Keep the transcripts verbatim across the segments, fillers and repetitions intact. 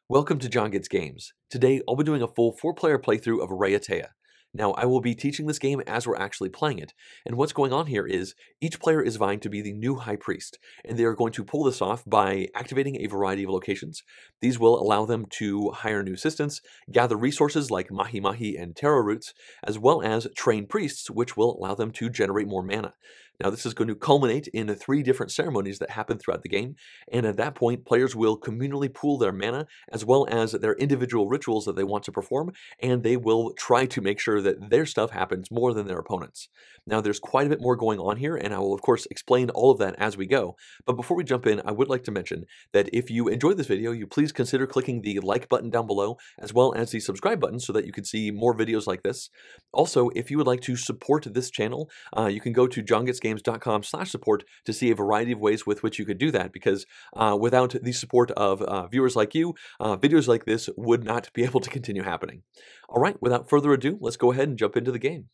Welcome to JonGetsGames. Today, I'll be doing a full four-player playthrough of Raiatea. Now, I will be teaching this game as we're actually playing it, and what's going on here is each player is vying to be the new High Priest, and they are going to pull this off by activating a variety of locations. These will allow them to hire new assistants, gather resources like Mahi Mahi and Taro Roots, as well as train priests, which will allow them to generate more mana. Now, this is going to culminate in three different ceremonies that happen throughout the game, and at that point, players will communally pool their mana as well as their individual rituals that they want to perform, and they will try to make sure that their stuff happens more than their opponents. Now, there's quite a bit more going on here, and I will, of course, explain all of that as we go. But before we jump in, I would like to mention that if you enjoyed this video, you please consider clicking the like button down below, as well as the subscribe button so that you can see more videos like this. Also, if you would like to support this channel, uh, you can go to jon gets games dot com slash support to see a variety of ways with which you could do that, because uh, without the support of uh, viewers like you, uh, videos like this would not be able to continue happening. All right, without further ado, let's go ahead and jump into the game.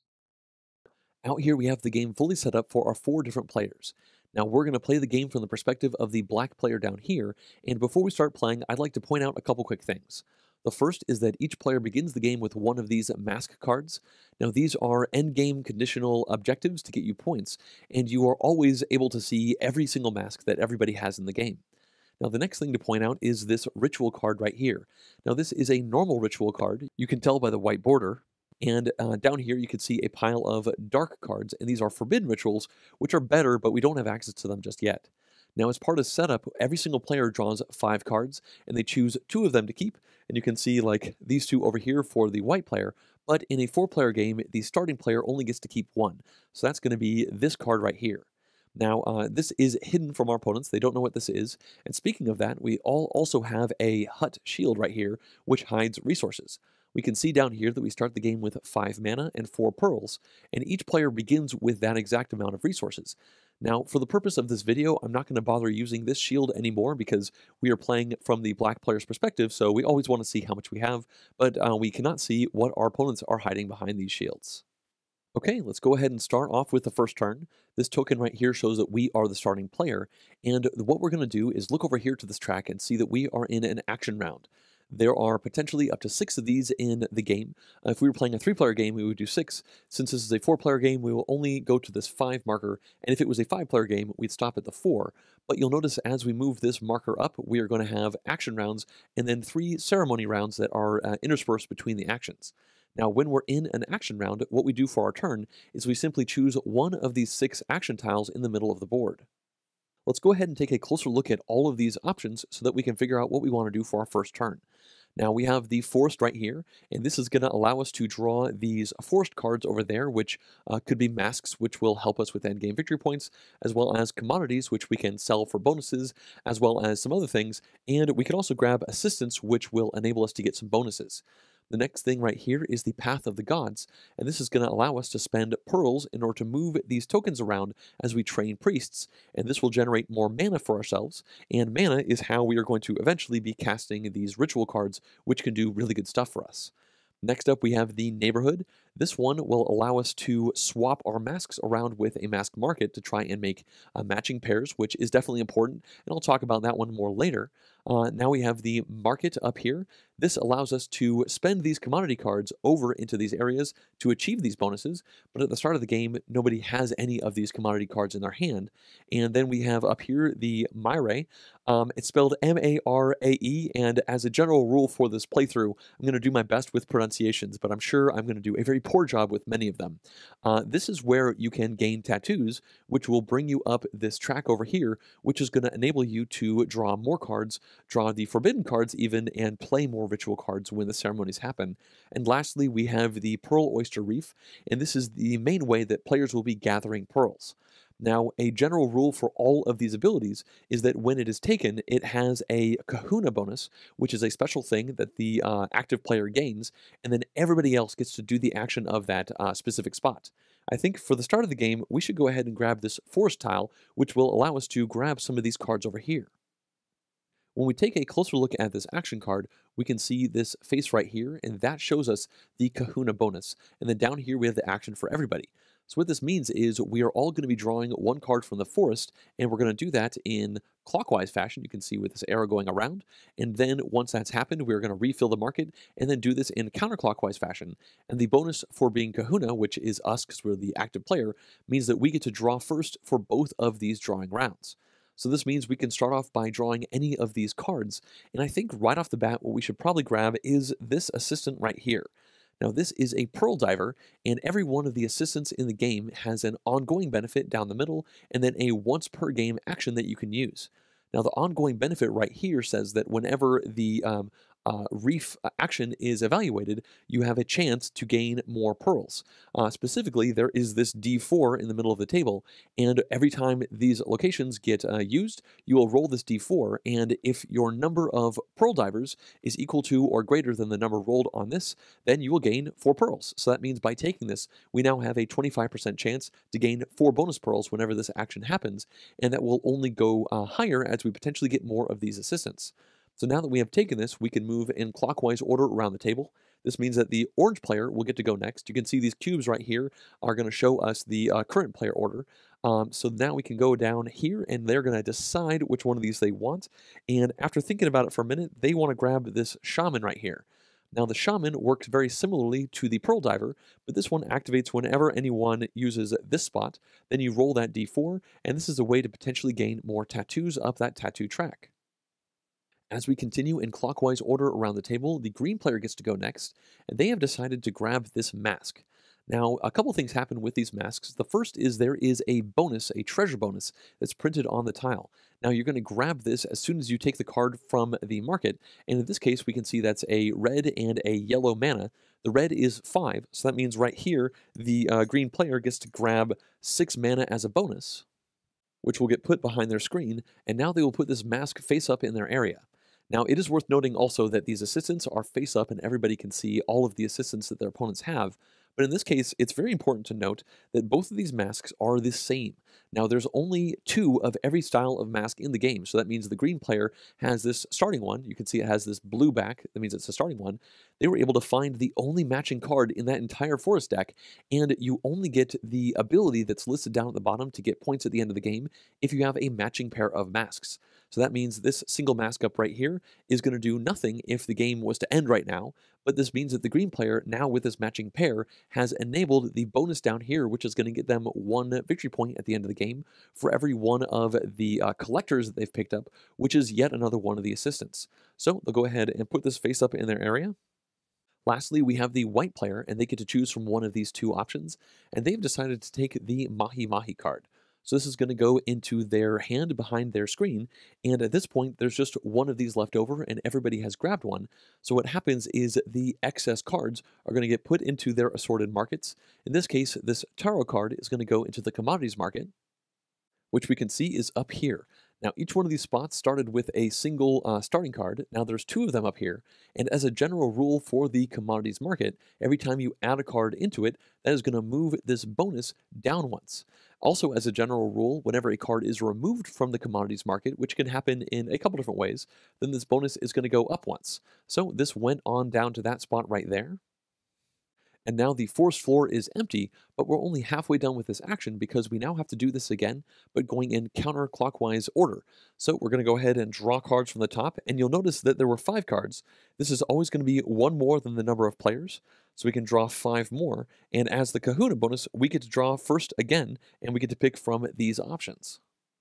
Out here we have the game fully set up for our four different players. Now we're going to play the game from the perspective of the black player down here, and before we start playing, I'd like to point out a couple quick things. The first is that each player begins the game with one of these mask cards. Now these are endgame conditional objectives to get you points, and you are always able to see every single mask that everybody has in the game. Now the next thing to point out is this ritual card right here. Now this is a normal ritual card. You can tell by the white border. And uh, down here you can see a pile of dark cards, and these are forbidden rituals, which are better, but we don't have access to them just yet. Now as part of setup, every single player draws five cards, and they choose two of them to keep, and you can see like these two over here for the white player, but in a four-player game, the starting player only gets to keep one. So that's going to be this card right here. Now, uh, this is hidden from our opponents. They don't know what this is. And speaking of that, we all also have a hut shield right here, which hides resources. We can see down here that we start the game with five mana and four pearls, and each player begins with that exact amount of resources. Now, for the purpose of this video, I'm not going to bother using this shield anymore because we are playing from the black player's perspective, so we always want to see how much we have, but uh, we cannot see what our opponents are hiding behind these shields. Okay, let's go ahead and start off with the first turn. This token right here shows that we are the starting player, and what we're going to do is look over here to this track and see that we are in an action round. There are potentially up to six of these in the game. Uh, if we were playing a three-player game, we would do six. Since this is a four-player game, we will only go to this five marker, and if it was a five-player game, we'd stop at the four. But you'll notice as we move this marker up, we are going to have action rounds, and then three ceremony rounds that are uh, interspersed between the actions. Now, when we're in an action round, what we do for our turn is we simply choose one of these six action tiles in the middle of the board. Let's go ahead and take a closer look at all of these options so that we can figure out what we want to do for our first turn. Now we have the forest right here, and this is going to allow us to draw these forest cards over there, which uh, could be masks, which will help us with endgame victory points, as well as commodities, which we can sell for bonuses, as well as some other things, and we can also grab assistance, which will enable us to get some bonuses. The next thing right here is the Path of the Gods, and this is going to allow us to spend pearls in order to move these tokens around as we train priests, and this will generate more mana for ourselves, and mana is how we are going to eventually be casting these ritual cards, which can do really good stuff for us. Next up, we have the Neighborhood. This one will allow us to swap our masks around with a mask market to try and make uh, matching pairs, which is definitely important, and I'll talk about that one more later. Uh, now we have the market up here. This allows us to spend these commodity cards over into these areas to achieve these bonuses, but at the start of the game, nobody has any of these commodity cards in their hand. And then we have up here the Marae. Um, it's spelled M A R A E, and as a general rule for this playthrough, I'm going to do my best with pronunciations, but I'm sure I'm going to do a very poor job with many of them. Uh, this is where you can gain tattoos, which will bring you up this track over here, which is going to enable you to draw more cards, draw the forbidden cards even, and play more ritual cards when the ceremonies happen. And lastly, we have the Pearl Oyster Reef, and this is the main way that players will be gathering pearls. Now, a general rule for all of these abilities is that when it is taken, it has a kahuna bonus, which is a special thing that the uh, active player gains, and then everybody else gets to do the action of that uh, specific spot. I think for the start of the game, we should go ahead and grab this forest tile, which will allow us to grab some of these cards over here. When we take a closer look at this action card, we can see this face right here, and that shows us the kahuna bonus. And then down here we have the action for everybody. So what this means is we are all going to be drawing one card from the forest, and we're going to do that in clockwise fashion. You can see with this arrow going around, and then once that's happened, we're going to refill the market, and then do this in counterclockwise fashion. And the bonus for being Kahuna, which is us because we're the active player, means that we get to draw first for both of these drawing rounds. So this means we can start off by drawing any of these cards, and I think right off the bat what we should probably grab is this assistant right here. Now this is a Pearl Diver, and every one of the assistants in the game has an ongoing benefit down the middle, and then a once per game action that you can use. Now the ongoing benefit right here says that whenever the um, uh, reef action is evaluated, you have a chance to gain more pearls. Uh, specifically, there is this D four in the middle of the table, and every time these locations get uh, used, you will roll this D four, and if your number of pearl divers is equal to or greater than the number rolled on this, then you will gain four pearls. So that means by taking this, we now have a twenty-five percent chance to gain four bonus pearls whenever this action happens, and that will only go uh, higher as we potentially get more of these assistants. So now that we have taken this, we can move in clockwise order around the table. This means that the orange player will get to go next. You can see these cubes right here are going to show us the uh, current player order. Um, so now we can go down here, and they're going to decide which one of these they want. And after thinking about it for a minute, they want to grab this shaman right here. Now the shaman works very similarly to the Pearl Diver, but this one activates whenever anyone uses this spot. Then you roll that D four, and this is a way to potentially gain more tattoos up that tattoo track. As we continue in clockwise order around the table, the green player gets to go next, and they have decided to grab this mask. Now, a couple things happen with these masks. The first is there is a bonus, a treasure bonus, that's printed on the tile. Now, you're going to grab this as soon as you take the card from the market, and in this case, we can see that's a red and a yellow mana. The red is five, so that means right here, the uh, green player gets to grab six mana as a bonus, which will get put behind their screen, and now they will put this mask face up in their area. Now, it is worth noting also that these assistants are face up and everybody can see all of the assistants that their opponents have. But in this case, it's very important to note that both of these masks are the same. Now, there's only two of every style of mask in the game, so that means the green player has this starting one. You can see it has this blue back. That means it's the starting one. They were able to find the only matching card in that entire forest deck, and you only get the ability that's listed down at the bottom to get points at the end of the game if you have a matching pair of masks. So that means this single mask up right here is going to do nothing if the game was to end right now, but this means that the green player, now with this matching pair, has enabled the bonus down here, which is going to get them one victory point at the end of the game for every one of the uh, collectors that they've picked up, which is yet another one of the assistants. So they'll go ahead and put this face up in their area. Lastly, we have the white player, and they get to choose from one of these two options, and they've decided to take the Mahi Mahi card. So this is going to go into their hand behind their screen, and at this point, there's just one of these left over, and everybody has grabbed one. So what happens is the excess cards are going to get put into their assorted markets. In this case, this Taro card is going to go into the commodities market, which we can see is up here. Now, each one of these spots started with a single uh, starting card. Now, there's two of them up here. And as a general rule for the commodities market, every time you add a card into it, that is going to move this bonus down once. Also, as a general rule, whenever a card is removed from the commodities market, which can happen in a couple different ways, then this bonus is going to go up once. So this went on down to that spot right there. And now the forest floor is empty, but we're only halfway done with this action because we now have to do this again, but going in counterclockwise order. So we're going to go ahead and draw cards from the top, and you'll notice that there were five cards. This is always going to be one more than the number of players, so we can draw five more, and as the Kahuna bonus, we get to draw first again, and we get to pick from these options.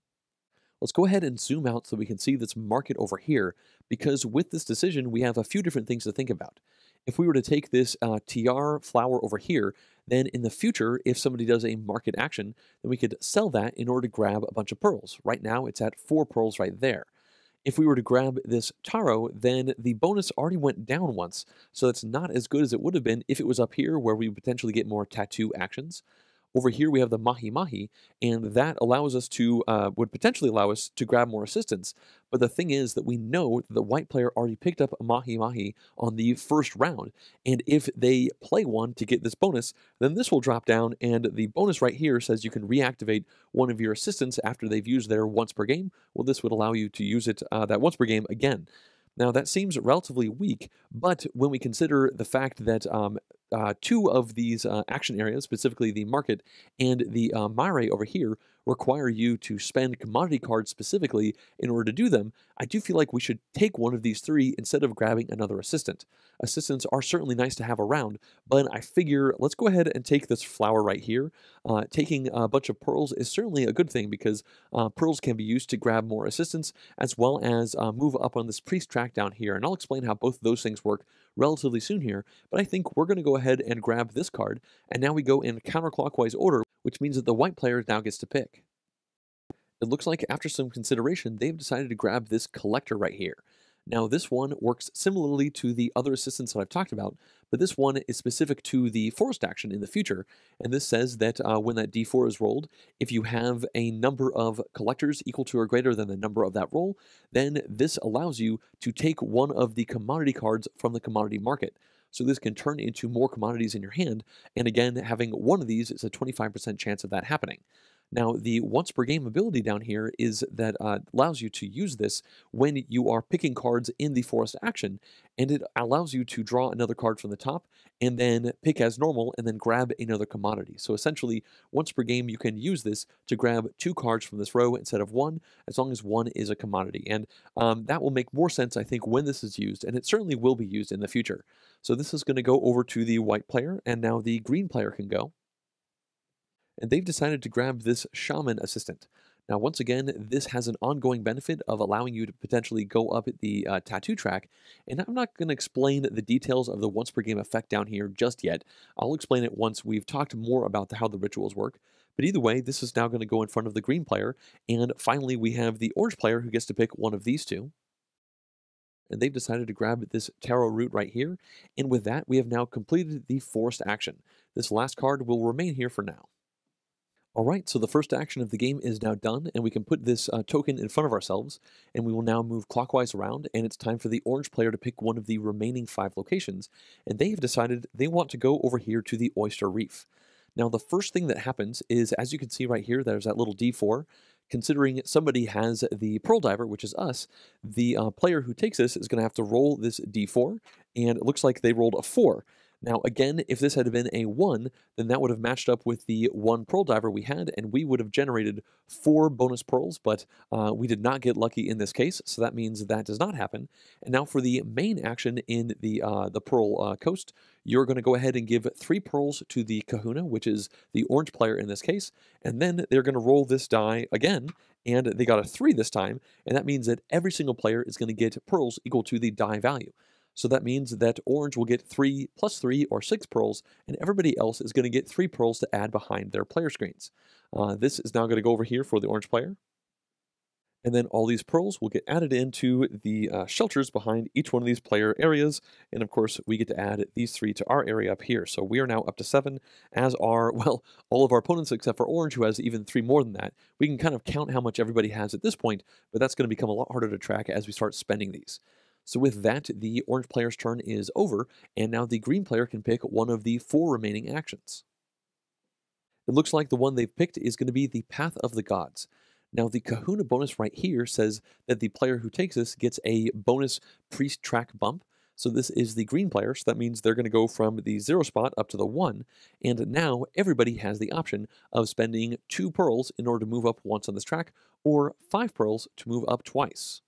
Let's go ahead and zoom out so we can see this market over here, because with this decision, we have a few different things to think about. If we were to take this uh, T R flower over here, then in the future, if somebody does a market action, then we could sell that in order to grab a bunch of pearls. Right now, it's at four pearls right there. If we were to grab this Taro, then the bonus already went down once, so it's not as good as it would have been if it was up here where we potentially get more tattoo actions. Over here we have the Mahi Mahi, and that allows us to, uh, would potentially allow us to grab more assistants. But the thing is that we know that the white player already picked up a Mahi Mahi on the first round, and if they play one to get this bonus, then this will drop down, and the bonus right here says you can reactivate one of your assistants after they've used their once per game. Well, this would allow you to use it, uh, that once per game again. Now, that seems relatively weak, but when we consider the fact that um, uh, two of these uh, action areas, specifically the market and the uh, mare over here, require you to spend commodity cards specifically in order to do them, I do feel like we should take one of these three instead of grabbing another assistant. Assistants are certainly nice to have around, but I figure let's go ahead and take this flower right here. Uh, taking a bunch of pearls is certainly a good thing because uh, pearls can be used to grab more assistants as well as uh, move up on this priest track down here. And I'll explain how both of those things work relatively soon here, but I think we're going to go ahead and grab this card, and now we go in counterclockwise order, which means that the white player now gets to pick. It looks like after some consideration, they've decided to grab this collector right here. Now, this one works similarly to the other assistants that I've talked about, but this one is specific to the forest action in the future, and this says that uh, when that D four is rolled, if you have a number of collectors equal to or greater than the number of that roll, then this allows you to take one of the commodity cards from the commodity market. So this can turn into more commodities in your hand, and again, having one of these is a twenty-five percent chance of that happening. Now, the once per game ability down here is that uh, allows you to use this when you are picking cards in the forest action, and it allows you to draw another card from the top and then pick as normal and then grab another commodity. So essentially, once per game, you can use this to grab two cards from this row instead of one, as long as one is a commodity. And um, that will make more sense, I think, when this is used, and it certainly will be used in the future. So this is going to go over to the white player, and now the green player can go. And they've decided to grab this shaman assistant. Now, once again, this has an ongoing benefit of allowing you to potentially go up the uh, tattoo track, and I'm not going to explain the details of the once per game effect down here just yet. I'll explain it once we've talked more about the, how the rituals work. But either way, this is now going to go in front of the green player, and finally we have the orange player who gets to pick one of these two. And they've decided to grab this taro root right here, and with that, we have now completed the forest action. This last card will remain here for now. Alright, so the first action of the game is now done, and we can put this uh, token in front of ourselves, and we will now move clockwise around, and it's time for the orange player to pick one of the remaining five locations, and they have decided they want to go over here to the Oyster Reef. Now, the first thing that happens is, as you can see right here, there's that little D four. Considering somebody has the Pearl Diver, which is us, the uh, player who takes this is going to have to roll this D four, and it looks like they rolled a four. Now, again, if this had been a one, then that would have matched up with the one Pearl Diver we had, and we would have generated four bonus pearls, but uh, we did not get lucky in this case, so that means that does not happen. And now for the main action in the, uh, the Pearl uh, Coast, you're going to go ahead and give three pearls to the Kahuna, which is the orange player in this case, and then they're going to roll this die again, and they got a three this time, and that means that every single player is going to get pearls equal to the die value. So that means that orange will get three plus three or six pearls, and everybody else is going to get three pearls to add behind their player screens. Uh, this is now going to go over here for the orange player. And then all these pearls will get added into the uh, shelters behind each one of these player areas. And of course, we get to add these three to our area up here. So we are now up to seven, as are, well, all of our opponents except for orange, who has even three more than that. We can kind of count how much everybody has at this point, but that's going to become a lot harder to track as we start spending these. So with that, the orange player's turn is over, and now the green player can pick one of the four remaining actions. It looks like the one they've picked is going to be the Path of the Gods. Now, the Kahuna bonus right here says that the player who takes this gets a bonus priest track bump. So this is the green player, so that means they're going to go from the zero spot up to the one, and now everybody has the option of spending two pearls in order to move up once on this track, or five pearls to move up twice.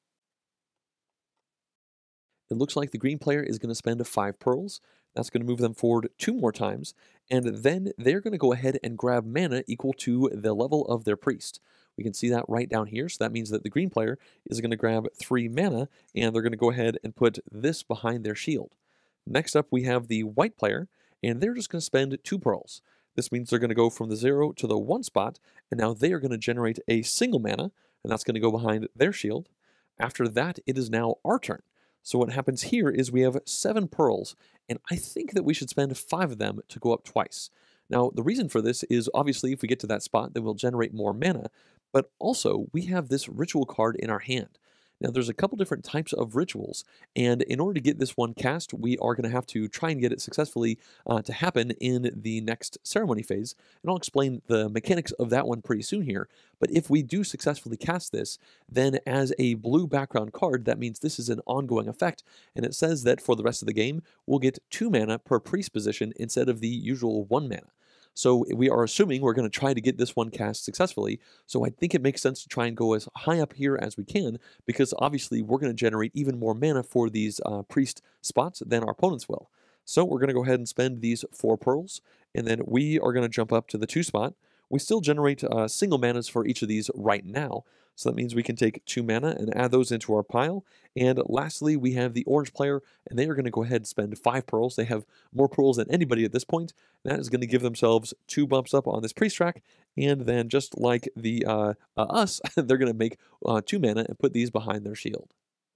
It looks like the green player is going to spend five pearls. That's going to move them forward two more times, and then they're going to go ahead and grab mana equal to the level of their priest. We can see that right down here, so that means that the green player is going to grab three mana, and they're going to go ahead and put this behind their shield. Next up, we have the white player, and they're just going to spend two pearls. This means they're going to go from the zero to the one spot, and now they are going to generate a single mana, and that's going to go behind their shield. After that, it is now our turn. So what happens here is we have seven pearls, and I think that we should spend five of them to go up twice. Now, the reason for this is obviously if we get to that spot, then we'll generate more mana, but also we have this ritual card in our hand. Now, there's a couple different types of rituals, and in order to get this one cast, we are going to have to try and get it successfully uh, to happen in the next ceremony phase, and I'll explain the mechanics of that one pretty soon here. But if we do successfully cast this, then as a blue background card, that means this is an ongoing effect, and it says that for the rest of the game, we'll get two mana per priest position instead of the usual one mana. So we are assuming we're going to try to get this one cast successfully. So I think it makes sense to try and go as high up here as we can, because obviously we're going to generate even more mana for these uh, priest spots than our opponents will. So we're going to go ahead and spend these four pearls, and then we are going to jump up to the two spot. We still generate uh, single manas for each of these right now. So that means we can take two mana and add those into our pile. And lastly, we have the orange player, and they are going to go ahead and spend five pearls. They have more pearls than anybody at this point. That is going to give themselves two bumps up on this priest track. And then just like the uh, uh, us, they're going to make uh, two mana and put these behind their shield.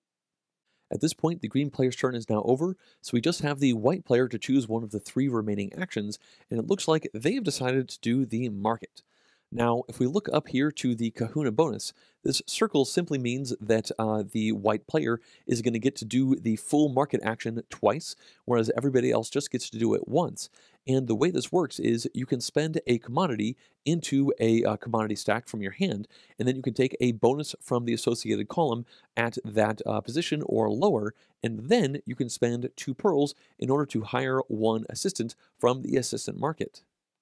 At this point, the green player's turn is now over, so we just have the white player to choose one of the three remaining actions, and it looks like they've decided to do the market. Now, if we look up here to the Kahuna bonus, this circle simply means that uh, the white player is going to get to do the full market action twice, whereas everybody else just gets to do it once. And the way this works is you can spend a commodity into a uh, commodity stack from your hand, and then you can take a bonus from the associated column at that uh, position or lower, and then you can spend two pearls in order to hire one assistant from the assistant market.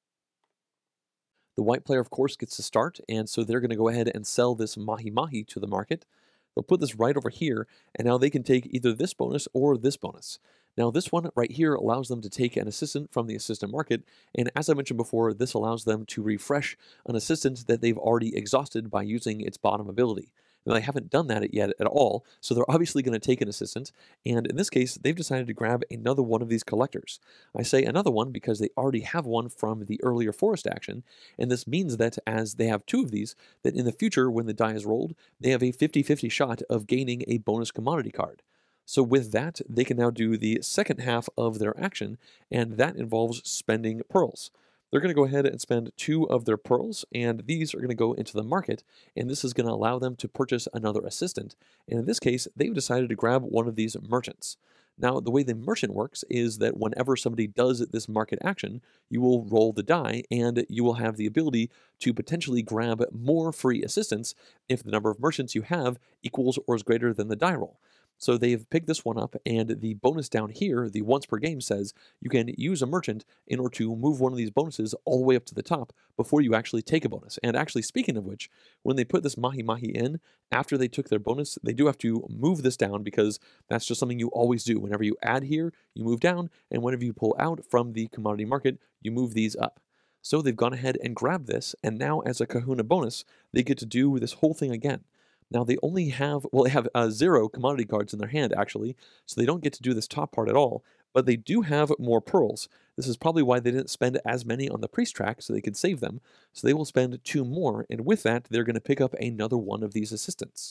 The white player, of course, gets to start, and so they're going to go ahead and sell this Mahi Mahi to the market. They'll put this right over here, and now they can take either this bonus or this bonus. Now, this one right here allows them to take an assistant from the assistant market, and as I mentioned before, this allows them to refresh an assistant that they've already exhausted by using its bottom ability. Now, they haven't done that yet at all, so they're obviously going to take an assistant, and in this case, they've decided to grab another one of these collectors. I say another one because they already have one from the earlier forest action, and this means that as they have two of these, that in the future, when the die is rolled, they have a fifty fifty shot of gaining a bonus commodity card. So with that, they can now do the second half of their action, and that involves spending pearls. They're going to go ahead and spend two of their pearls, and these are going to go into the market, and this is going to allow them to purchase another assistant. And in this case, they've decided to grab one of these merchants. Now, the way the merchant works is that whenever somebody does this market action, you will roll the die, and you will have the ability to potentially grab more free assistants if the number of merchants you have equals or is greater than the die roll. So they've picked this one up, and the bonus down here, the once per game, says you can use a merchant in order to move one of these bonuses all the way up to the top before you actually take a bonus. And actually, speaking of which, when they put this Mahi Mahi in, after they took their bonus, they do have to move this down, because that's just something you always do. Whenever you add here, you move down, and whenever you pull out from the commodity market, you move these up. So they've gone ahead and grabbed this, and now as a Kahuna bonus, they get to do this whole thing again. Now, they only have, well, they have uh, zero commodity cards in their hand, actually, so they don't get to do this top part at all, but they do have more pearls. This is probably why they didn't spend as many on the priest track, so they could save them. So they will spend two more, and with that, they're going to pick up another one of these assistants.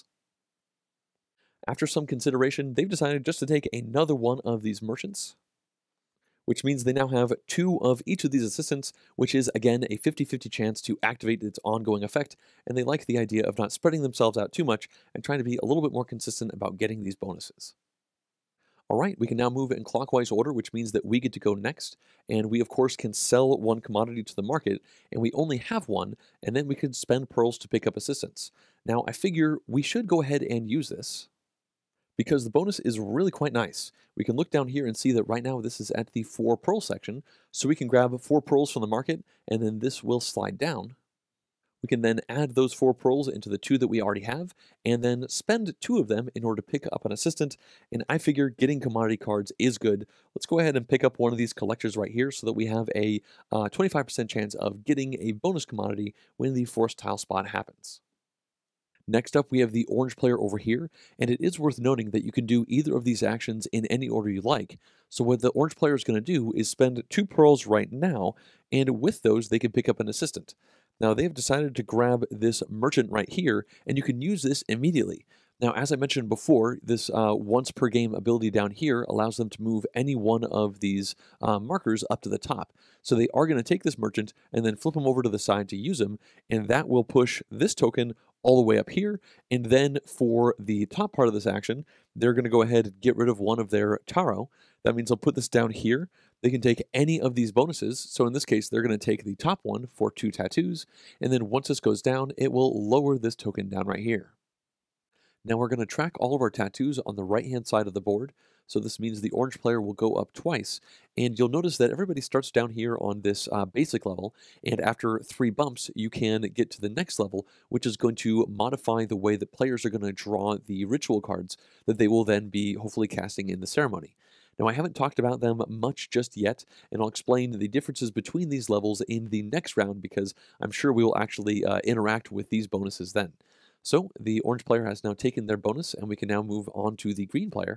After some consideration, they've decided just to take another one of these merchants, which means they now have two of each of these assistants, which is, again, a fifty fifty chance to activate its ongoing effect, and they like the idea of not spreading themselves out too much and trying to be a little bit more consistent about getting these bonuses. All right, we can now move in clockwise order, which means that we get to go next, and we, of course, can sell one commodity to the market, and we only have one, and then we can spend pearls to pick up assistants. Now, I figure we should go ahead and use this, because the bonus is really quite nice. We can look down here and see that right now this is at the four pearl section, so we can grab four pearls from the market, and then this will slide down. We can then add those four pearls into the two that we already have, and then spend two of them in order to pick up an assistant, and I figure getting commodity cards is good. Let's go ahead and pick up one of these collectors right here so that we have a uh, twenty-five percent chance of getting a bonus commodity when the force tile spot happens. Next up, we have the orange player over here, and it is worth noting that you can do either of these actions in any order you like. So what the orange player is going to do is spend two pearls right now, and with those, they can pick up an assistant. Now, they have decided to grab this merchant right here, and you can use this immediately. Now, as I mentioned before, this uh, once per game ability down here allows them to move any one of these uh, markers up to the top. So they are going to take this merchant and then flip him over to the side to use him, and that will push this token all the way up here. And then for the top part of this action, they're going to go ahead and get rid of one of their taro. That means they'll put this down here. They can take any of these bonuses. So in this case, they're going to take the top one for two tattoos. And then once this goes down, it will lower this token down right here. Now we're going to track all of our tattoos on the right-hand side of the board. So this means the orange player will go up twice. And you'll notice that everybody starts down here on this uh, basic level. And after three bumps, you can get to the next level, which is going to modify the way that players are going to draw the ritual cards that they will then be hopefully casting in the ceremony. Now, I haven't talked about them much just yet, and I'll explain the differences between these levels in the next round because I'm sure we will actually uh, interact with these bonuses then. So the orange player has now taken their bonus, and we can now move on to the green player.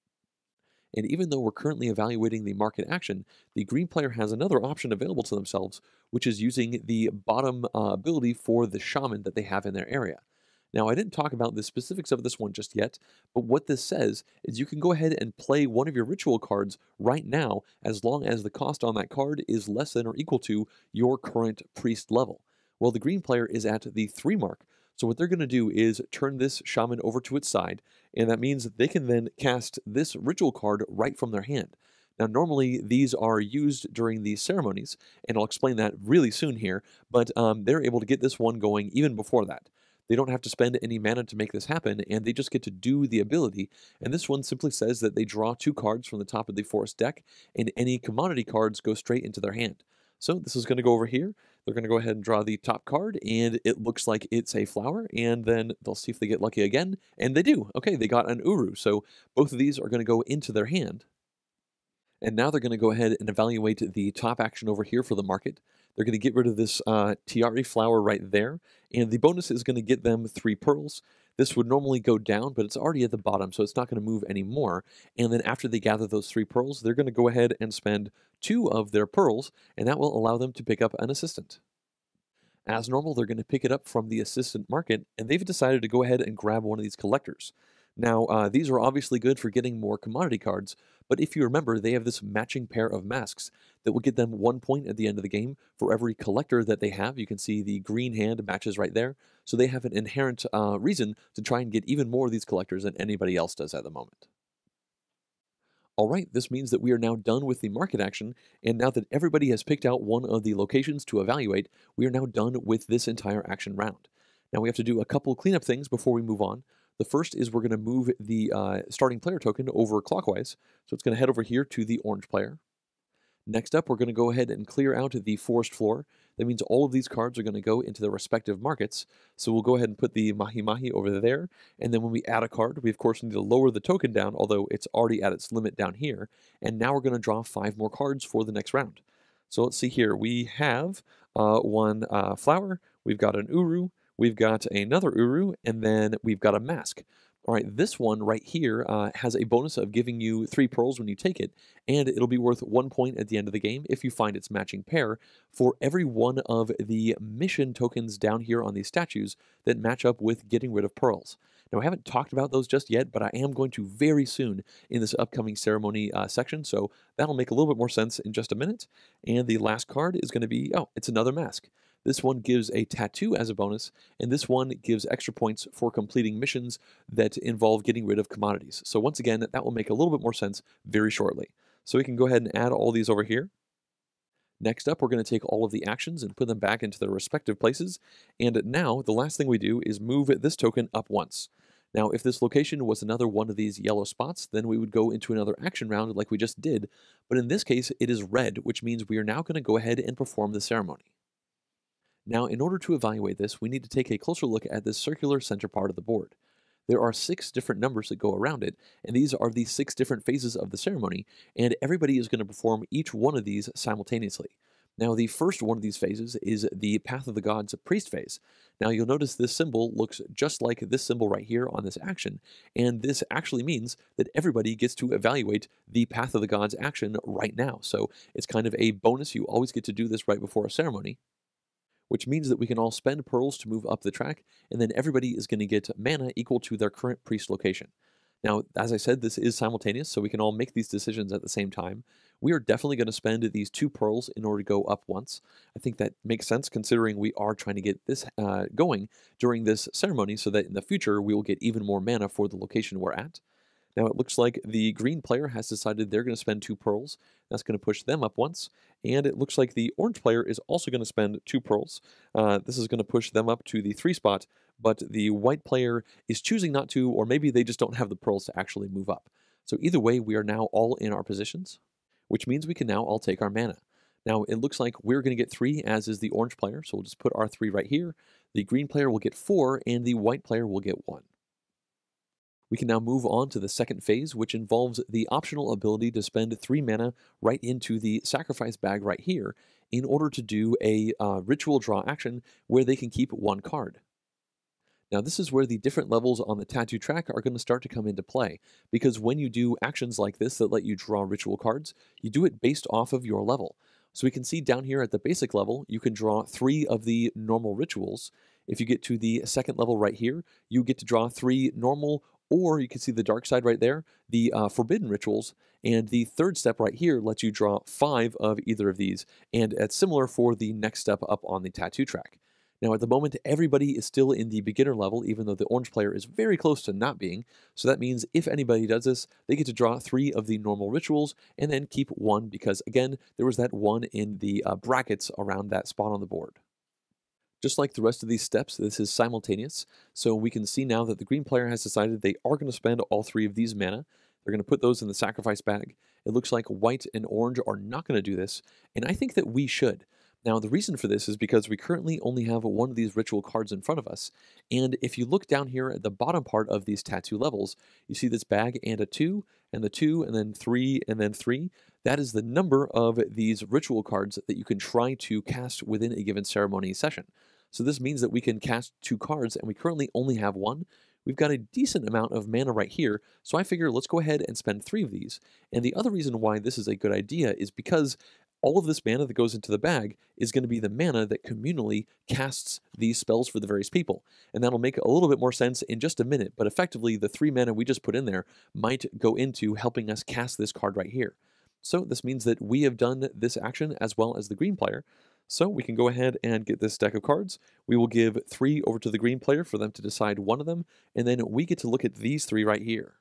And even though we're currently evaluating the market action, the green player has another option available to themselves, which is using the bottom uh, ability for the shaman that they have in their area. Now, I didn't talk about the specifics of this one just yet, but what this says is you can go ahead and play one of your ritual cards right now as long as the cost on that card is less than or equal to your current priest level. Well, the green player is at the three mark, so what they're going to do is turn this shaman over to its side, and that means that they can then cast this ritual card right from their hand. Now, normally these are used during these ceremonies, and I'll explain that really soon here, but um, they're able to get this one going even before that. They don't have to spend any mana to make this happen, and they just get to do the ability. And this one simply says that they draw two cards from the top of the forest deck, and any commodity cards go straight into their hand. So this is going to go over here. They're going to go ahead and draw the top card, and it looks like it's a flower, and then they'll see if they get lucky again, and they do. Okay, they got an uru, so both of these are going to go into their hand. And now they're going to go ahead and evaluate the top action over here for the market. They're going to get rid of this uh, tiare flower right there, and the bonus is going to get them three pearls. This would normally go down, but it's already at the bottom, so it's not going to move anymore. And then after they gather those three pearls, they're going to go ahead and spend two of their pearls, and that will allow them to pick up an assistant. As normal, they're going to pick it up from the assistant market, and they've decided to go ahead and grab one of these collectors. Now, uh, these are obviously good for getting more commodity cards, but if you remember, they have this matching pair of masks that will get them one point at the end of the game for every collector that they have. You can see the green hand matches right there, so they have an inherent uh, reason to try and get even more of these collectors than anybody else does at the moment. All right, this means that we are now done with the market action, and now that everybody has picked out one of the locations to evaluate, we are now done with this entire action round. Now we have to do a couple cleanup things before we move on. The first is we're going to move the uh, starting player token over clockwise, so it's going to head over here to the orange player. Next up, we're going to go ahead and clear out the forest floor. That means all of these cards are going to go into their respective markets. So we'll go ahead and put the Mahi Mahi over there. And then when we add a card, we of course need to lower the token down, although it's already at its limit down here. And now we're going to draw five more cards for the next round. So let's see here. We have uh, one uh, flower. We've got an uru. We've got another uru. And then we've got a mask. All right, this one right here uh, has a bonus of giving you three pearls when you take it, and it'll be worth one point at the end of the game if you find its matching pair for every one of the mission tokens down here on these statues that match up with getting rid of pearls. Now, I haven't talked about those just yet, but I am going to very soon in this upcoming ceremony uh, section, so that'll make a little bit more sense in just a minute. And the last card is going to be, oh, it's another mask. This one gives a tattoo as a bonus, and this one gives extra points for completing missions that involve getting rid of commodities. So once again, that will make a little bit more sense very shortly. So we can go ahead and add all these over here. Next up, we're going to take all of the actions and put them back into their respective places. And now, the last thing we do is move this token up once. Now, if this location was another one of these yellow spots, then we would go into another action round like we just did. But in this case, it is red, which means we are now going to go ahead and perform the ceremony. Now, in order to evaluate this, we need to take a closer look at this circular center part of the board. There are six different numbers that go around it, and these are the six different phases of the ceremony, and everybody is going to perform each one of these simultaneously. Now, the first one of these phases is the Path of the Gods priest phase. Now, you'll notice this symbol looks just like this symbol right here on this action, and this actually means that everybody gets to evaluate the Path of the Gods action right now. So it's kind of a bonus. You always get to do this right before a ceremony, which means that we can all spend pearls to move up the track, and then everybody is going to get mana equal to their current priest location. Now, as I said, this is simultaneous, so we can all make these decisions at the same time. We are definitely going to spend these two pearls in order to go up once. I think that makes sense considering we are trying to get this uh, going during this ceremony so that in the future we will get even more mana for the location we're at. Now it looks like the green player has decided they're going to spend two pearls. That's going to push them up once. And it looks like the orange player is also going to spend two pearls. Uh, this is going to push them up to the three spot, but the white player is choosing not to, or maybe they just don't have the pearls to actually move up. So either way, we are now all in our positions, which means we can now all take our mana. Now, it looks like we're going to get three, as is the orange player, so we'll just put our three right here. The green player will get four, and the white player will get one. We can now move on to the second phase, which involves the optional ability to spend three mana right into the sacrifice bag right here in order to do a uh, ritual draw action where they can keep one card. Now, this is where the different levels on the tattoo track are going to start to come into play, because when you do actions like this that let you draw ritual cards, you do it based off of your level. So we can see down here at the basic level, you can draw three of the normal rituals. If you get to the second level right here, you get to draw three normal, or you can see the dark side right there, the uh, forbidden rituals. And the third step right here lets you draw five of either of these, and it's similar for the next step up on the tattoo track. Now, at the moment, everybody is still in the beginner level, even though the orange player is very close to not being. So that means if anybody does this, they get to draw three of the normal rituals and then keep one because, again, there was that one in the uh, brackets around that spot on the board. Just like the rest of these steps, this is simultaneous. So we can see now that the green player has decided they are going to spend all three of these mana. They're going to put those in the sacrifice bag. It looks like white and orange are not going to do this, and I think that we should. Now, the reason for this is because we currently only have one of these ritual cards in front of us, and if you look down here at the bottom part of these tattoo levels, you see this bag and a two, and the two, and then three, and then three. That is the number of these ritual cards that you can try to cast within a given ceremony session. So this means that we can cast two cards, and we currently only have one. We've got a decent amount of mana right here, so I figure let's go ahead and spend three of these. And the other reason why this is a good idea is because all of this mana that goes into the bag is going to be the mana that communally casts these spells for the various people. And that'll make a little bit more sense in just a minute, but effectively the three mana we just put in there might go into helping us cast this card right here. So this means that we have done this action as well as the green player. So we can go ahead and get this deck of cards. We will give three over to the green player for them to decide one of them, and then we get to look at these three right here.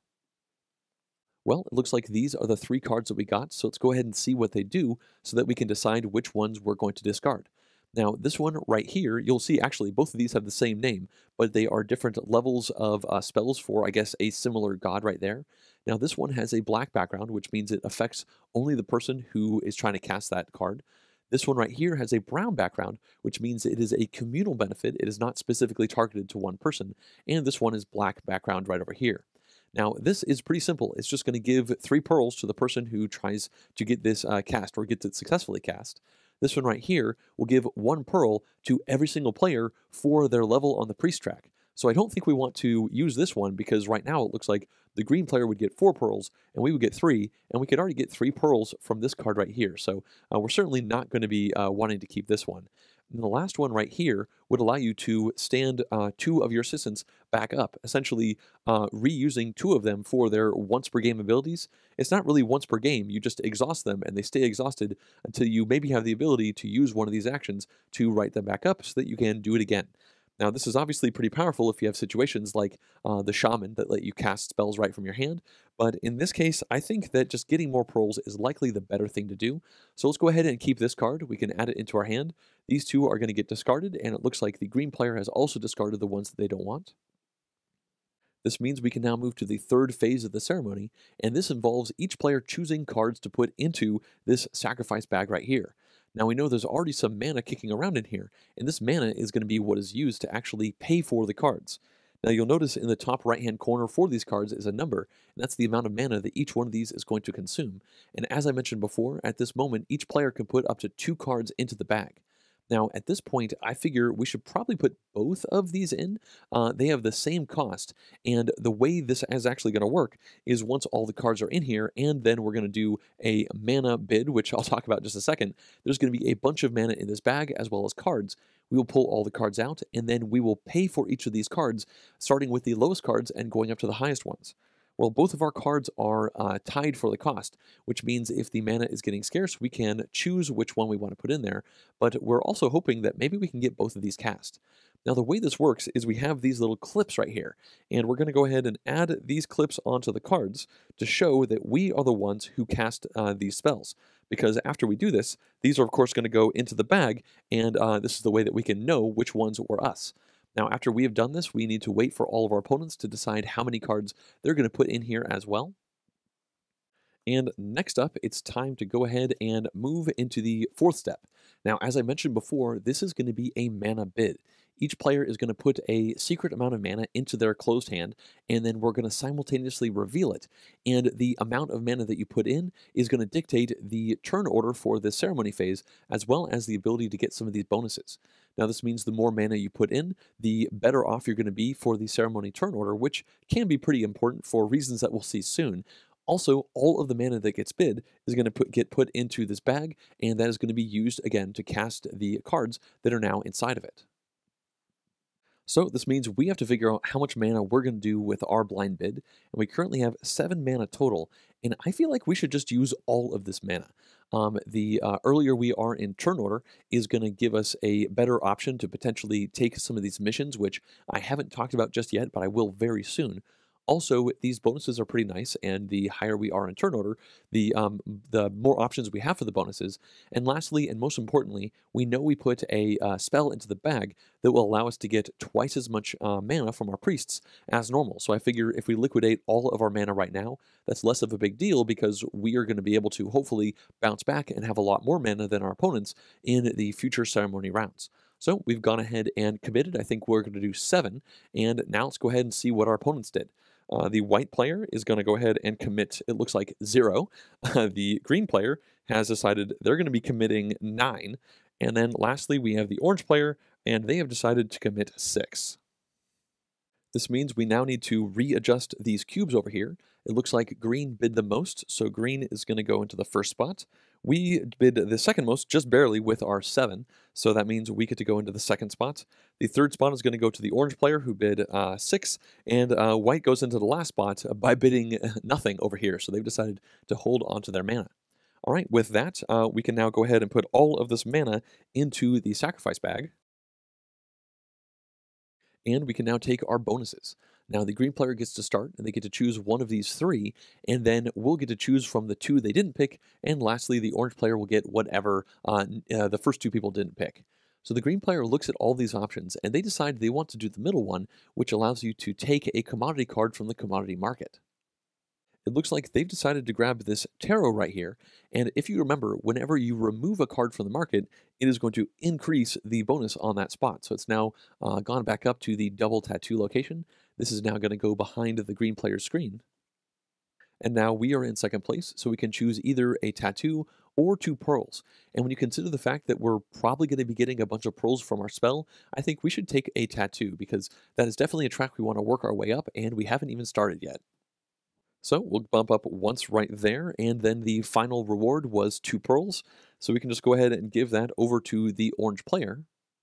Well, it looks like these are the three cards that we got, so let's go ahead and see what they do so that we can decide which ones we're going to discard. Now, this one right here, you'll see actually both of these have the same name, but they are different levels of uh, spells for, I guess, a similar god right there. Now, this one has a black background, which means it affects only the person who is trying to cast that card. This one right here has a brown background, which means it is a communal benefit. It is not specifically targeted to one person. And this one is black background right over here. Now, this is pretty simple. It's just going to give three pearls to the person who tries to get this uh, cast or gets it successfully cast. This one right here will give one pearl to every single player for their level on the priest track. So I don't think we want to use this one because right now it looks like the green player would get four pearls and we would get three, and we could already get three pearls from this card right here. So uh, we're certainly not going to be uh, wanting to keep this one. And the last one right here would allow you to stand uh, two of your assistants back up, essentially uh, reusing two of them for their once per game abilities. It's not really once per game, you just exhaust them and they stay exhausted until you maybe have the ability to use one of these actions to write them back up so that you can do it again. Now, this is obviously pretty powerful if you have situations like uh, the shaman that let you cast spells right from your hand, but in this case, I think that just getting more pearls is likely the better thing to do. So let's go ahead and keep this card. We can add it into our hand. These two are going to get discarded, and it looks like the green player has also discarded the ones that they don't want. This means we can now move to the third phase of the ceremony, and this involves each player choosing cards to put into this sacrifice bag right here. Now we know there's already some mana kicking around in here, and this mana is going to be what is used to actually pay for the cards. Now you'll notice in the top right-hand corner for these cards is a number, and that's the amount of mana that each one of these is going to consume. And as I mentioned before, at this moment, each player can put up to two cards into the bag. Now, at this point, I figure we should probably put both of these in. Uh, they have the same cost, and the way this is actually going to work is once all the cards are in here, and then we're going to do a mana bid, which I'll talk about in just a second. There's going to be a bunch of mana in this bag, as well as cards. We will pull all the cards out, and then we will pay for each of these cards, starting with the lowest cards and going up to the highest ones. Well, both of our cards are uh, tied for the cost, which means if the mana is getting scarce, we can choose which one we want to put in there, but we're also hoping that maybe we can get both of these cast. Now, the way this works is we have these little clips right here, and we're going to go ahead and add these clips onto the cards to show that we are the ones who cast uh, these spells. Because after we do this, these are of course going to go into the bag, and uh, this is the way that we can know which ones were us. Now, after we have done this, we need to wait for all of our opponents to decide how many cards they're going to put in here as well. And next up, it's time to go ahead and move into the fourth step. Now, as I mentioned before, this is going to be a mana bid. Each player is going to put a secret amount of mana into their closed hand, and then we're going to simultaneously reveal it. And the amount of mana that you put in is going to dictate the turn order for the ceremony phase, as well as the ability to get some of these bonuses. Now, this means the more mana you put in, the better off you're going to be for the ceremony turn order, which can be pretty important for reasons that we'll see soon. Also, all of the mana that gets bid is going to put, get put into this bag, and that is going to be used again to cast the cards that are now inside of it. So this means we have to figure out how much mana we're going to do with our blind bid, and we currently have seven mana total, and I feel like we should just use all of this mana. Um, the uh, earlier we are in turn order is going to give us a better option to potentially take some of these missions, which I haven't talked about just yet, but I will very soon. Also, these bonuses are pretty nice, and the higher we are in turn order, the um, the more options we have for the bonuses. And lastly, and most importantly, we know we put a uh, spell into the bag that will allow us to get twice as much uh, mana from our priests as normal. So I figure if we liquidate all of our mana right now, that's less of a big deal because we are going to be able to hopefully bounce back and have a lot more mana than our opponents in the future ceremony rounds. So we've gone ahead and committed. I think we're going to do seven, and now let's go ahead and see what our opponents did. Uh, the white player is going to go ahead and commit, it looks like, zero. Uh, the green player has decided they're going to be committing nine. And then lastly, we have the orange player, and they have decided to commit six. This means we now need to readjust these cubes over here. It looks like green bid the most, so green is going to go into the first spot. We bid the second most, just barely, with our seven, so that means we get to go into the second spot. The third spot is going to go to the orange player, who bid uh, six, and uh, white goes into the last spot by bidding nothing over here, so they've decided to hold on to their mana. All right, with that, uh, we can now go ahead and put all of this mana into the sacrifice bag. And we can now take our bonuses. Now, the green player gets to start, and they get to choose one of these three, and then we'll get to choose from the two they didn't pick, and lastly, the orange player will get whatever uh, uh, the first two people didn't pick. So the green player looks at all these options, and they decide they want to do the middle one, which allows you to take a commodity card from the commodity market. It looks like they've decided to grab this tarot right here, and if you remember, whenever you remove a card from the market, it is going to increase the bonus on that spot. So it's now uh, gone back up to the double tattoo location. This is now going to go behind the green player's screen. And now we are in second place, so we can choose either a tattoo or two pearls. And when you consider the fact that we're probably going to be getting a bunch of pearls from our spell, I think we should take a tattoo, because that is definitely a track we want to work our way up, and we haven't even started yet. So we'll bump up once right there, and then the final reward was two pearls. So we can just go ahead and give that over to the orange player.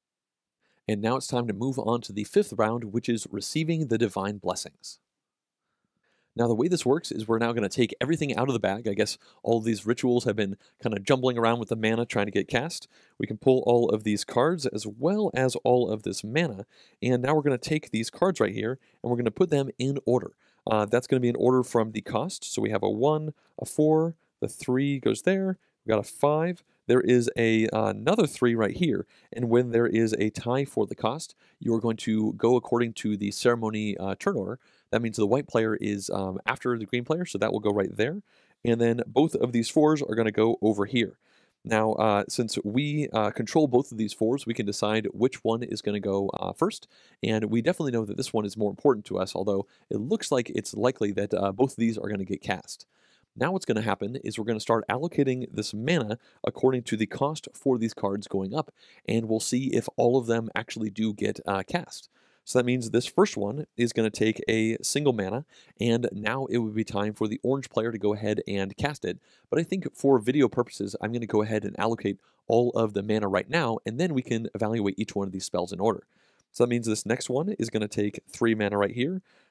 And now it's time to move on to the fifth round, which is receiving the divine blessings. Now, the way this works is we're now going to take everything out of the bag. I guess all of these rituals have been kind of jumbling around with the mana trying to get cast. We can pull all of these cards as well as all of this mana. And now we're going to take these cards right here, and we're going to put them in order. Uh, that's going to be in order from the cost. So we have a one, a four, the three goes there. We've got a five. There is a uh, another three right here. And when there is a tie for the cost, you're going to go according to the ceremony uh, turn order. That means the white player is um, after the green player, so that will go right there. And then both of these fours are going to go over here. Now, uh, since we uh, control both of these fours, we can decide which one is going to go uh, first. And we definitely know that this one is more important to us, although it looks like it's likely that uh, both of these are going to get cast. Now what's going to happen is we're going to start allocating this mana according to the cost for these cards going up, and we'll see if all of them actually do get uh, cast. So that means this first one is going to take a single mana, and now it would be time for the orange player to go ahead and cast it. But I think for video purposes, I'm going to go ahead and allocate all of the mana right now, and then we can evaluate each one of these spells in order. So that means this next one is going to take three mana right here.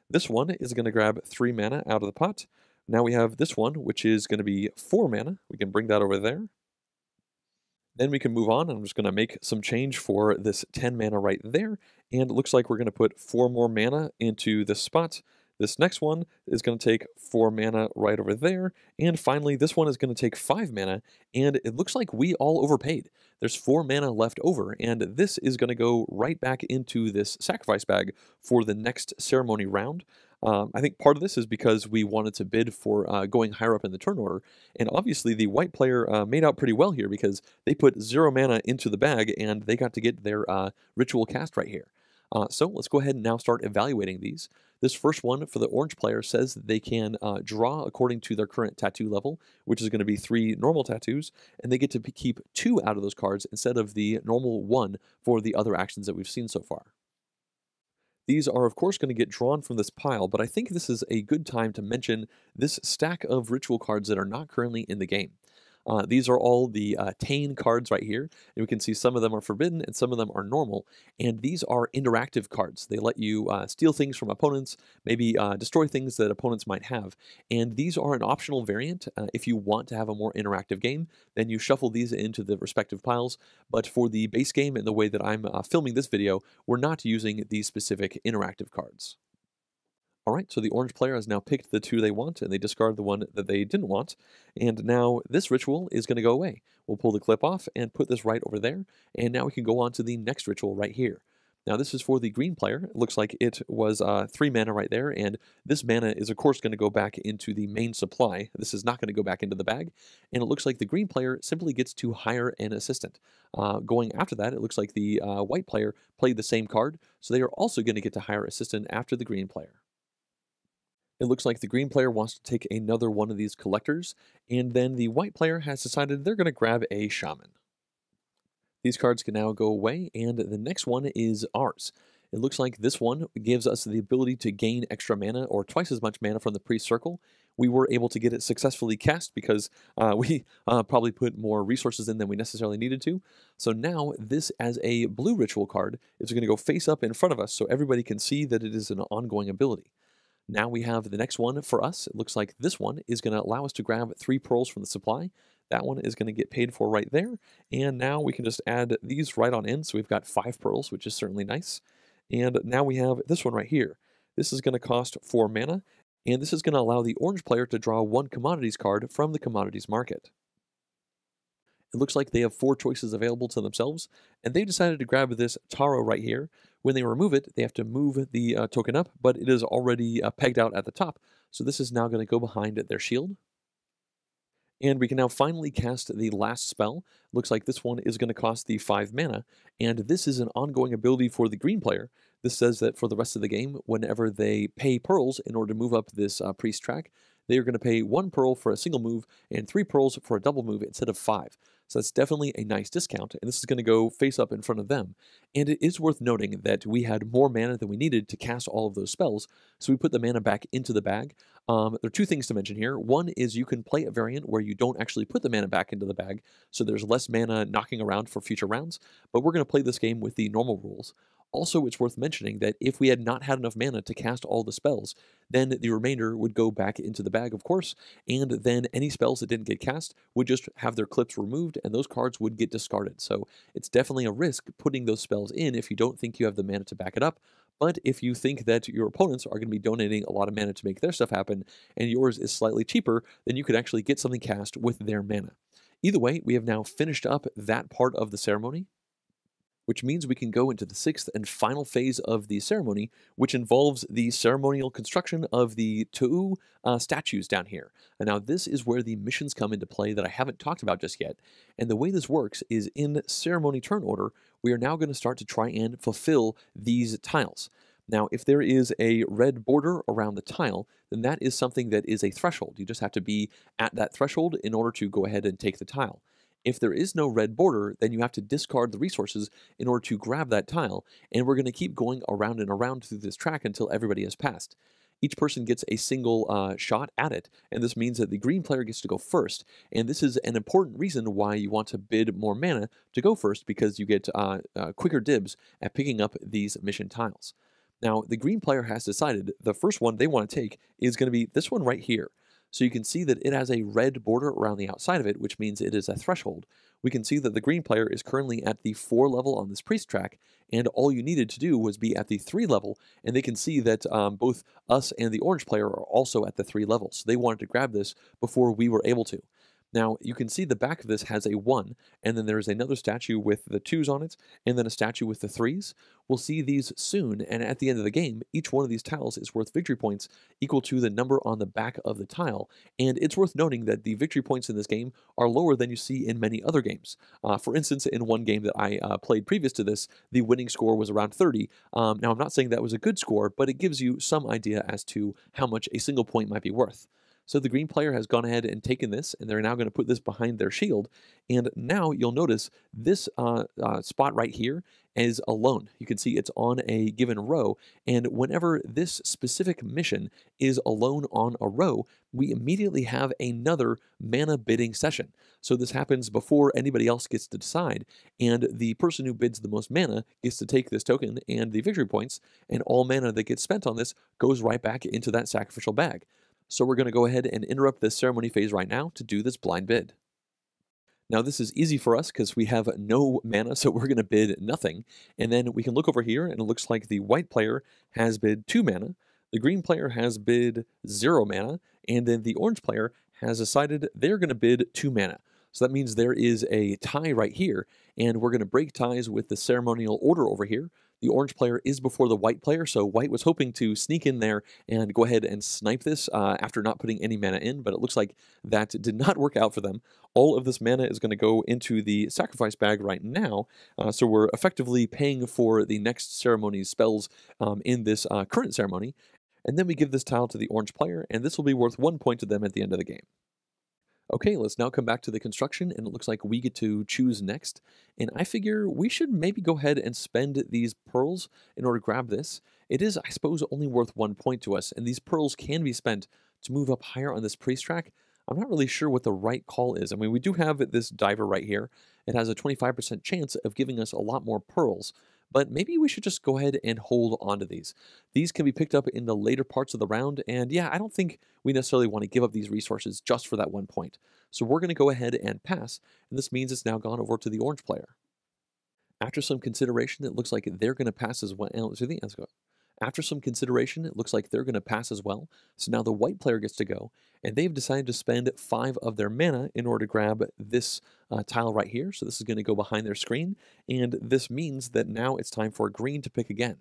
This one is going to grab three mana out of the pot. Now we have this one, which is going to be four mana. We can bring that over there. Then we can move on. I'm just going to make some change for this ten mana right there. And it looks like we're going to put four more mana into this spot. This next one is going to take four mana right over there. And finally, this one is going to take five mana. And it looks like we all overpaid. There's four mana left over. And this is going to go right back into this sacrifice bag for the next ceremony round. Um, I think part of this is because we wanted to bid for uh, going higher up in the turn order, and obviously the white player uh, made out pretty well here because they put zero mana into the bag and they got to get their uh, ritual cast right here. Uh, so let's go ahead and now start evaluating these. This first one for the orange player says that they can uh, draw according to their current tattoo level, which is going to be three normal tattoos, and they get to keep two out of those cards instead of the normal one for the other actions that we've seen so far. These are, of course, going to get drawn from this pile, but I think this is a good time to mention this stack of ritual cards that are not currently in the game. Uh, these are all the uh, Tain cards right here, and we can see some of them are forbidden and some of them are normal, and these are interactive cards. They let you uh, steal things from opponents, maybe uh, destroy things that opponents might have, and these are an optional variant. Uh, if you want to have a more interactive game, then you shuffle these into the respective piles, but for the base game and the way that I'm uh, filming this video, we're not using these specific interactive cards. Alright, so the orange player has now picked the two they want, and they discard the one that they didn't want, and now this ritual is going to go away. We'll pull the clip off and put this right over there, and now we can go on to the next ritual right here. Now this is for the green player. It looks like it was uh, three mana right there, and this mana is of course going to go back into the main supply. This is not going to go back into the bag, and it looks like the green player simply gets to hire an assistant. Uh, going after that, it looks like the uh, white player played the same card, so they are also going to get to hire assistant after the green player. It looks like the green player wants to take another one of these collectors, and then the white player has decided they're going to grab a shaman. These cards can now go away, and the next one is ours. It looks like this one gives us the ability to gain extra mana, or twice as much mana from the priest circle. We were able to get it successfully cast because uh, we uh, probably put more resources in than we necessarily needed to. So now this, as a blue ritual card, is going to go face up in front of us so everybody can see that it is an ongoing ability. Now we have the next one for us. It looks like this one is going to allow us to grab three pearls from the supply. That one is going to get paid for right there. And now we can just add these right on in. So we've got five pearls, which is certainly nice. And now we have this one right here. This is going to cost four mana. And this is going to allow the orange player to draw one commodities card from the commodities market. It looks like they have four choices available to themselves, and they decided to grab this taro right here. When they remove it, they have to move the uh, token up, but it is already uh, pegged out at the top, so this is now going to go behind their shield. And we can now finally cast the last spell. Looks like this one is going to cost the five mana, and this is an ongoing ability for the green player. This says that for the rest of the game, whenever they pay pearls in order to move up this uh, priest track, they are going to pay one pearl for a single move and three pearls for a double move instead of five. So that's definitely a nice discount, and this is going to go face up in front of them. And it is worth noting that we had more mana than we needed to cast all of those spells, so we put the mana back into the bag. Um, there are two things to mention here. One is you can play a variant where you don't actually put the mana back into the bag, so there's less mana knocking around for future rounds, but we're going to play this game with the normal rules. Also, it's worth mentioning that if we had not had enough mana to cast all the spells, then the remainder would go back into the bag, of course, and then any spells that didn't get cast would just have their clips removed, and those cards would get discarded. So it's definitely a risk putting those spells in if you don't think you have the mana to back it up. But if you think that your opponents are going to be donating a lot of mana to make their stuff happen, and yours is slightly cheaper, then you could actually get something cast with their mana. Either way, we have now finished up that part of the ceremony, which means we can go into the sixth and final phase of the ceremony, which involves the ceremonial construction of the Tu'u uh, statues down here. And now this is where the missions come into play that I haven't talked about just yet. And the way this works is in ceremony turn order, we are now going to start to try and fulfill these tiles. Now, if there is a red border around the tile, then that is something that is a threshold. You just have to be at that threshold in order to go ahead and take the tile. If there is no red border, then you have to discard the resources in order to grab that tile, and we're going to keep going around and around through this track until everybody has passed. Each person gets a single uh, shot at it, and this means that the green player gets to go first, and this is an important reason why you want to bid more mana to go first, because you get uh, uh, quicker dibs at picking up these mission tiles. Now, the green player has decided the first one they want to take is going to be this one right here. So you can see that it has a red border around the outside of it, which means it is a threshold. We can see that the green player is currently at the four level on this priest track, and all you needed to do was be at the three level, and they can see that um, both us and the orange player are also at the three level. So they wanted to grab this before we were able to. Now, you can see the back of this has a one, and then there's another statue with the twos on it, and then a statue with the threes. We'll see these soon, and at the end of the game, each one of these tiles is worth victory points equal to the number on the back of the tile, and it's worth noting that the victory points in this game are lower than you see in many other games. Uh, for instance, in one game that I uh, played previous to this, the winning score was around thirty. Um, now, I'm not saying that was a good score, but it gives you some idea as to how much a single point might be worth. So the green player has gone ahead and taken this, and they're now going to put this behind their shield. And now you'll notice this uh, uh, spot right here is alone. You can see it's on a given row, and whenever this specific mission is alone on a row, we immediately have another mana bidding session. So this happens before anybody else gets to decide, and the person who bids the most mana gets to take this token and the victory points, and all mana that gets spent on this goes right back into that sacrificial bag. So we're going to go ahead and interrupt this ceremony phase right now to do this blind bid. Now this is easy for us because we have no mana, so we're going to bid nothing. And then we can look over here, and it looks like the white player has bid two mana, the green player has bid zero mana, and then the orange player has decided they're going to bid two mana. So that means there is a tie right here, and we're going to break ties with the ceremonial order over here. The orange player is before the white player, so white was hoping to sneak in there and go ahead and snipe this uh, after not putting any mana in, but it looks like that did not work out for them. All of this mana is going to go into the sacrifice bag right now, uh, so we're effectively paying for the next ceremony's spells um, in this uh, current ceremony, and then we give this tile to the orange player, and this will be worth one point to them at the end of the game. Okay, let's now come back to the construction, and it looks like we get to choose next. And I figure we should maybe go ahead and spend these pearls in order to grab this. It is, I suppose, only worth one point to us, and these pearls can be spent to move up higher on this priest track. I'm not really sure what the right call is. I mean, we do have this diver right here. It has a twenty-five percent chance of giving us a lot more pearls, but maybe we should just go ahead and hold on to these. These can be picked up in the later parts of the round, and yeah, I don't think we necessarily want to give up these resources just for that one point. So we're going to go ahead and pass, and this means it's now gone over to the orange player. After some consideration, it looks like they're going to pass as well. Let's go. After some consideration, it looks like they're going to pass as well. So now the white player gets to go, and they've decided to spend five of their mana in order to grab this uh, tile right here. So this is going to go behind their screen, and this means that now it's time for green to pick again.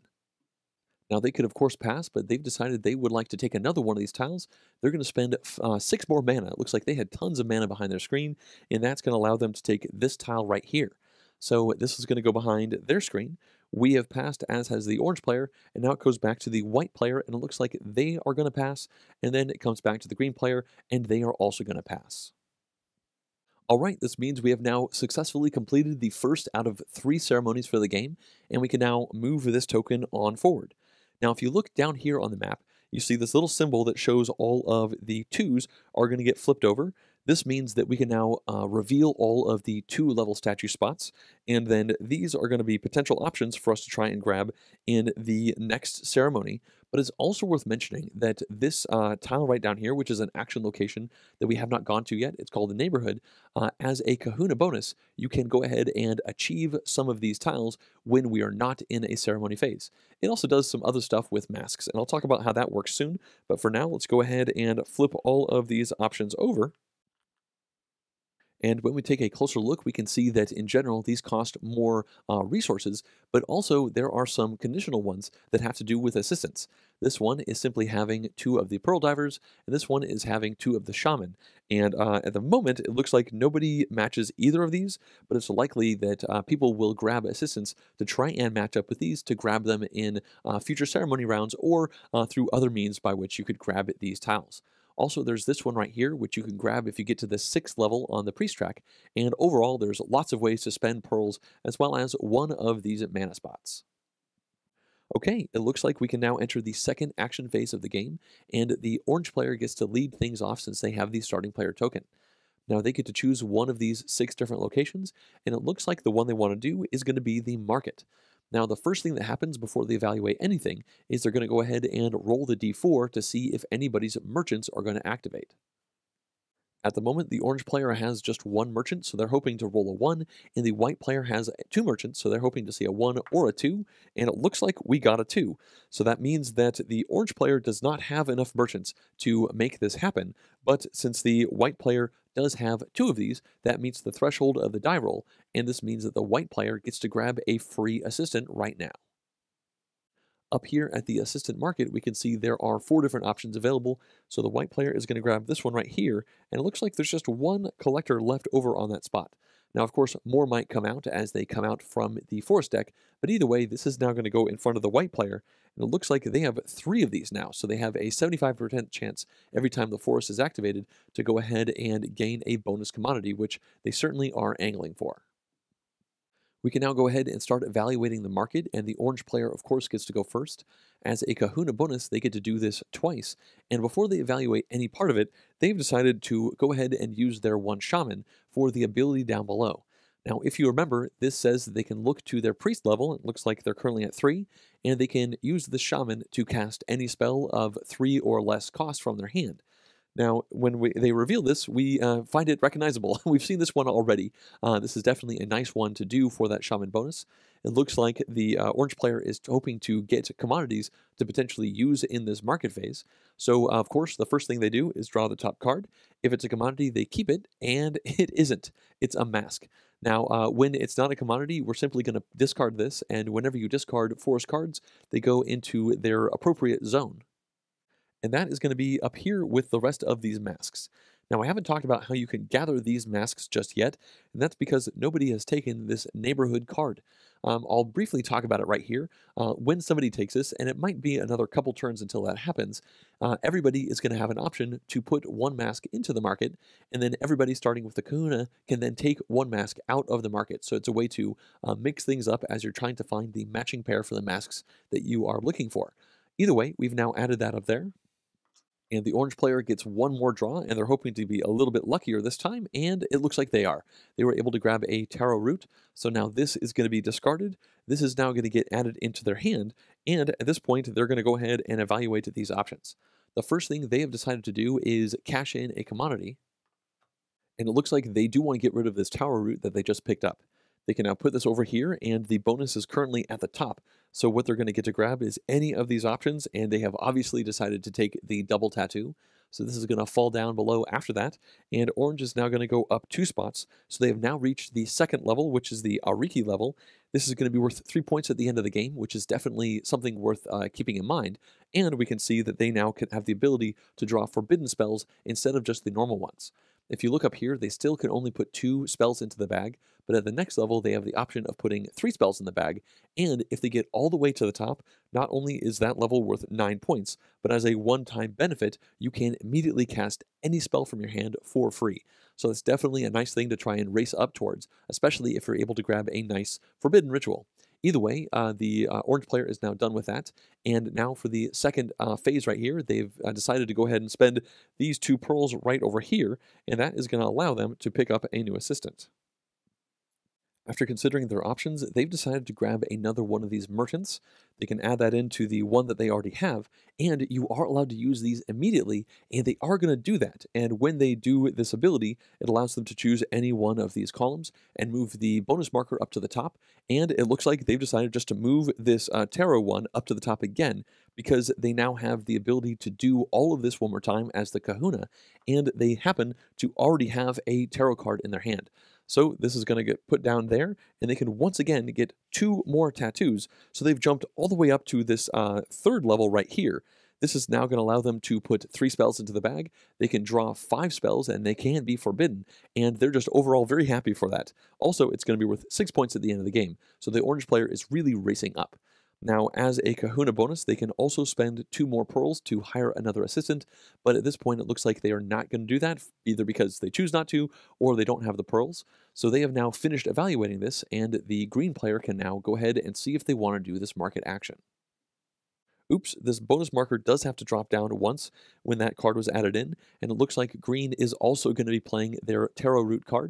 Now they could of course pass, but they've decided they would like to take another one of these tiles. They're going to spend uh, six more mana. It looks like they had tons of mana behind their screen, and that's going to allow them to take this tile right here. So this is going to go behind their screen. We have passed, as has the orange player, and now it goes back to the white player, and it looks like they are going to pass, and then it comes back to the green player, and they are also going to pass. All right, this means we have now successfully completed the first out of three ceremonies for the game, and we can now move this token on forward. Now, if you look down here on the map, you see this little symbol that shows all of the twos are going to get flipped over. This means that we can now uh, reveal all of the two-level statue spots, and then these are going to be potential options for us to try and grab in the next ceremony. But it's also worth mentioning that this uh, tile right down here, which is an action location that we have not gone to yet, it's called the neighborhood, uh, as a kahuna bonus, you can go ahead and achieve some of these tiles when we are not in a ceremony phase. It also does some other stuff with masks, and I'll talk about how that works soon, but for now, let's go ahead and flip all of these options over. And when we take a closer look, we can see that in general, these cost more uh, resources, but also there are some conditional ones that have to do with assistance. This one is simply having two of the pearl divers, and this one is having two of the shaman. And uh, at the moment, it looks like nobody matches either of these, but it's likely that uh, people will grab assistance to try and match up with these to grab them in uh, future ceremony rounds or uh, through other means by which you could grab these tiles. Also, there's this one right here, which you can grab if you get to the sixth level on the priest track. And overall, there's lots of ways to spend pearls, as well as one of these mana spots. Okay, it looks like we can now enter the second action phase of the game, and the orange player gets to lead things off since they have the starting player token. Now, they get to choose one of these six different locations, and it looks like the one they want to do is going to be the market. Now, the first thing that happens before they evaluate anything is they're going to go ahead and roll the d four to see if anybody's merchants are going to activate. At the moment, the orange player has just one merchant, so they're hoping to roll a one, and the white player has two merchants, so they're hoping to see a one or a two, and it looks like we got a two. So that means that the orange player does not have enough merchants to make this happen, but since the white player does have two of these, that meets the threshold of the die roll, and this means that the white player gets to grab a free assistant right now. Up here at the assistant market, we can see there are four different options available. So the white player is going to grab this one right here, and it looks like there's just one collector left over on that spot. Now, of course, more might come out as they come out from the forest deck, but either way, this is now going to go in front of the white player, and it looks like they have three of these now. So they have a seventy-five percent chance every time the forest is activated to go ahead and gain a bonus commodity, which they certainly are angling for. We can now go ahead and start evaluating the market, and the orange player, of course, gets to go first. As a Kahuna bonus, they get to do this twice, and before they evaluate any part of it, they've decided to go ahead and use their one shaman for the ability down below. Now, if you remember, this says that they can look to their priest level. It looks like they're currently at three, and they can use the shaman to cast any spell of three or less cost from their hand. Now, when we, they reveal this, we uh, find it recognizable. We've seen this one already. Uh, this is definitely a nice one to do for that shaman bonus. It looks like the uh, orange player is hoping to get commodities to potentially use in this market phase. So, uh, of course, the first thing they do is draw the top card. If it's a commodity, they keep it, and it isn't. It's a mask. Now, uh, when it's not a commodity, we're simply going to discard this, and whenever you discard forest cards, they go into their appropriate zone. And that is going to be up here with the rest of these masks. Now, I haven't talked about how you can gather these masks just yet, and that's because nobody has taken this neighborhood card. Um, I'll briefly talk about it right here. Uh, when somebody takes this, and it might be another couple turns until that happens, uh, everybody is going to have an option to put one mask into the market, and then everybody starting with the Kahuna can then take one mask out of the market. So it's a way to uh, mix things up as you're trying to find the matching pair for the masks that you are looking for. Either way, we've now added that up there. And the orange player gets one more draw, and they're hoping to be a little bit luckier this time, and it looks like they are. They were able to grab a taro root, so now this is going to be discarded. This is now going to get added into their hand, and at this point, they're going to go ahead and evaluate these options. The first thing they have decided to do is cash in a commodity, and it looks like they do want to get rid of this taro root that they just picked up. They can now put this over here, and the bonus is currently at the top. So what they're going to get to grab is any of these options, and they have obviously decided to take the double tattoo. So this is going to fall down below after that, and orange is now going to go up two spots. So they have now reached the second level, which is the Ariki level. This is going to be worth three points at the end of the game, which is definitely something worth uh, keeping in mind. And we can see that they now can have the ability to draw forbidden spells instead of just the normal ones. If you look up here, they still can only put two spells into the bag, but at the next level, they have the option of putting three spells in the bag, and if they get all the way to the top, not only is that level worth nine points, but as a one-time benefit, you can immediately cast any spell from your hand for free. So it's definitely a nice thing to try and race up towards, especially if you're able to grab a nice forbidden ritual. Either way, uh, the uh, orange player is now done with that, and now for the second uh, phase right here, they've uh, decided to go ahead and spend these two pearls right over here, and that is going to allow them to pick up a new assistant. After considering their options, they've decided to grab another one of these merchants. They can add that into the one that they already have, and you are allowed to use these immediately, and they are going to do that. And when they do this ability, it allows them to choose any one of these columns and move the bonus marker up to the top, and it looks like they've decided just to move this uh, tarot one up to the top again, because they now have the ability to do all of this one more time as the Kahuna, and they happen to already have a tarot card in their hand. So this is going to get put down there, and they can once again get two more tattoos. So they've jumped all the way up to this uh, third level right here. This is now going to allow them to put three spells into the bag. They can draw five spells, and they can be forbidden, and they're just overall very happy for that. Also, it's going to be worth six points at the end of the game, so the orange player is really racing up. Now, as a Kahuna bonus, they can also spend two more pearls to hire another assistant, but at this point it looks like they are not going to do that, either because they choose not to, or they don't have the pearls. So they have now finished evaluating this, and the green player can now go ahead and see if they want to do this market action. Oops, this bonus marker does have to drop down once when that card was added in, and it looks like green is also going to be playing their Tarot Root card.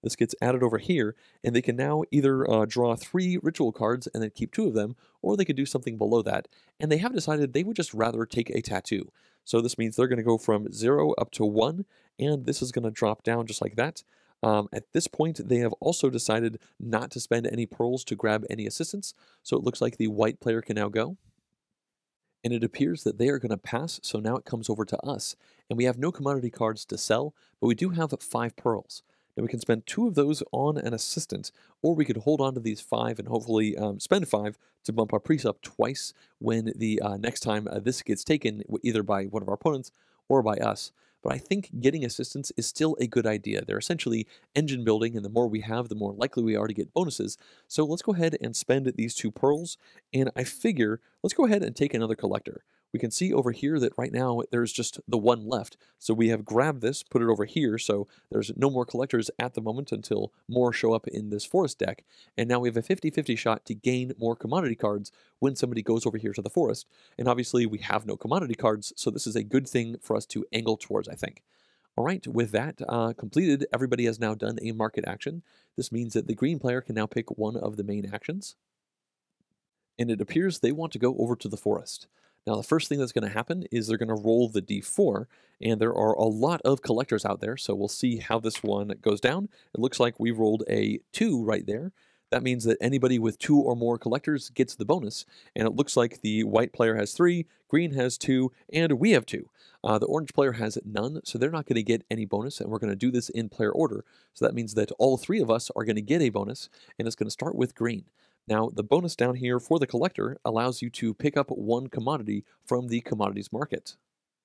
This gets added over here, and they can now either uh, draw three ritual cards and then keep two of them, or they could do something below that. And they have decided they would just rather take a tattoo. So this means they're going to go from zero up to one, and this is going to drop down just like that. Um, at this point, they have also decided not to spend any pearls to grab any assistance, so it looks like the white player can now go. And it appears that they are going to pass, so now it comes over to us. And we have no commodity cards to sell, but we do have five pearls. Now we can spend two of those on an assistant, or we could hold on to these five and hopefully um, spend five to bump our priest up twice when the uh, next time uh, this gets taken, either by one of our opponents or by us. But I think getting assistants is still a good idea. They're essentially engine building, and the more we have, the more likely we are to get bonuses. So let's go ahead and spend these two pearls, and I figure let's go ahead and take another collector. We can see over here that right now there's just the one left. So we have grabbed this, put it over here, so there's no more collectors at the moment until more show up in this forest deck. And now we have a fifty fifty shot to gain more commodity cards when somebody goes over here to the forest. And obviously we have no commodity cards, so this is a good thing for us to angle towards, I think. All right, with that uh, completed, everybody has now done a market action. This means that the green player can now pick one of the main actions. And it appears they want to go over to the forest. Now, the first thing that's going to happen is they're going to roll the d four, and there are a lot of collectors out there, so we'll see how this one goes down. It looks like we rolled a two right there. That means that anybody with two or more collectors gets the bonus, and it looks like the white player has three, green has two, and we have two. Uh, the orange player has none, so they're not going to get any bonus, and we're going to do this in player order. So that means that all three of us are going to get a bonus, and it's going to start with green. Now, the bonus down here for the collector allows you to pick up one commodity from the commodities market.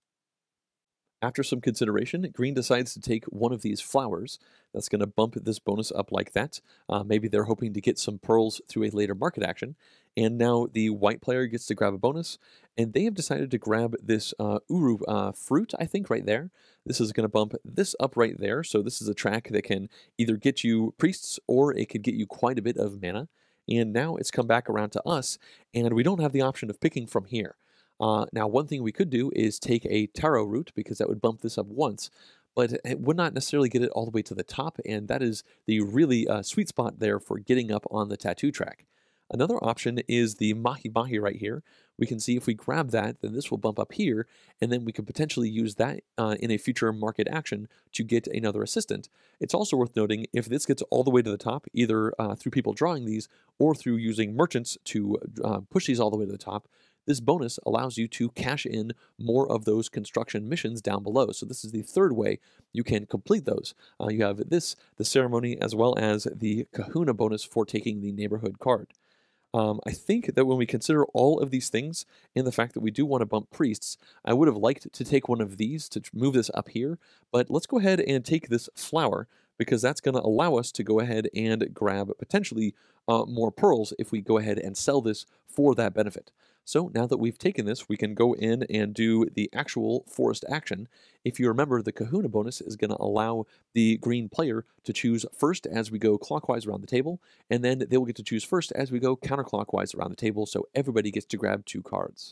After some consideration, green decides to take one of these flowers. That's going to bump this bonus up like that. Uh, maybe they're hoping to get some pearls through a later market action. And now the white player gets to grab a bonus, and they have decided to grab this uh, uru uh, fruit, I think, right there. This is going to bump this up right there. So this is a track that can either get you priests, or it could get you quite a bit of mana. And now it's come back around to us, and we don't have the option of picking from here. Uh, now, one thing we could do is take a taro root, because that would bump this up once, but it would not necessarily get it all the way to the top, and that is the really uh, sweet spot there for getting up on the tattoo track. Another option is the mahi mahi right here. We can see if we grab that, then this will bump up here, and then we could potentially use that uh, in a future market action to get another assistant. It's also worth noting, if this gets all the way to the top, either uh, through people drawing these or through using merchants to uh, push these all the way to the top, this bonus allows you to cash in more of those construction missions down below. So this is the third way you can complete those. Uh, you have this, the ceremony, as well as the kahuna bonus for taking the neighborhood card. Um, I think that when we consider all of these things and the fact that we do want to bump priests, I would have liked to take one of these to move this up here, but let's go ahead and take this flower, because that's going to allow us to go ahead and grab potentially uh, more pearls if we go ahead and sell this for that benefit. So now that we've taken this, we can go in and do the actual forest action. If you remember, the kahuna bonus is going to allow the green player to choose first as we go clockwise around the table, and then they will get to choose first as we go counterclockwise around the table, so everybody gets to grab two cards.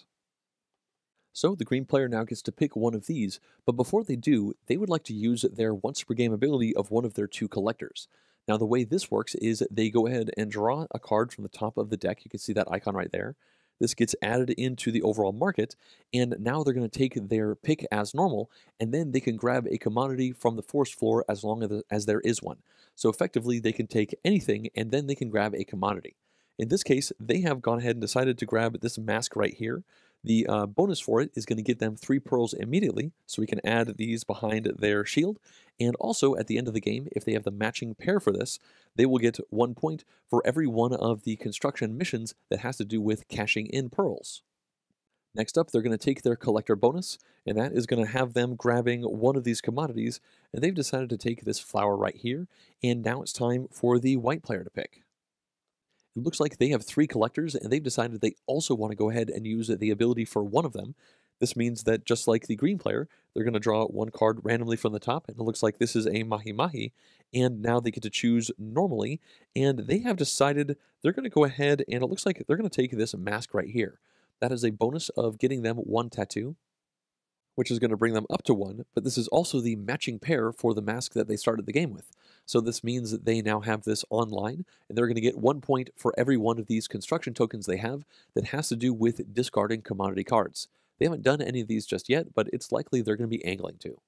So the green player now gets to pick one of these, but before they do, they would like to use their once per game ability of one of their two collectors. Now the way this works is they go ahead and draw a card from the top of the deck. You can see that icon right there. This gets added into the overall market, and now they're going to take their pick as normal, and then they can grab a commodity from the forest floor as long as, as there is one. So effectively, they can take anything, and then they can grab a commodity. In this case, they have gone ahead and decided to grab this mask right here. The uh, bonus for it is going to get them three pearls immediately, so we can add these behind their shield. And also, at the end of the game, if they have the matching pair for this, they will get one point for every one of the construction missions that has to do with cashing in pearls. Next up, they're going to take their collector bonus, and that is going to have them grabbing one of these commodities, and they've decided to take this flower right here, and now it's time for the white player to pick. It looks like they have three collectors, and they've decided they also want to go ahead and use the ability for one of them. This means that just like the green player, they're going to draw one card randomly from the top, and it looks like this is a mahi mahi, and now they get to choose normally, and they have decided they're going to go ahead, and it looks like they're going to take this mask right here. That is a bonus of getting them one tattoo, which is going to bring them up to one, but this is also the matching pair for the mask that they started the game with. So this means that they now have this online, and they're going to get one point for every one of these construction tokens they have that has to do with discarding commodity cards. They haven't done any of these just yet, but it's likely they're going to be angling to.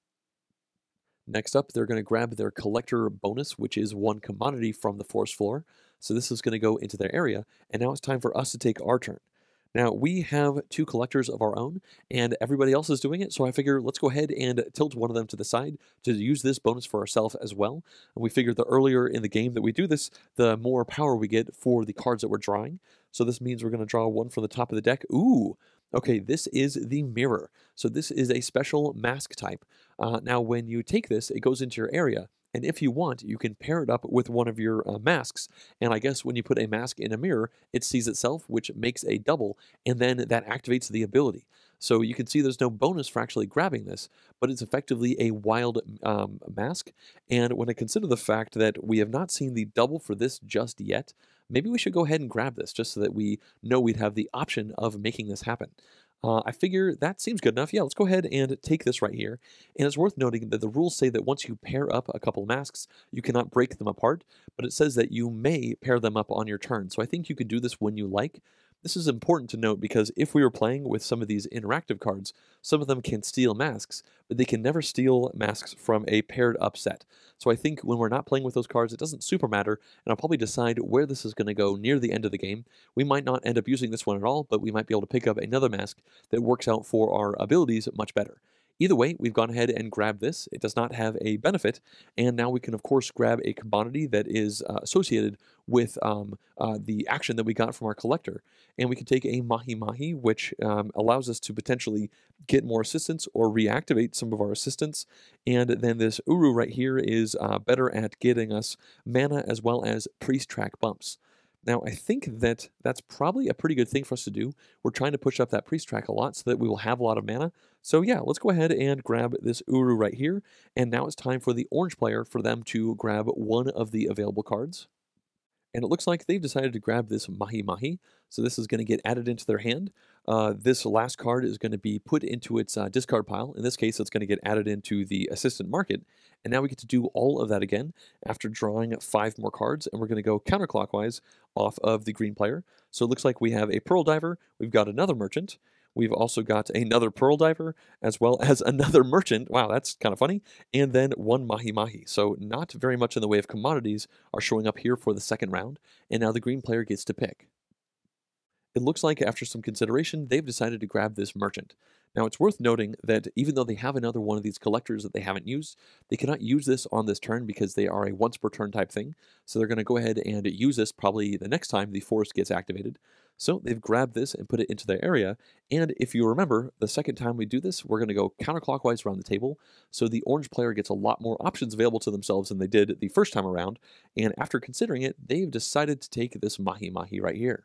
Next up, they're going to grab their collector bonus, which is one commodity from the forest floor. So this is going to go into their area, and now it's time for us to take our turn. Now, we have two collectors of our own, and everybody else is doing it, so I figure let's go ahead and tilt one of them to the side to use this bonus for ourselves as well. And we figure the earlier in the game that we do this, the more power we get for the cards that we're drawing. So this means we're going to draw one from the top of the deck. Ooh! Okay, this is the mirror. So this is a special mask type. Uh, now, when you take this, it goes into your area. And if you want, you can pair it up with one of your uh, masks. And I guess when you put a mask in a mirror, it sees itself, which makes a double, and then that activates the ability. So you can see there's no bonus for actually grabbing this, but it's effectively a wild um, mask. And when I consider the fact that we have not seen the double for this just yet, maybe we should go ahead and grab this just so that we know we'd have the option of making this happen. Uh, I figure that seems good enough. Yeah, let's go ahead and take this right here. And it's worth noting that the rules say that once you pair up a couple masks, you cannot break them apart, but it says that you may pair them up on your turn. So I think you could do this when you like. This is important to note because if we were playing with some of these interactive cards, some of them can steal masks, but they can never steal masks from a paired up set. So I think when we're not playing with those cards, it doesn't super matter, and I'll probably decide where this is going to go near the end of the game. We might not end up using this one at all, but we might be able to pick up another mask that works out for our abilities much better. Either way, we've gone ahead and grabbed this. It does not have a benefit, and now we can, of course, grab a commodity that is uh, associated with um, uh, the action that we got from our collector. And we can take a Mahi Mahi, which um, allows us to potentially get more assistance or reactivate some of our assistance. And then this Uru right here is uh, better at getting us mana as well as priest track bumps. Now, I think that that's probably a pretty good thing for us to do. We're trying to push up that priest track a lot so that we will have a lot of mana. So yeah, let's go ahead and grab this Uru right here. And now it's time for the orange player for them to grab one of the available cards. And it looks like they've decided to grab this Mahi Mahi. So this is going to get added into their hand. Uh, this last card is going to be put into its uh, discard pile. In this case, it's going to get added into the assistant market. And now we get to do all of that again after drawing five more cards. And we're going to go counterclockwise off of the green player. So it looks like we have a Pearl Diver. We've got another Merchant. We've also got another Pearl Diver, as well as another Merchant. Wow, that's kind of funny. And then one Mahi Mahi. So not very much in the way of commodities are showing up here for the second round. And now the green player gets to pick. It looks like after some consideration, they've decided to grab this Merchant. Now, it's worth noting that even though they have another one of these collectors that they haven't used, they cannot use this on this turn because they are a once per turn type thing. So they're going to go ahead and use this probably the next time the forest gets activated. So they've grabbed this and put it into their area. And if you remember, the second time we do this, we're going to go counterclockwise around the table. So the orange player gets a lot more options available to themselves than they did the first time around. And after considering it, they've decided to take this Mahi Mahi right here.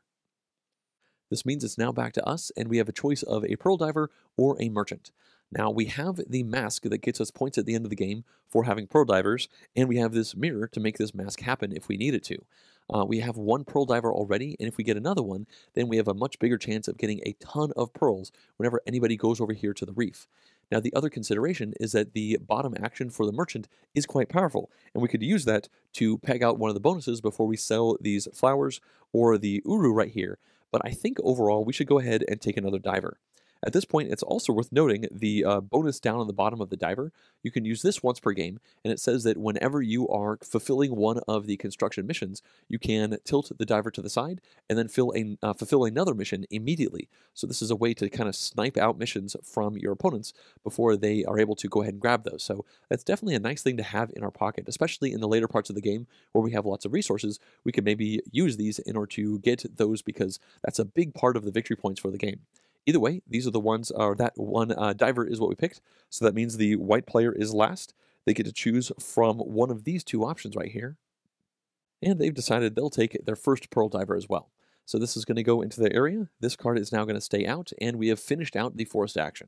This means it's now back to us, and we have a choice of a Pearl Diver or a Merchant. Now, we have the mask that gets us points at the end of the game for having Pearl Divers, and we have this mirror to make this mask happen if we needed to. Uh, we have one Pearl Diver already, and if we get another one, then we have a much bigger chance of getting a ton of pearls whenever anybody goes over here to the reef. Now, the other consideration is that the bottom action for the Merchant is quite powerful, and we could use that to peg out one of the bonuses before we sell these flowers or the Uru right here. But I think overall we should go ahead and take another diver. At this point, it's also worth noting the uh, bonus down on the bottom of the diver. You can use this once per game, and it says that whenever you are fulfilling one of the construction missions, you can tilt the diver to the side and then fill a, uh, fulfill another mission immediately. So this is a way to kind of snipe out missions from your opponents before they are able to go ahead and grab those. So that's definitely a nice thing to have in our pocket, especially in the later parts of the game where we have lots of resources. We can maybe use these in order to get those because that's a big part of the victory points for the game. Either way, these are the ones, or that one uh, diver is what we picked. So that means the white player is last. They get to choose from one of these two options right here. And they've decided they'll take their first Pearl Diver as well. So this is going to go into the area. This card is now going to stay out, and we have finished out the forest action.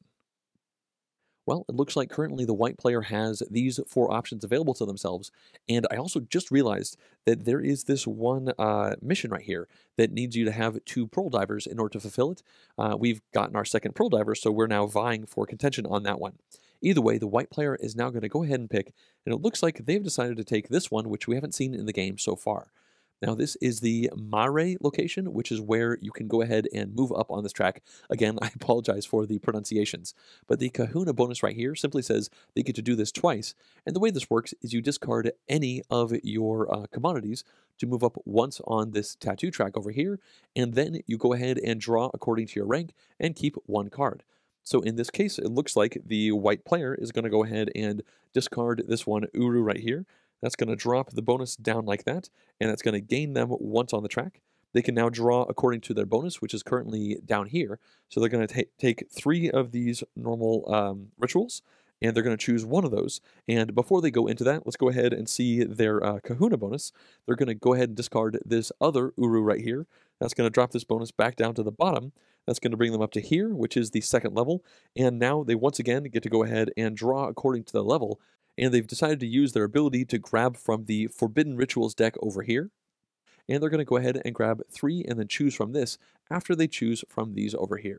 Well, it looks like currently the white player has these four options available to themselves, and I also just realized that there is this one uh, mission right here that needs you to have two Pearl Divers in order to fulfill it. Uh, we've gotten our second Pearl Diver, so we're now vying for contention on that one. Either way, the white player is now going to go ahead and pick, and it looks like they've decided to take this one, which we haven't seen in the game so far. Now, this is the Mare location, which is where you can go ahead and move up on this track. Again, I apologize for the pronunciations, but the Kahuna bonus right here simply says they get to do this twice. And the way this works is you discard any of your uh, commodities to move up once on this tattoo track over here, and then you go ahead and draw according to your rank and keep one card. So in this case, it looks like the white player is going to go ahead and discard this one Uru right here. That's going to drop the bonus down like that, and that's going to gain them once on the track. They can now draw according to their bonus, which is currently down here. So they're going to take three of these normal um, rituals, and they're going to choose one of those. And before they go into that, let's go ahead and see their uh, Kahuna bonus. They're going to go ahead and discard this other Uru right here. That's going to drop this bonus back down to the bottom. That's going to bring them up to here, which is the second level. And now they once again get to go ahead and draw according to the level. And they've decided to use their ability to grab from the Forbidden Rituals deck over here. And they're going to go ahead and grab three and then choose from this after they choose from these over here.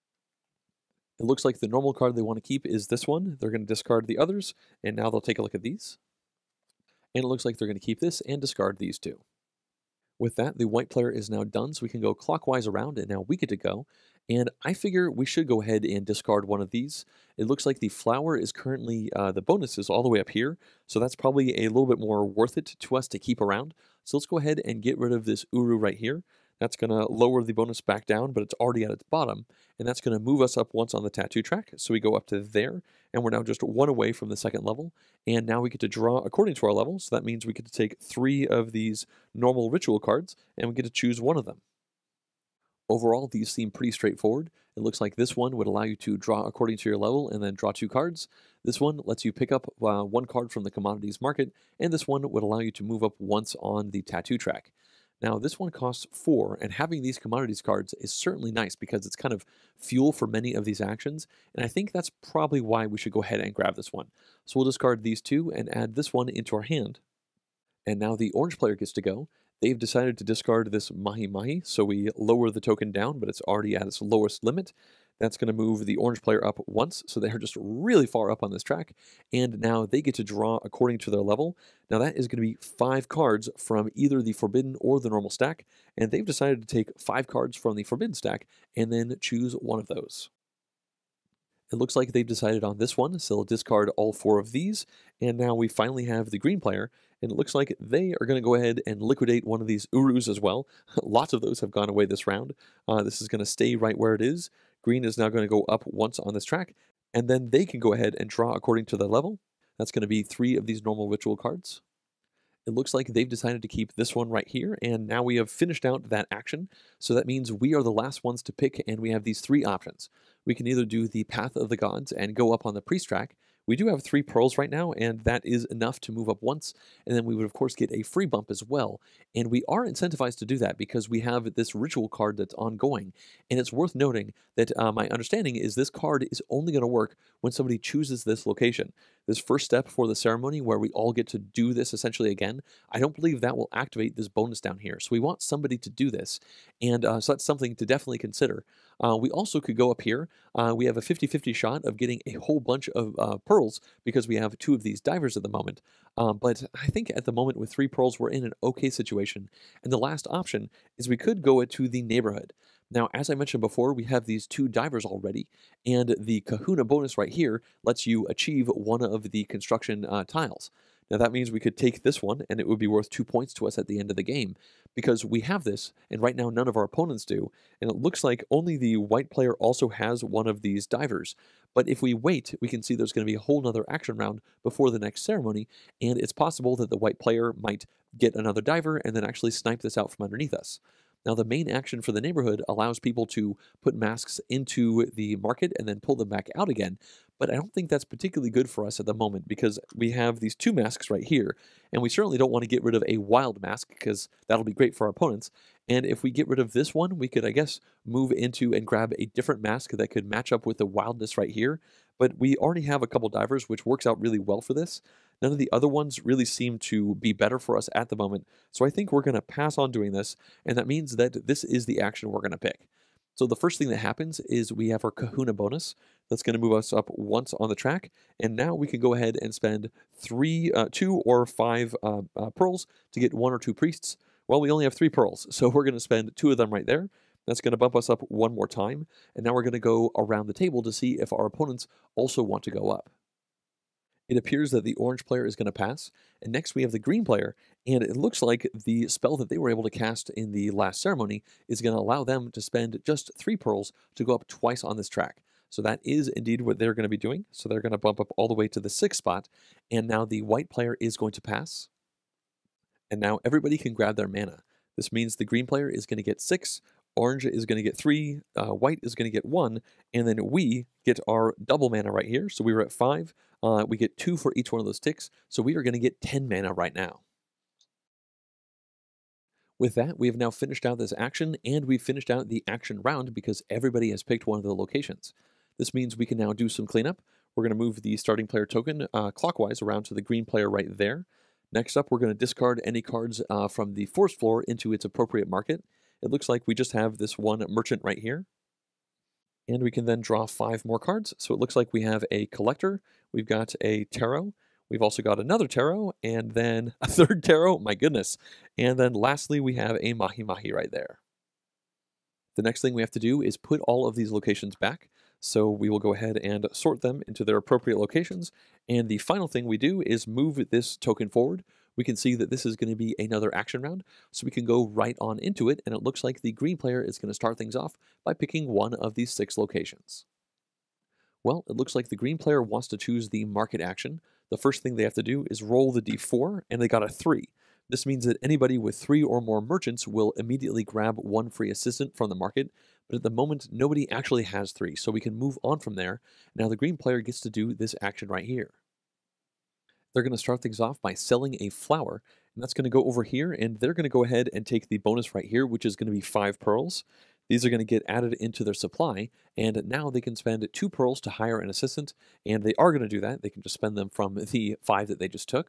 It looks like the normal card they want to keep is this one. They're going to discard the others, and now they'll take a look at these. And it looks like they're going to keep this and discard these two. With that, the white player is now done, so we can go clockwise around, and now we get to go. And I figure we should go ahead and discard one of these. It looks like the flower is currently, uh, the bonus is all the way up here, so that's probably a little bit more worth it to us to keep around. So let's go ahead and get rid of this Uru right here. That's going to lower the bonus back down, but it's already at its bottom, and that's going to move us up once on the tattoo track. So we go up to there, and we're now just one away from the second level, and now we get to draw according to our level, so that means we get to take three of these normal ritual cards, and we get to choose one of them. Overall, these seem pretty straightforward. It looks like this one would allow you to draw according to your level and then draw two cards. This one lets you pick up uh, one card from the commodities market, and this one would allow you to move up once on the tattoo track. Now, this one costs four, and having these commodities cards is certainly nice because it's kind of fuel for many of these actions, and I think that's probably why we should go ahead and grab this one. So we'll discard these two and add this one into our hand. And now the orange player gets to go. They've decided to discard this Mahi Mahi, so we lower the token down, but it's already at its lowest limit. That's going to move the orange player up once, so they're just really far up on this track, and now they get to draw according to their level. Now that is going to be five cards from either the Forbidden or the normal stack, and they've decided to take five cards from the Forbidden stack and then choose one of those. It looks like they've decided on this one, so they'll discard all four of these, and now we finally have the green player, and it looks like they are going to go ahead and liquidate one of these Urus as well. Lots of those have gone away this round. Uh, this is going to stay right where it is. Green is now going to go up once on this track, and then they can go ahead and draw according to their level. That's going to be three of these normal ritual cards. It looks like they've decided to keep this one right here, and now we have finished out that action. So that means we are the last ones to pick, and we have these three options. We can either do the Path of the Gods and go up on the priest track. We do have three pearls right now, and that is enough to move up once, and then we would of course get a free bump as well. And we are incentivized to do that because we have this ritual card that's ongoing. And it's worth noting that uh, my understanding is this card is only going to work when somebody chooses this location. This first step for the ceremony where we all get to do this essentially again, I don't believe that will activate this bonus down here. So we want somebody to do this, and uh, so that's something to definitely consider. Uh, we also could go up here. Uh, we have a fifty fifty shot of getting a whole bunch of uh, pearls because we have two of these divers at the moment. Um, but I think at the moment with three pearls, we're in an okay situation. And the last option is we could go to the neighborhood. Now, as I mentioned before, we have these two divers already, and the Kahuna bonus right here lets you achieve one of the construction uh, tiles. Now that means we could take this one, and it would be worth two points to us at the end of the game, because we have this, and right now none of our opponents do, and it looks like only the white player also has one of these divers. But if we wait, we can see there's going to be a whole nother action round before the next ceremony, and it's possible that the white player might get another diver and then actually snipe this out from underneath us. Now, the main action for the neighborhood allows people to put masks into the market and then pull them back out again, but I don't think that's particularly good for us at the moment because we have these two masks right here, and we certainly don't want to get rid of a wild mask because that'll be great for our opponents. And if we get rid of this one, we could, I guess, move into and grab a different mask that could match up with the wildness right here. But we already have a couple divers, which works out really well for this. None of the other ones really seem to be better for us at the moment, so I think we're going to pass on doing this, and that means that this is the action we're going to pick. So the first thing that happens is we have our Kahuna bonus. That's going to move us up once on the track, and now we can go ahead and spend three, uh, two or five uh, uh, pearls to get one or two priests. Well, we only have three pearls, so we're going to spend two of them right there. That's going to bump us up one more time, and now we're going to go around the table to see if our opponents also want to go up. It appears that the orange player is going to pass, and next we have the green player, and it looks like the spell that they were able to cast in the last ceremony is going to allow them to spend just three pearls to go up twice on this track. So that is indeed what they're going to be doing. So they're going to bump up all the way to the sixth spot, and now the white player is going to pass. And now everybody can grab their mana. This means the green player is going to get six, orange is going to get three, uh, white is going to get one, and then we get our double mana right here. So we were at five. Uh, we get two for each one of those ticks, so we are going to get ten mana right now. With that, we have now finished out this action, and we've finished out the action round because everybody has picked one of the locations. This means we can now do some cleanup. We're going to move the starting player token uh, clockwise around to the green player right there. Next up, we're going to discard any cards uh, from the forest floor into its appropriate market. It looks like we just have this one merchant right here. And we can then draw five more cards. So it looks like we have a collector, we've got a tarot, we've also got another tarot, and then a third tarot, my goodness. And then lastly, we have a mahi mahi right there. The next thing we have to do is put all of these locations back. So we will go ahead and sort them into their appropriate locations. And the final thing we do is move this token forward. We can see that this is going to be another action round, so we can go right on into it, and it looks like the green player is going to start things off by picking one of these six locations. Well, it looks like the green player wants to choose the market action. The first thing they have to do is roll the d four, and they got a three. This means that anybody with three or more merchants will immediately grab one free assistant from the market, but at the moment, nobody actually has three, so we can move on from there. Now the green player gets to do this action right here. They're going to start things off by selling a flower, and that's going to go over here, and they're going to go ahead and take the bonus right here, which is going to be five pearls. These are going to get added into their supply, and now they can spend two pearls to hire an assistant, and they are going to do that. They can just spend them from the five that they just took.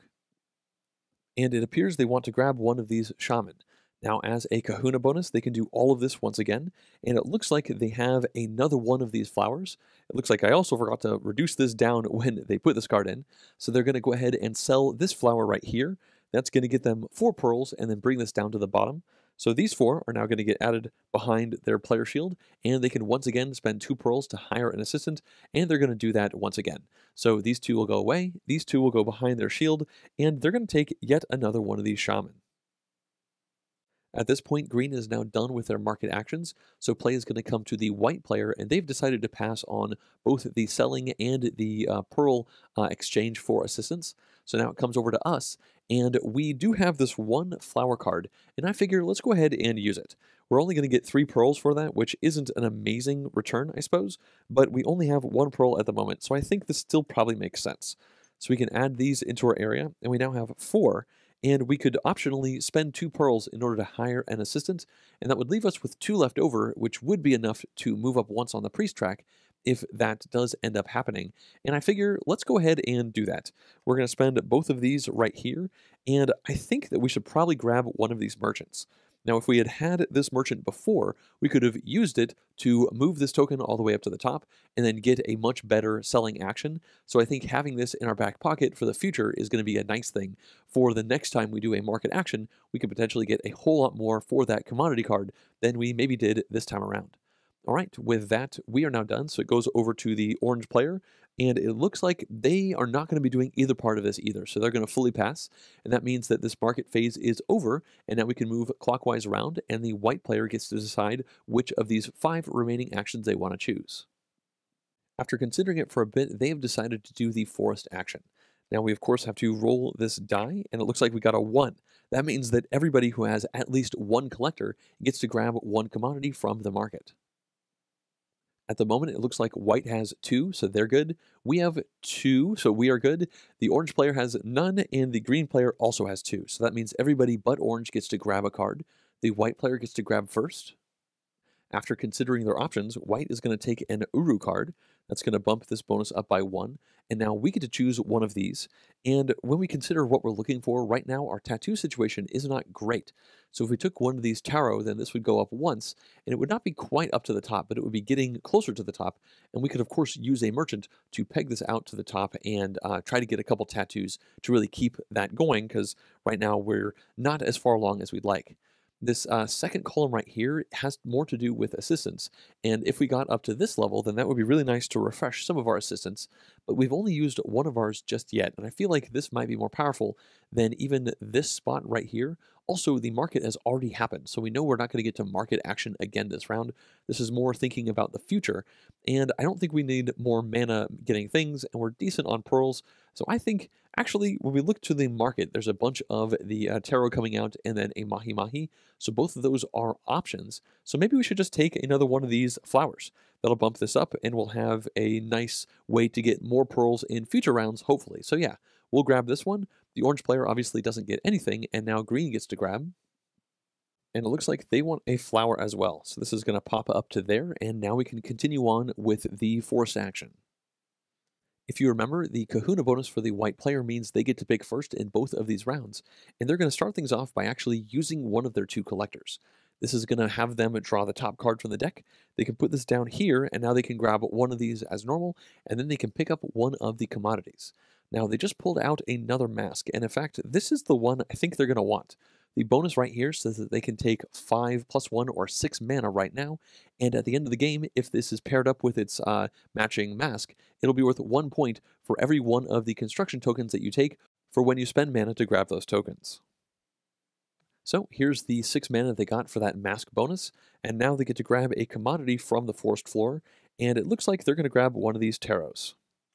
And it appears they want to grab one of these shaman. Now, as a kahuna bonus, they can do all of this once again, and it looks like they have another one of these flowers. It looks like I also forgot to reduce this down when they put this card in, so they're going to go ahead and sell this flower right here. That's going to get them four pearls and then bring this down to the bottom. So these four are now going to get added behind their player shield, and they can once again spend two pearls to hire an assistant, and they're going to do that once again. So these two will go away, these two will go behind their shield, and they're going to take yet another one of these shaman. At this point, green is now done with their market actions, so play is going to come to the white player, and they've decided to pass on both the selling and the uh, pearl uh, exchange for assistance. So now it comes over to us, and we do have this one flower card, and I figure let's go ahead and use it. We're only going to get three pearls for that, which isn't an amazing return, I suppose, but we only have one pearl at the moment, so I think this still probably makes sense. So we can add these into our area, and we now have four. And we could optionally spend two pearls in order to hire an assistant, and that would leave us with two left over, which would be enough to move up once on the priest track if that does end up happening. And I figure let's go ahead and do that. We're going to spend both of these right here, and I think that we should probably grab one of these merchants. Now, if we had had this merchant before, we could have used it to move this token all the way up to the top and then get a much better selling action. So I think having this in our back pocket for the future is going to be a nice thing. For the next time we do a market action, we could potentially get a whole lot more for that commodity card than we maybe did this time around. All right, with that, we are now done. So it goes over to the orange player, and it looks like they are not going to be doing either part of this either. So they're going to fully pass, and that means that this market phase is over, and now we can move clockwise around, and the white player gets to decide which of these five remaining actions they want to choose. After considering it for a bit, they have decided to do the forest action. Now we, of course, have to roll this die, and it looks like we got a one. That means that everybody who has at least one collector gets to grab one commodity from the market. At the moment, it looks like white has two, so they're good. We have two, so we are good. The orange player has none, and the green player also has two. So that means everybody but orange gets to grab a card. The white player gets to grab first. After considering their options, white is going to take an Uru card. That's going to bump this bonus up by one. And now we get to choose one of these. And when we consider what we're looking for right now, our tattoo situation is not great. So if we took one of these tarot, then this would go up once, and it would not be quite up to the top, but it would be getting closer to the top. And we could, of course, use a merchant to peg this out to the top and uh, try to get a couple tattoos to really keep that going, because right now we're not as far along as we'd like. This uh, second column right here has more to do with assistance, and if we got up to this level, then that would be really nice to refresh some of our assistants, but we've only used one of ours just yet, and I feel like this might be more powerful than even this spot right here. Also, the market has already happened, so we know we're not going to get to market action again this round. This is more thinking about the future, and I don't think we need more mana getting things, and we're decent on pearls, so I think actually when we look to the market, there's a bunch of the uh, tarot coming out and then a mahi mahi, so both of those are options. So maybe we should just take another one of these flowers. That'll bump this up, and we'll have a nice way to get more pearls in future rounds, hopefully. So yeah, we'll grab this one. The orange player obviously doesn't get anything, and now green gets to grab. And it looks like they want a flower as well. So this is going to pop up to there, and now we can continue on with the forced action. If you remember, the kahuna bonus for the white player means they get to pick first in both of these rounds, and they're going to start things off by actually using one of their two collectors. This is going to have them draw the top card from the deck. They can put this down here, and now they can grab one of these as normal, and then they can pick up one of the commodities. Now, they just pulled out another mask, and in fact, this is the one I think they're going to want. The bonus right here says that they can take five plus one or six mana right now, and at the end of the game, if this is paired up with its uh, matching mask, it'll be worth one point for every one of the construction tokens that you take for when you spend mana to grab those tokens. So here's the six mana they got for that mask bonus, and now they get to grab a commodity from the forest floor, and it looks like they're going to grab one of these tarots.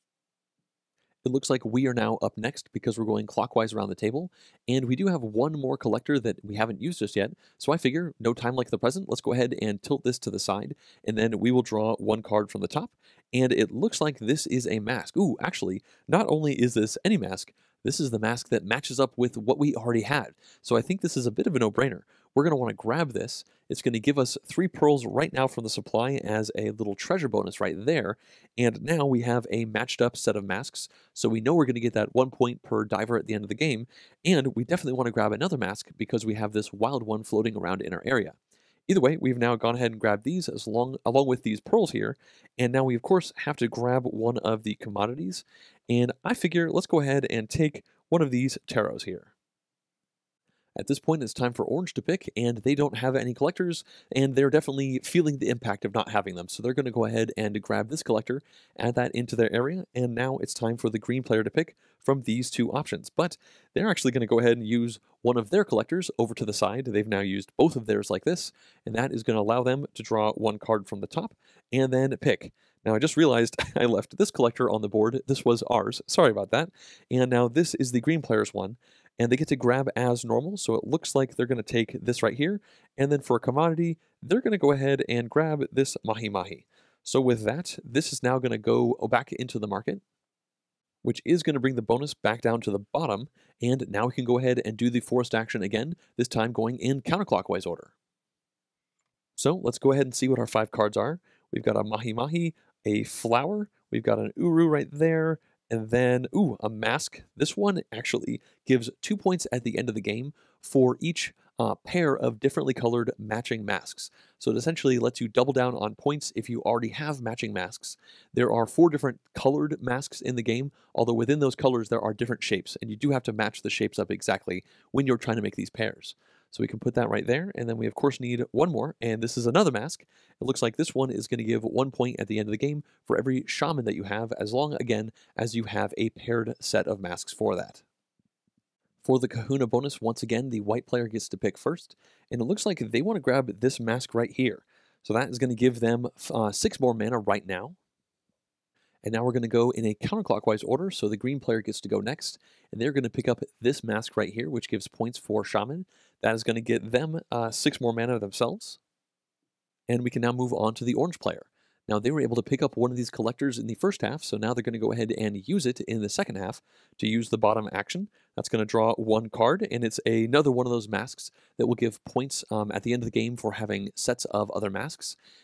It looks like we are now up next because we're going clockwise around the table, and we do have one more collector that we haven't used just yet, so I figure no time like the present, let's go ahead and tilt this to the side, and then we will draw one card from the top, and it looks like this is a mask. Ooh, actually, not only is this any mask, this is the mask that matches up with what we already had, so I think this is a bit of a no-brainer. We're going to want to grab this. It's going to give us three pearls right now from the supply as a little treasure bonus right there. And now we have a matched up set of masks. So we know we're going to get that one point per diver at the end of the game. And we definitely want to grab another mask because we have this wild one floating around in our area. Either way, we've now gone ahead and grabbed these as long, along with these pearls here. And now we, of course, have to grab one of the commodities. And I figure let's go ahead and take one of these tarots here. At this point, it's time for orange to pick, and they don't have any collectors, and they're definitely feeling the impact of not having them. So they're going to go ahead and grab this collector, add that into their area, and now it's time for the green player to pick from these two options. But they're actually going to go ahead and use one of their collectors over to the side. They've now used both of theirs like this, and that is going to allow them to draw one card from the top and then pick. Now, I just realized I left this collector on the board. This was ours. Sorry about that. And now this is the green player's one. And they get to grab as normal, so it looks like they're going to take this right here, and then for a commodity, they're going to go ahead and grab this mahi mahi. So with that, this is now going to go back into the market, which is going to bring the bonus back down to the bottom, and now we can go ahead and do the forced action again, this time going in counterclockwise order. So let's go ahead and see what our five cards are. We've got a mahi mahi, a flower, we've got an uru right there, and then, ooh, a mask. This one actually gives two points at the end of the game for each uh, pair of differently colored matching masks. So it essentially lets you double down on points if you already have matching masks. There are four different colored masks in the game, although within those colors there are different shapes, and you do have to match the shapes up exactly when you're trying to make these pairs. So we can put that right there, and then we of course need one more, and this is another mask. It looks like this one is going to give one point at the end of the game for every shaman that you have, as long, again, as you have a paired set of masks for that. For the kahuna bonus, once again, the white player gets to pick first, and it looks like they want to grab this mask right here. So that is going to give them uh, six more mana right now. And now we're going to go in a counterclockwise order, so the green player gets to go next, and they're going to pick up this mask right here, which gives points for Shaman. That is going to get them uh, six more mana themselves. And we can now move on to the orange player. Now, they were able to pick up one of these collectors in the first half, so now they're going to go ahead and use it in the second half to use the bottom action. That's going to draw one card, and it's another one of those masks that will give points um, at the end of the game for having sets of other masks.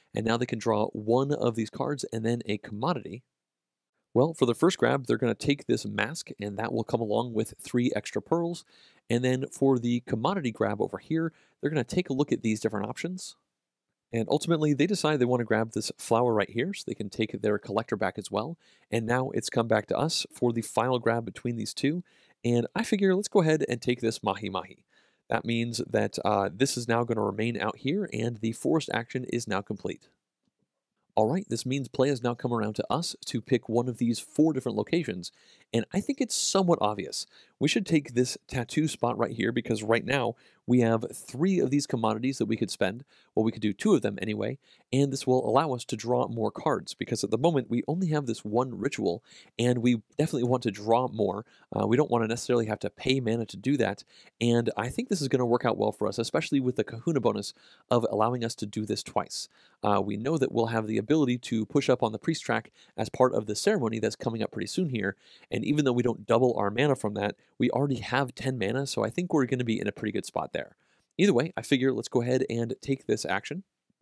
and now they can draw one of these cards and then a commodity. Well, for the first grab, they're going to take this mask, and that will come along with three extra pearls. And then for the commodity grab over here, they're going to take a look at these different options. And ultimately, they decide they want to grab this flower right here so they can take their collector back as well. And now it's come back to us for the final grab between these two. And I figure let's go ahead and take this Mahi Mahi. That means that uh, this is now going to remain out here, and the forest action is now complete. All right, this means play has now come around to us to pick one of these four different locations, and I think it's somewhat obvious. We should take this tattoo spot right here because right now we have three of these commodities that we could spend. Well, we could do two of them anyway, and this will allow us to draw more cards because at the moment we only have this one ritual, and we definitely want to draw more. Uh, we don't want to necessarily have to pay mana to do that, and I think this is going to work out well for us, especially with the Kahuna bonus of allowing us to do this twice. Uh, we know that we'll have the ability to push up on the priest track as part of the ceremony that's coming up pretty soon here, and even though we don't double our mana from that, we already have ten mana, so I think we're going to be in a pretty good spot there. Either way, I figure let's go ahead and take this action.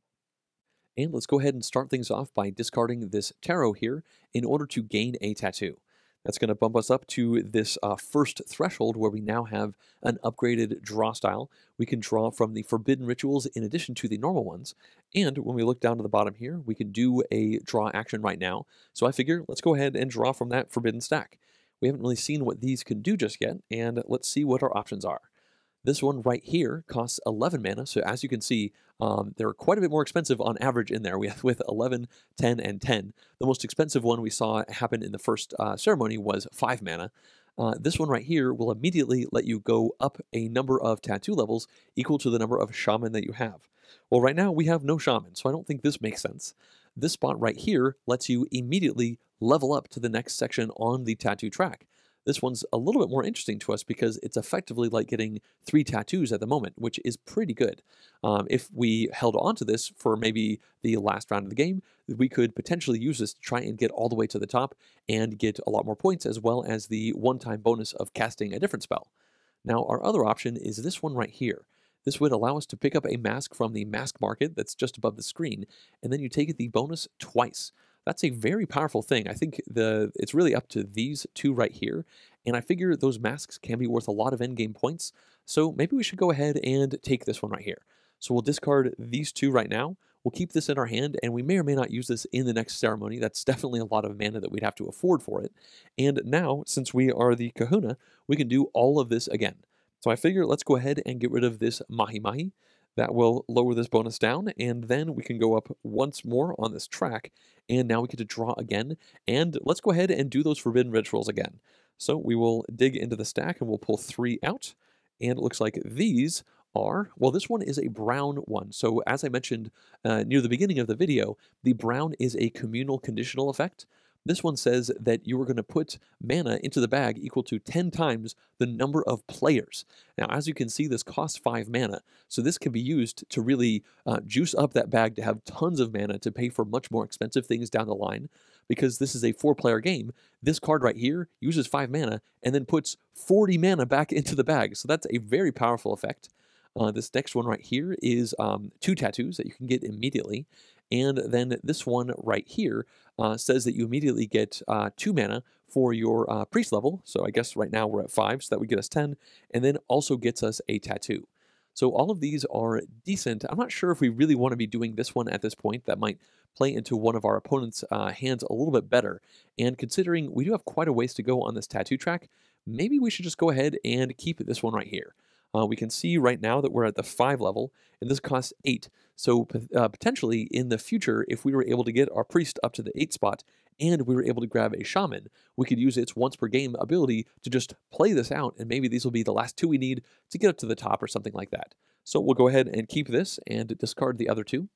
And let's go ahead and start things off by discarding this tarot here in order to gain a tattoo. That's going to bump us up to this uh, first threshold where we now have an upgraded draw style. We can draw from the forbidden rituals in addition to the normal ones. And when we look down to the bottom here, we can do a draw action right now. So I figure let's go ahead and draw from that forbidden stack. We haven't really seen what these can do just yet, and let's see what our options are. This one right here costs eleven mana, so as you can see, um, they're quite a bit more expensive on average in there. We have with eleven, ten, and ten. The most expensive one we saw happen in the first uh, ceremony was five mana. Uh, this one right here will immediately let you go up a number of tattoo levels equal to the number of shaman that you have. Well, right now we have no shaman, so I don't think this makes sense. This spot right here lets you immediately level up to the next section on the tattoo track. This one's a little bit more interesting to us because it's effectively like getting three tattoos at the moment, which is pretty good. Um, if we held on to this for maybe the last round of the game, we could potentially use this to try and get all the way to the top and get a lot more points, as well as the one-time bonus of casting a different spell. Now, our other option is this one right here. This would allow us to pick up a mask from the mask market that's just above the screen, and then you take the bonus twice. That's a very powerful thing. I think the it's really up to these two right here, and I figure those masks can be worth a lot of endgame points, so maybe we should go ahead and take this one right here. So we'll discard these two right now, we'll keep this in our hand, and we may or may not use this in the next ceremony. That's definitely a lot of mana that we'd have to afford for it. And now, since we are the Kahuna, we can do all of this again. So I figure let's go ahead and get rid of this Mahi Mahi. That will lower this bonus down, and then we can go up once more on this track, and now we get to draw again, and let's go ahead and do those forbidden rituals again. So we will dig into the stack, and we'll pull three out, and it looks like these are, well, this one is a brown one. So as I mentioned uh, near the beginning of the video, the brown is a communal conditional effect. This one says that you are going to put mana into the bag equal to ten times the number of players. Now, as you can see, this costs five mana, so this can be used to really uh, juice up that bag to have tons of mana to pay for much more expensive things down the line. Because this is a four-player game, this card right here uses five mana and then puts forty mana back into the bag, so that's a very powerful effect. Uh, this next one right here is um, two tattoos that you can get immediately. And then this one right here uh, says that you immediately get uh, two mana for your uh, priest level. So I guess right now we're at five, so that would get us ten. And then also gets us a tattoo. So all of these are decent. I'm not sure if we really want to be doing this one at this point. That might play into one of our opponent's uh, hands a little bit better. And considering we do have quite a ways to go on this tattoo track, maybe we should just go ahead and keep this one right here. Uh, we can see right now that we're at the five level, and this costs eight. So uh, potentially in the future, if we were able to get our priest up to the eight spot, and we were able to grab a shaman, we could use its once per game ability to just play this out, and maybe these will be the last two we need to get up to the top or something like that. So we'll go ahead and keep this and discard the other two.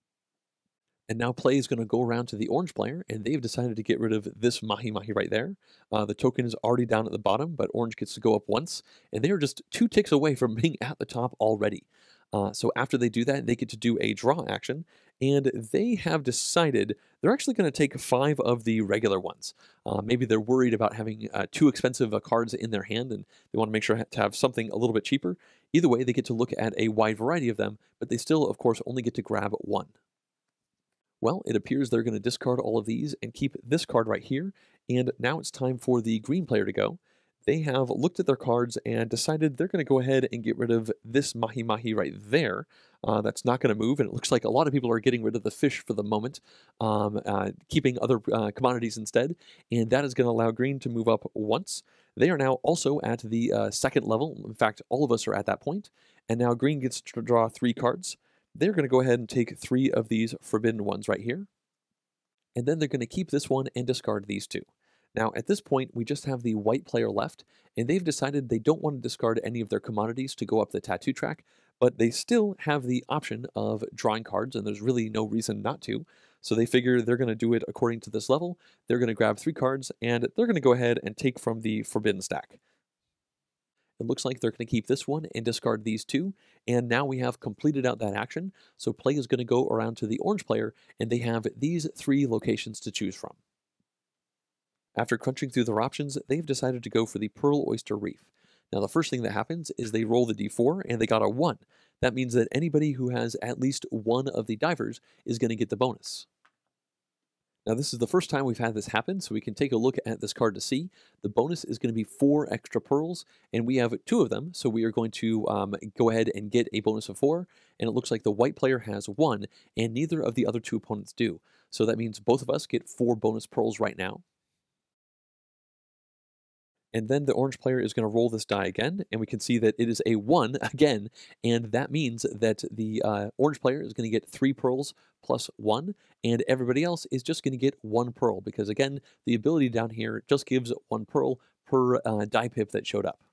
And now play is going to go around to the orange player, and they've decided to get rid of this Mahi Mahi right there. Uh, the token is already down at the bottom, but orange gets to go up once, and they are just two ticks away from being at the top already. Uh, so after they do that, they get to do a draw action, and they have decided they're actually going to take five of the regular ones. Uh, maybe they're worried about having uh, too expensive uh, cards in their hand, and they want to make sure to have something a little bit cheaper. Either way, they get to look at a wide variety of them, but they still, of course, only get to grab one. Well, it appears they're going to discard all of these and keep this card right here. And now it's time for the green player to go. They have looked at their cards and decided they're going to go ahead and get rid of this Mahi Mahi right there. Uh, that's not going to move, and it looks like a lot of people are getting rid of the fish for the moment, um, uh, keeping other uh, commodities instead, and that is going to allow green to move up once. They are now also at the uh, second level. In fact, all of us are at that point, and now green gets to draw three cards. They're going to go ahead and take three of these forbidden ones right here, and then they're going to keep this one and discard these two. Now, at this point, we just have the white player left, and they've decided they don't want to discard any of their commodities to go up the tattoo track, but they still have the option of drawing cards, and there's really no reason not to. So they figure they're going to do it according to this level. They're going to grab three cards, and they're going to go ahead and take from the forbidden stack. It looks like they're going to keep this one and discard these two, and now we have completed out that action. So play is going to go around to the orange player, and they have these three locations to choose from. After crunching through their options, they've decided to go for the Pearl Oyster Reef. Now, the first thing that happens is they roll the d four, and they got a one. That means that anybody who has at least one of the divers is going to get the bonus. Now, this is the first time we've had this happen, so we can take a look at this card to see. The bonus is going to be four extra pearls, and we have two of them, so we are going to um, go ahead and get a bonus of four, and it looks like the white player has one, and neither of the other two opponents do. So that means both of us get four bonus pearls right now. And then the orange player is going to roll this die again, and we can see that it is a one again, and that means that the uh, orange player is going to get three pearls plus one, and everybody else is just going to get one pearl, because again, the ability down here just gives one pearl per uh, die pip that showed up.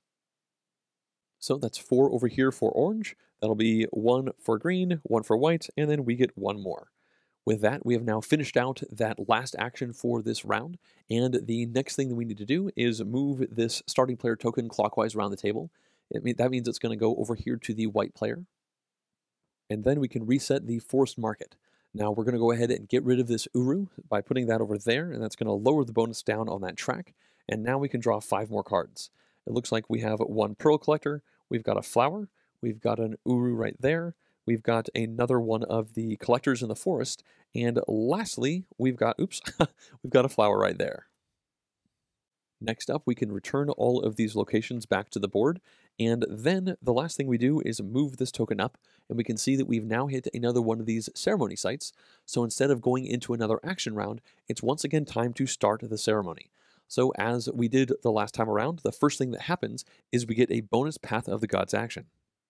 So that's four over here for orange, that'll be one for green, one for white, and then we get one more. With that, we have now finished out that last action for this round, and the next thing that we need to do is move this starting player token clockwise around the table. It mean, that means it's going to go over here to the white player, and then we can reset the forced market. Now we're going to go ahead and get rid of this Uru by putting that over there, and that's going to lower the bonus down on that track, and now we can draw five more cards. It looks like we have one Pearl Collector, we've got a Flower, we've got an Uru right there, we've got another one of the collectors in the forest, and lastly, we've got, oops, we've got a flower right there. Next up, we can return all of these locations back to the board, and then the last thing we do is move this token up, and we can see that we've now hit another one of these ceremony sites. So instead of going into another action round, it's once again time to start the ceremony. So as we did the last time around, the first thing that happens is we get a bonus Path of the Gods action.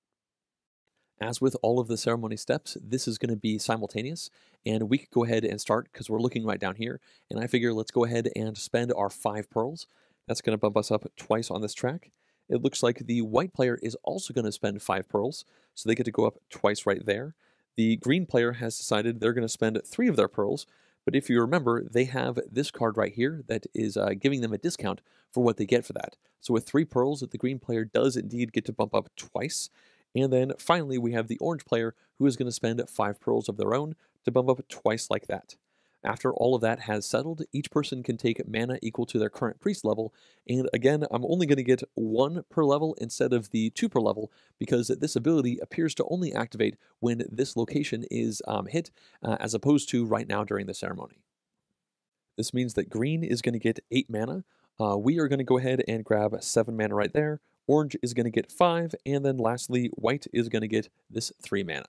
As with all of the ceremony steps, this is going to be simultaneous, and we could go ahead and start because we're looking right down here, and I figure let's go ahead and spend our five pearls. That's going to bump us up twice on this track. It looks like the white player is also going to spend five pearls, so they get to go up twice right there. The green player has decided they're going to spend three of their pearls, but if you remember, they have this card right here that is uh, giving them a discount for what they get for that. So with three pearls, the green player does indeed get to bump up twice. And then finally, we have the orange player who is going to spend five pearls of their own to bump up twice like that. After all of that has settled, each person can take mana equal to their current priest level. And again, I'm only going to get one per level instead of the two per level because this ability appears to only activate when this location is um, hit, uh, as opposed to right now during the ceremony. This means that green is going to get eight mana. Uh, we are going to go ahead and grab seven mana right there. Orange is going to get five, and then lastly, white is going to get this three mana.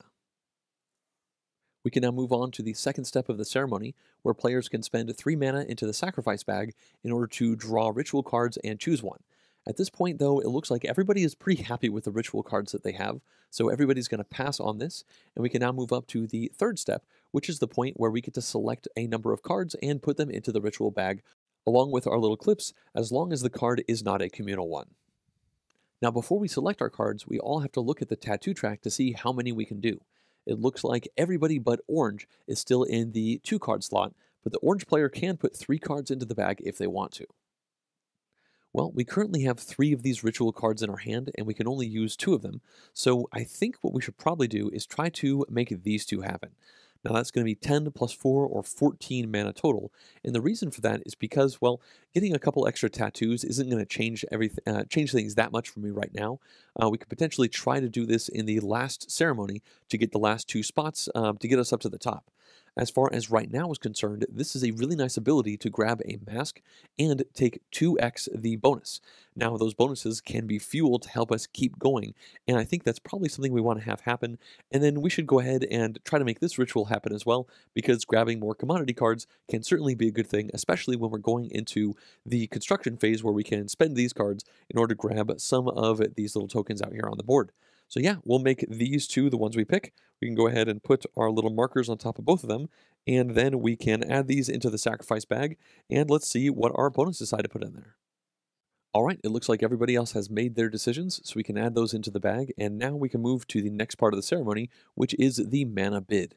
We can now move on to the second step of the ceremony, where players can spend three mana into the sacrifice bag in order to draw ritual cards and choose one. At this point, though, it looks like everybody is pretty happy with the ritual cards that they have, so everybody's going to pass on this, and we can now move up to the third step, which is the point where we get to select a number of cards and put them into the ritual bag, along with our little clips, as long as the card is not a communal one. Now, before we select our cards, we all have to look at the tattoo track to see how many we can do. It looks like everybody but orange is still in the two card slot, but the orange player can put three cards into the bag if they want to. Well, we currently have three of these ritual cards in our hand, and we can only use two of them, so I think what we should probably do is try to make these two happen. Now that's going to be ten plus four or fourteen mana total, and the reason for that is because, well, getting a couple extra tattoos isn't going to change everything, uh, change things that much for me right now. Uh, we could potentially try to do this in the last ceremony to get the last two spots um, to get us up to the top. As far as right now is concerned, this is a really nice ability to grab a mask and take two x the bonus. Now, those bonuses can be fuel to help us keep going, and I think that's probably something we want to have happen. And then we should go ahead and try to make this ritual happen as well, because grabbing more commodity cards can certainly be a good thing, especially when we're going into the construction phase where we can spend these cards in order to grab some of these little tokens out here on the board. So yeah, we'll make these two the ones we pick. We can go ahead and put our little markers on top of both of them, and then we can add these into the sacrifice bag, and let's see what our opponents decide to put in there. All right, it looks like everybody else has made their decisions, so we can add those into the bag, and now we can move to the next part of the ceremony, which is the mana bid.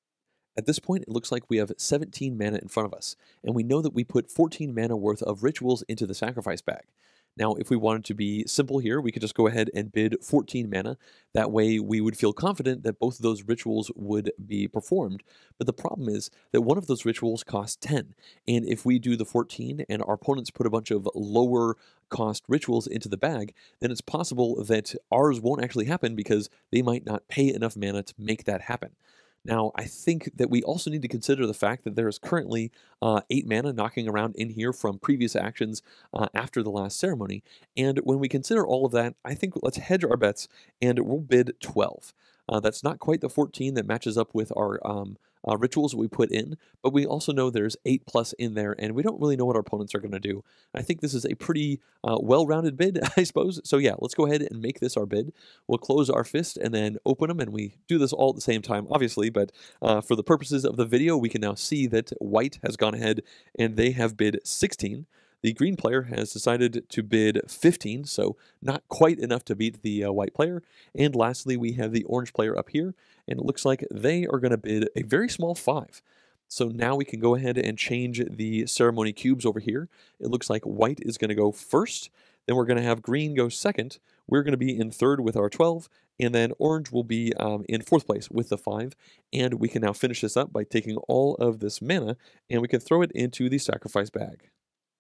At this point, it looks like we have seventeen mana in front of us, and we know that we put fourteen mana worth of rituals into the sacrifice bag. Now, if we wanted to be simple here, we could just go ahead and bid fourteen mana. That way, we would feel confident that both of those rituals would be performed. But the problem is that one of those rituals costs ten. And if we do the fourteen and our opponents put a bunch of lower cost rituals into the bag, then it's possible that ours won't actually happen because they might not pay enough mana to make that happen. Now, I think that we also need to consider the fact that there is currently uh, eight mana knocking around in here from previous actions uh, after the last ceremony. And when we consider all of that, I think let's hedge our bets and we'll bid twelve. Uh, that's not quite the fourteen that matches up with our um, uh, rituals that we put in, but we also know there's eight plus in there, and we don't really know what our opponents are going to do. I think this is a pretty uh, well-rounded bid, I suppose. So yeah, let's go ahead and make this our bid. We'll close our fist and then open them, and we do this all at the same time, obviously, but uh, for the purposes of the video, we can now see that white has gone ahead, and they have bid sixteen. The green player has decided to bid fifteen, so not quite enough to beat the uh, white player. And lastly, we have the orange player up here, and it looks like they are going to bid a very small five. So now we can go ahead and change the ceremony cubes over here. It looks like white is going to go first, then we're going to have green go second, we're going to be in third with our twelve, and then orange will be um, in fourth place with the five. And we can now finish this up by taking all of this mana, and we can throw it into the sacrifice bag.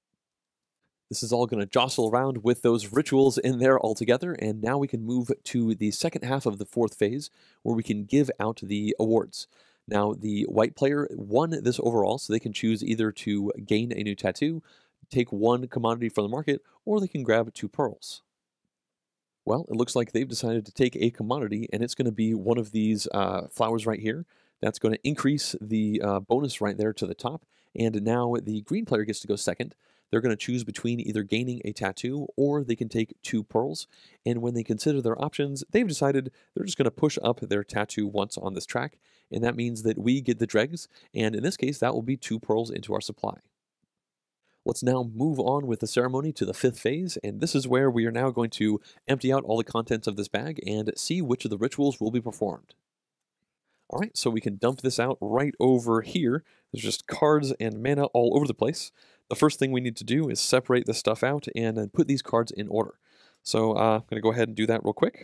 This is all going to jostle around with those rituals in there all together, and now we can move to the second half of the fourth phase, where we can give out the awards. Now, the white player won this overall, so they can choose either to gain a new tattoo, take one commodity from the market, or they can grab two pearls. Well, it looks like they've decided to take a commodity, and it's going to be one of these uh, flowers right here. That's going to increase the uh, bonus right there to the top, and now the green player gets to go second. They're going to choose between either gaining a tattoo or they can take two pearls. And when they consider their options, they've decided they're just going to push up their tattoo once on this track. And that means that we get the dregs. And in this case, that will be two pearls into our supply. Let's now move on with the ceremony to the fifth phase. And this is where we are now going to empty out all the contents of this bag and see which of the rituals will be performed. All right, so we can dump this out right over here. There's just cards and mana all over the place. The first thing we need to do is separate this stuff out and then put these cards in order. So uh, I'm going to go ahead and do that real quick.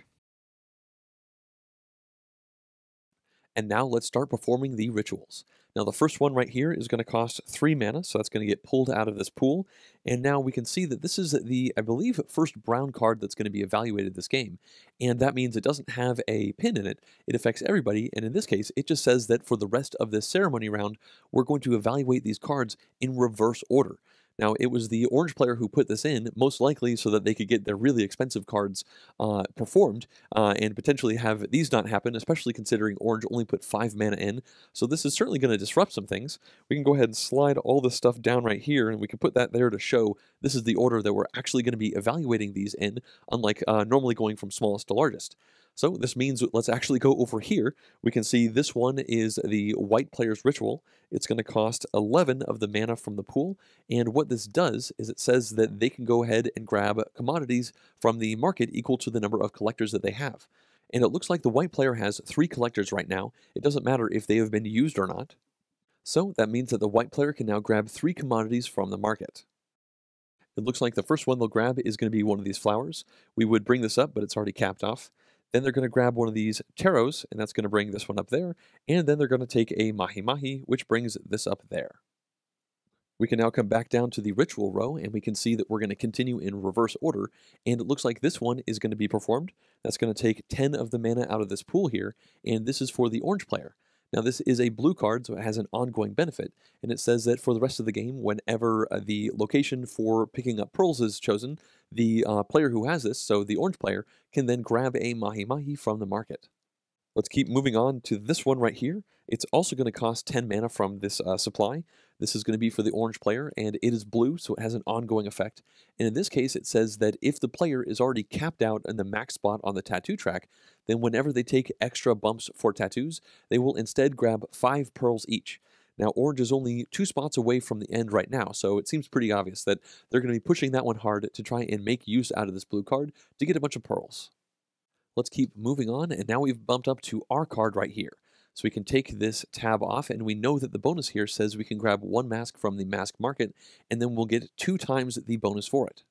And now let's start performing the rituals. Now the first one right here is going to cost three mana, so that's going to get pulled out of this pool. And now we can see that this is the, I believe, first brown card that's going to be evaluated this game. And that means it doesn't have a pin in it. It affects everybody, and in this case, it just says that for the rest of this ceremony round, we're going to evaluate these cards in reverse order. Now, it was the orange player who put this in, most likely so that they could get their really expensive cards uh, performed uh, and potentially have these not happen, especially considering orange only put five mana in. So this is certainly going to disrupt some things. We can go ahead and slide all this stuff down right here, and we can put that there to show this is the order that we're actually going to be evaluating these in, unlike uh, normally going from smallest to largest. So this means let's actually go over here. We can see this one is the white player's ritual. It's going to cost eleven of the mana from the pool. And what this does is it says that they can go ahead and grab commodities from the market equal to the number of collectors that they have. And it looks like the white player has three collectors right now. It doesn't matter if they have been used or not. So that means that the white player can now grab three commodities from the market. It looks like the first one they'll grab is going to be one of these flowers. We would bring this up, but it's already capped off. Then they're going to grab one of these taros, and that's going to bring this one up there. And then they're going to take a mahi mahi, which brings this up there. We can now come back down to the ritual row, and we can see that we're going to continue in reverse order. And it looks like this one is going to be performed. That's going to take ten of the mana out of this pool here, and this is for the orange player. Now, this is a blue card, so it has an ongoing benefit, and it says that for the rest of the game, whenever uh, the location for picking up pearls is chosen, the uh, player who has this, so the orange player, can then grab a Mahi Mahi from the market. Let's keep moving on to this one right here. It's also going to cost ten mana from this uh, supply. This is going to be for the orange player, and it is blue, so it has an ongoing effect. And in this case, it says that if the player is already capped out in the max spot on the tattoo track, then whenever they take extra bumps for tattoos, they will instead grab five pearls each. Now, orange is only two spots away from the end right now, so it seems pretty obvious that they're going to be pushing that one hard to try and make use out of this blue card to get a bunch of pearls. Let's keep moving on, and now we've bumped up to our card right here. So we can take this tab off, and we know that the bonus here says we can grab one mask from the mask market, and then we'll get two times the bonus for it.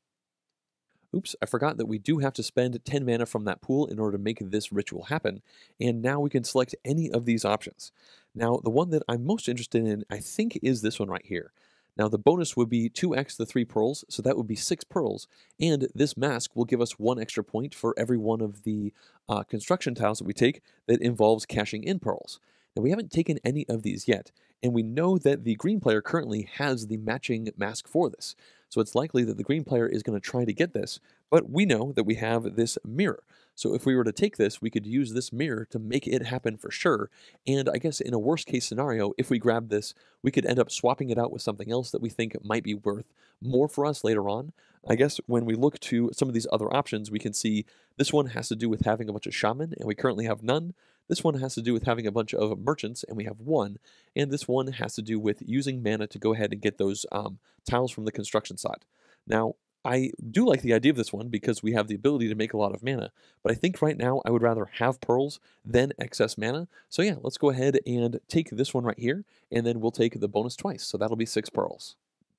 Oops, I forgot that we do have to spend ten mana from that pool in order to make this ritual happen, and now we can select any of these options. Now, the one that I'm most interested in, I think, is this one right here. Now, the bonus would be two x the three pearls, so that would be six pearls, and this mask will give us one extra point for every one of the uh, construction tiles that we take that involves cashing in pearls. Now, we haven't taken any of these yet, and we know that the green player currently has the matching mask for this, so it's likely that the green player is going to try to get this, but we know that we have this mirror. So if we were to take this, we could use this mirror to make it happen for sure. And I guess in a worst case scenario, if we grab this, we could end up swapping it out with something else that we think might be worth more for us later on. I guess when we look to some of these other options, we can see this one has to do with having a bunch of shaman, and we currently have none. This one has to do with having a bunch of merchants, and we have one. And this one has to do with using mana to go ahead and get those um, tiles from the construction side. Now, I do like the idea of this one because we have the ability to make a lot of mana, but I think right now I would rather have pearls than excess mana. So yeah, let's go ahead and take this one right here, and then we'll take the bonus twice, so that'll be six pearls.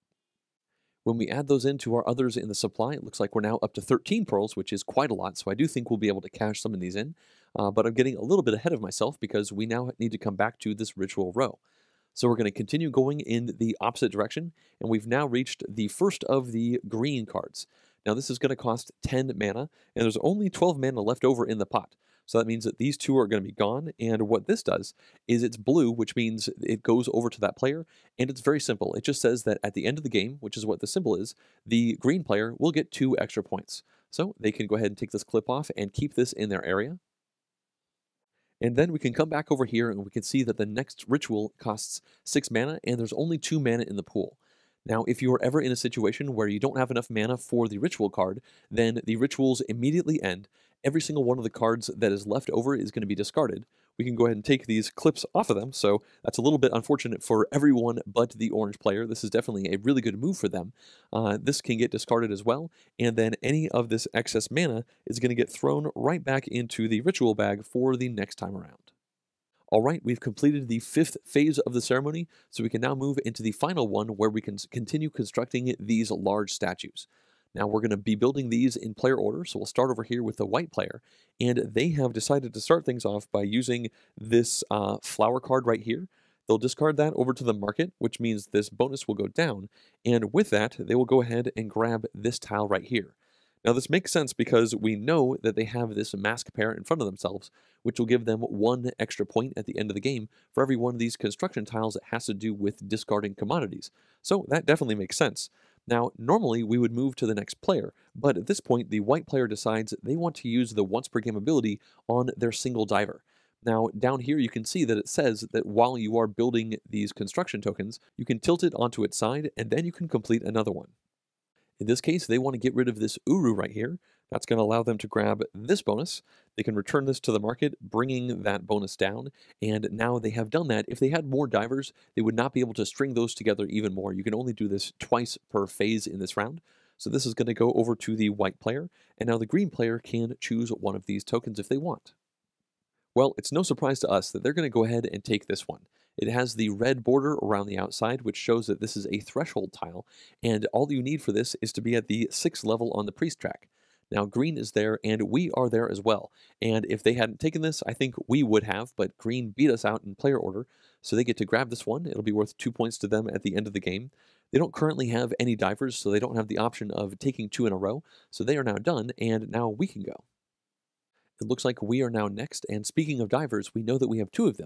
When we add those into our others in the supply, it looks like we're now up to thirteen pearls, which is quite a lot, so I do think we'll be able to cash some of these in, uh, but I'm getting a little bit ahead of myself because we now need to come back to this ritual row. So we're going to continue going in the opposite direction, and we've now reached the first of the green cards. Now this is going to cost ten mana, and there's only twelve mana left over in the pot. So that means that these two are going to be gone, and what this does is it's blue, which means it goes over to that player, and it's very simple. It just says that at the end of the game, which is what the symbol is, the green player will get two extra points. So they can go ahead and take this clip off and keep this in their area. And then we can come back over here and we can see that the next ritual costs six mana and there's only two mana in the pool. Now, if you are ever in a situation where you don't have enough mana for the ritual card, then the rituals immediately end. Every single one of the cards that is left over is going to be discarded. We can go ahead and take these clips off of them, so that's a little bit unfortunate for everyone but the orange player. This is definitely a really good move for them. Uh, this can get discarded as well, and then any of this excess mana is going to get thrown right back into the ritual bag for the next time around. All right, we've completed the fifth phase of the ceremony, so we can now move into the final one where we can continue constructing these large statues. Now we're going to be building these in player order, so we'll start over here with the white player, and they have decided to start things off by using this uh, flower card right here. They'll discard that over to the market, which means this bonus will go down, and with that, they will go ahead and grab this tile right here. Now this makes sense because we know that they have this mask pair in front of themselves, which will give them one extra point at the end of the game for every one of these construction tiles that has to do with discarding commodities. So that definitely makes sense. Now, normally we would move to the next player, but at this point the white player decides they want to use the once per game ability on their single diver. Now, down here you can see that it says that while you are building these construction tokens, you can tilt it onto its side and then you can complete another one. In this case, they want to get rid of this Uru right here. That's going to allow them to grab this bonus. They can return this to the market, bringing that bonus down. And now they have done that. If they had more divers, they would not be able to string those together even more. You can only do this twice per phase in this round. So this is going to go over to the white player. And now the green player can choose one of these tokens if they want. Well, it's no surprise to us that they're going to go ahead and take this one. It has the red border around the outside, which shows that this is a threshold tile, and all you need for this is to be at the sixth level on the priest track. Now, green is there, and we are there as well, and if they hadn't taken this, I think we would have, but green beat us out in player order, so they get to grab this one. It'll be worth two points to them at the end of the game. They don't currently have any divers, so they don't have the option of taking two in a row, so they are now done, and now we can go. It looks like we are now next, and speaking of divers, we know that we have two of them.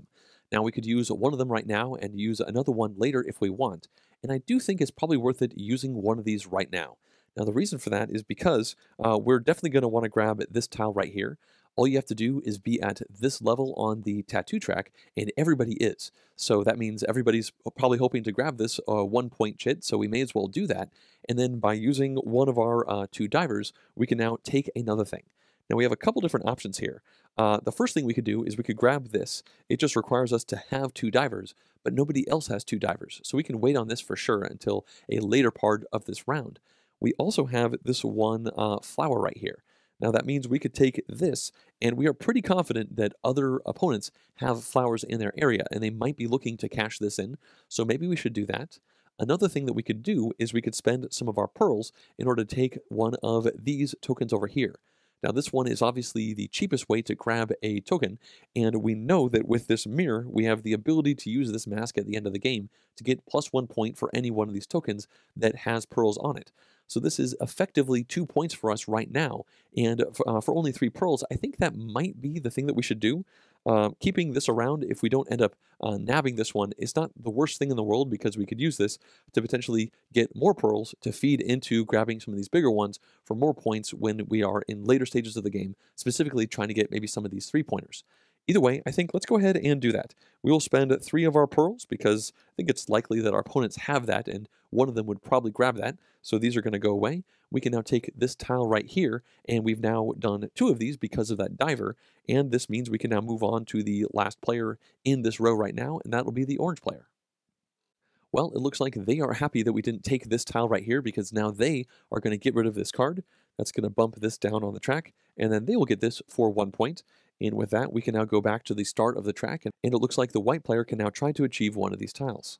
Now, we could use one of them right now and use another one later if we want, and I do think it's probably worth it using one of these right now. Now, the reason for that is because uh, we're definitely going to want to grab this tile right here. All you have to do is be at this level on the tattoo track, and everybody is. So that means everybody's probably hoping to grab this uh, one-point chit, so we may as well do that. And then by using one of our uh, two divers, we can now take another thing. Now, we have a couple different options here. Uh, the first thing we could do is we could grab this. It just requires us to have two divers, but nobody else has two divers. So we can wait on this for sure until a later part of this round. We also have this one uh, flower right here. Now that means we could take this, and we are pretty confident that other opponents have flowers in their area, and they might be looking to cash this in, so maybe we should do that. Another thing that we could do is we could spend some of our pearls in order to take one of these tokens over here. Now this one is obviously the cheapest way to grab a token, and we know that with this mirror, we have the ability to use this mask at the end of the game to get plus one point for any one of these tokens that has pearls on it. So this is effectively two points for us right now, and for, uh, for only three pearls, I think that might be the thing that we should do. Uh, keeping this around, if we don't end up uh, nabbing this one, is not the worst thing in the world because we could use this to potentially get more pearls to feed into grabbing some of these bigger ones for more points when we are in later stages of the game, specifically trying to get maybe some of these three-pointers. Either way, I think let's go ahead and do that. We will spend three of our pearls because I think it's likely that our opponents have that and one of them would probably grab that. So these are going to go away. We can now take this tile right here, and we've now done two of these because of that diver, and this means we can now move on to the last player in this row right now, and that will be the orange player. Well, it looks like they are happy that we didn't take this tile right here because now they are going to get rid of this card. That's going to bump this down on the track, and then they will get this for one point. And with that, we can now go back to the start of the track, and it looks like the white player can now try to achieve one of these tiles.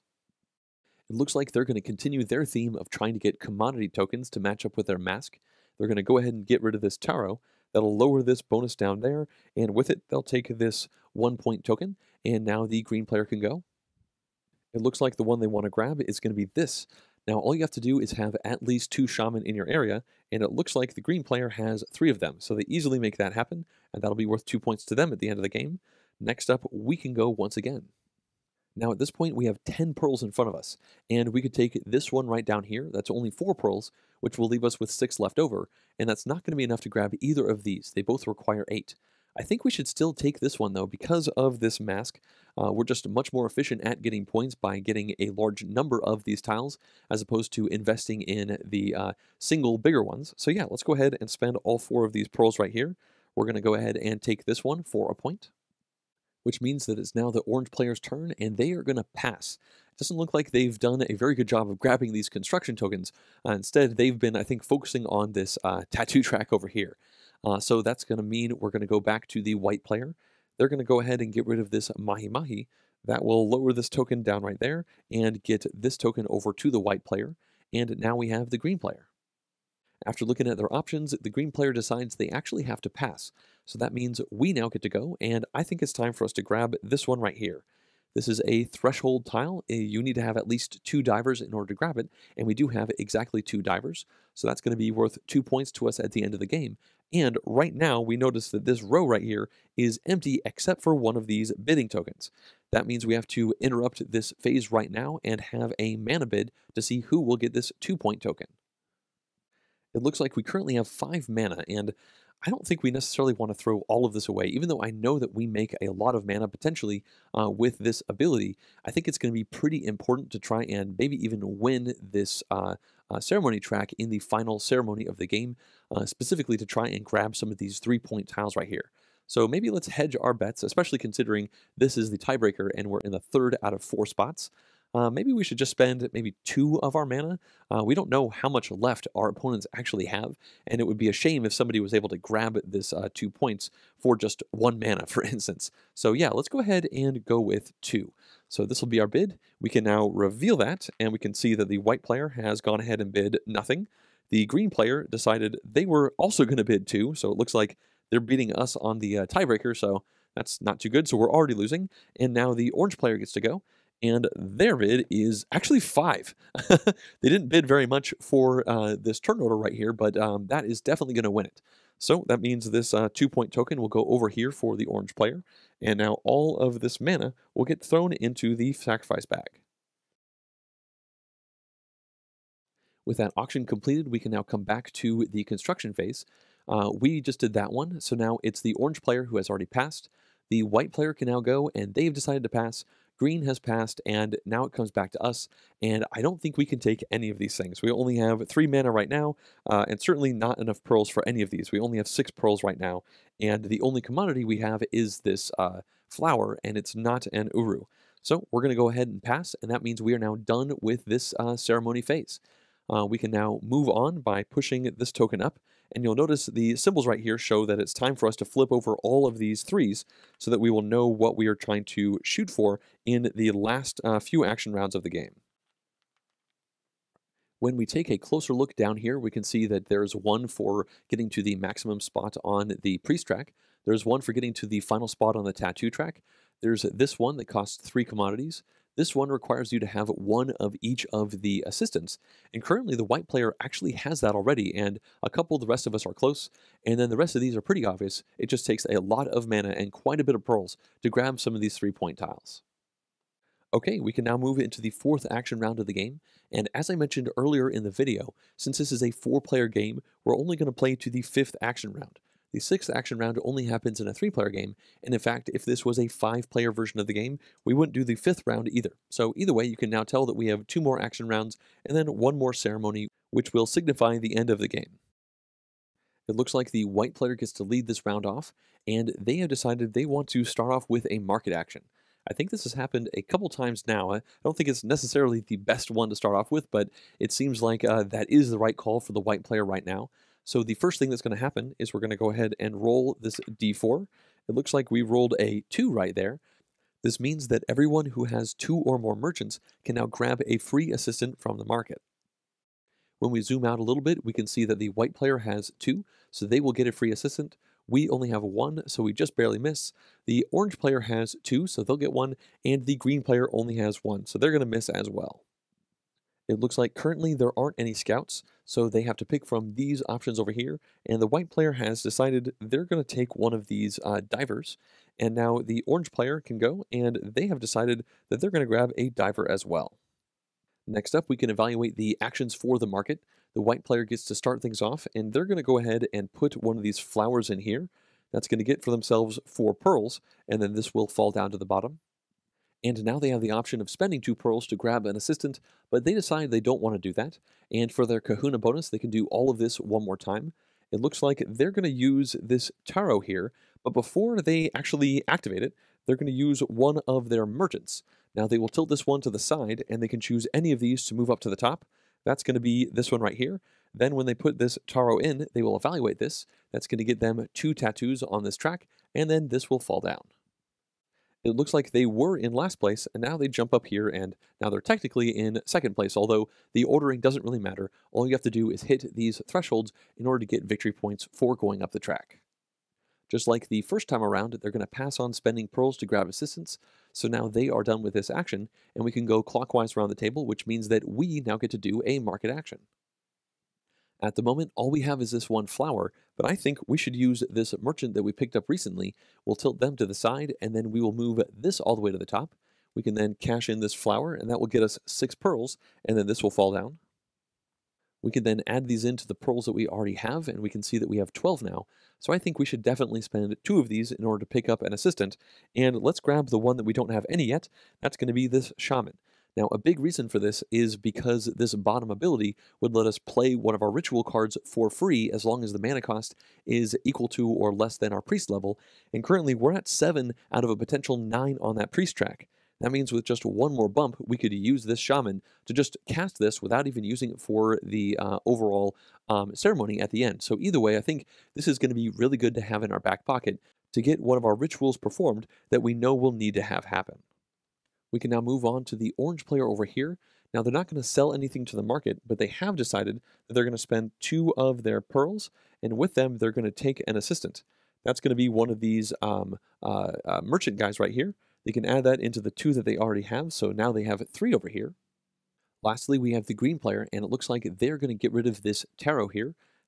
It looks like they're going to continue their theme of trying to get commodity tokens to match up with their mask. They're going to go ahead and get rid of this taro. That'll lower this bonus down there, and with it, they'll take this one-point token, and now the green player can go. It looks like the one they want to grab is going to be this. Now, all you have to do is have at least two shaman in your area, and it looks like the green player has three of them, so they easily make that happen, and that'll be worth two points to them at the end of the game. Next up, we can go once again. Now, at this point, we have ten pearls in front of us, and we could take this one right down here. That's only four pearls, which will leave us with six left over, and that's not going to be enough to grab either of these. They both require eight. I think we should still take this one, though, because of this mask. Uh, we're just much more efficient at getting points by getting a large number of these tiles, as opposed to investing in the uh, single bigger ones. So yeah, let's go ahead and spend all four of these pearls right here. We're going to go ahead and take this one for a point, which means that it's now the orange player's turn, and they are going to pass. It doesn't look like they've done a very good job of grabbing these construction tokens. Uh, instead, they've been, I think, focusing on this uh, tattoo track over here. Uh, so that's going to mean we're going to go back to the white player. They're going to go ahead and get rid of this Mahi Mahi. That will lower this token down right there and get this token over to the white player. And now we have the green player. After looking at their options, the green player decides they actually have to pass. So that means we now get to go, and I think it's time for us to grab this one right here. This is a threshold tile. You need to have at least two divers in order to grab it, and we do have exactly two divers. So that's going to be worth two points to us at the end of the game. And right now, we notice that this row right here is empty except for one of these bidding tokens. That means we have to interrupt this phase right now and have a mana bid to see who will get this two-point token. It looks like we currently have five mana, and I don't think we necessarily want to throw all of this away, even though I know that we make a lot of mana potentially uh, with this ability. I think it's going to be pretty important to try and maybe even win this uh, uh, ceremony track in the final ceremony of the game, uh, specifically to try and grab some of these three-point tiles right here. So maybe let's hedge our bets, especially considering this is the tiebreaker and we're in the third out of four spots. Uh, maybe we should just spend maybe two of our mana. Uh, we don't know how much left our opponents actually have, and it would be a shame if somebody was able to grab this uh, two points for just one mana, for instance. So yeah, let's go ahead and go with two. So this will be our bid. We can now reveal that, and we can see that the white player has gone ahead and bid nothing. The green player decided they were also going to bid two, so it looks like they're beating us on the uh, tiebreaker, so that's not too good, so we're already losing. And now the orange player gets to go. And their bid is actually five. They didn't bid very much for uh, this turn order right here, but um, that is definitely going to win it. So that means this uh, two-point token will go over here for the orange player, and now all of this mana will get thrown into the sacrifice bag. With that auction completed, we can now come back to the construction phase. Uh, we just did that one, so now it's the orange player who has already passed. The white player can now go, and they've decided to pass. Green has passed, and now it comes back to us, and I don't think we can take any of these things. We only have three mana right now, uh, and certainly not enough pearls for any of these. We only have six pearls right now, and the only commodity we have is this uh, flower, and it's not an uru. So we're going to go ahead and pass, and that means we are now done with this uh, ceremony phase. Uh, we can now move on by pushing this token up, and you'll notice the symbols right here show that it's time for us to flip over all of these threes so that we will know what we are trying to shoot for in the last uh, few action rounds of the game. When we take a closer look down here, we can see that there's one for getting to the maximum spot on the priest track. There's one for getting to the final spot on the tattoo track. There's this one that costs three commodities. This one requires you to have one of each of the assistants, and currently the white player actually has that already, and a couple of the rest of us are close, and then the rest of these are pretty obvious. It just takes a lot of mana and quite a bit of pearls to grab some of these three-point tiles. Okay, we can now move into the fourth action round of the game, and as I mentioned earlier in the video, since this is a four-player game, we're only going to play to the fifth action round. The sixth action round only happens in a three-player game, and in fact, if this was a five-player version of the game, we wouldn't do the fifth round either. So either way, you can now tell that we have two more action rounds, and then one more ceremony, which will signify the end of the game. It looks like the white player gets to lead this round off, and they have decided they want to start off with a market action. I think this has happened a couple times now. I don't think it's necessarily the best one to start off with, but it seems like uh, that is the right call for the white player right now. So the first thing that's going to happen is we're going to go ahead and roll this d four. It looks like we rolled a two right there. This means that everyone who has two or more merchants can now grab a free assistant from the market. When we zoom out a little bit, we can see that the white player has two, so they will get a free assistant. We only have one, so we just barely miss. The orange player has two, so they'll get one, and the green player only has one, so they're going to miss as well. It looks like currently there aren't any scouts, so they have to pick from these options over here, and the white player has decided they're going to take one of these uh, divers, and now the orange player can go, and they have decided that they're going to grab a diver as well. Next up, we can evaluate the actions for the market. The white player gets to start things off, and they're going to go ahead and put one of these flowers in here. That's going to get for themselves four pearls, and then this will fall down to the bottom. And now they have the option of spending two pearls to grab an assistant, but they decide they don't want to do that. And for their kahuna bonus, they can do all of this one more time. It looks like they're going to use this taro here, but before they actually activate it, they're going to use one of their merchants. Now they will tilt this one to the side, and they can choose any of these to move up to the top. That's going to be this one right here. Then when they put this taro in, they will evaluate this. That's going to get them two tattoos on this track, and then this will fall down. It looks like they were in last place, and now they jump up here, and now they're technically in second place, although the ordering doesn't really matter. All you have to do is hit these thresholds in order to get victory points for going up the track. Just like the first time around, they're going to pass on spending pearls to grab assistants, so now they are done with this action, and we can go clockwise around the table, which means that we now get to do a market action. At the moment, all we have is this one flower, but I think we should use this merchant that we picked up recently. We'll tilt them to the side, and then we will move this all the way to the top. We can then cash in this flower, and that will get us six pearls, and then this will fall down. We can then add these into the pearls that we already have, and we can see that we have twelve now. So I think we should definitely spend two of these in order to pick up an assistant. And let's grab the one that we don't have any yet. That's going to be this shaman. Now, a big reason for this is because this bottom ability would let us play one of our ritual cards for free as long as the mana cost is equal to or less than our priest level. And currently, we're at seven out of a potential nine on that priest track. That means with just one more bump, we could use this shaman to just cast this without even using it for the uh, overall um, ceremony at the end. So either way, I think this is going to be really good to have in our back pocket to get one of our rituals performed that we know we'll need to have happen. We can now move on to the orange player over here. Now, they're not going to sell anything to the market, but they have decided that they're going to spend two of their pearls, and with them, they're going to take an assistant. That's going to be one of these um, uh, uh, merchant guys right here. They can add that into the two that they already have, so now they have three over here. Lastly, we have the green player, and it looks like they're going to get rid of this taro here.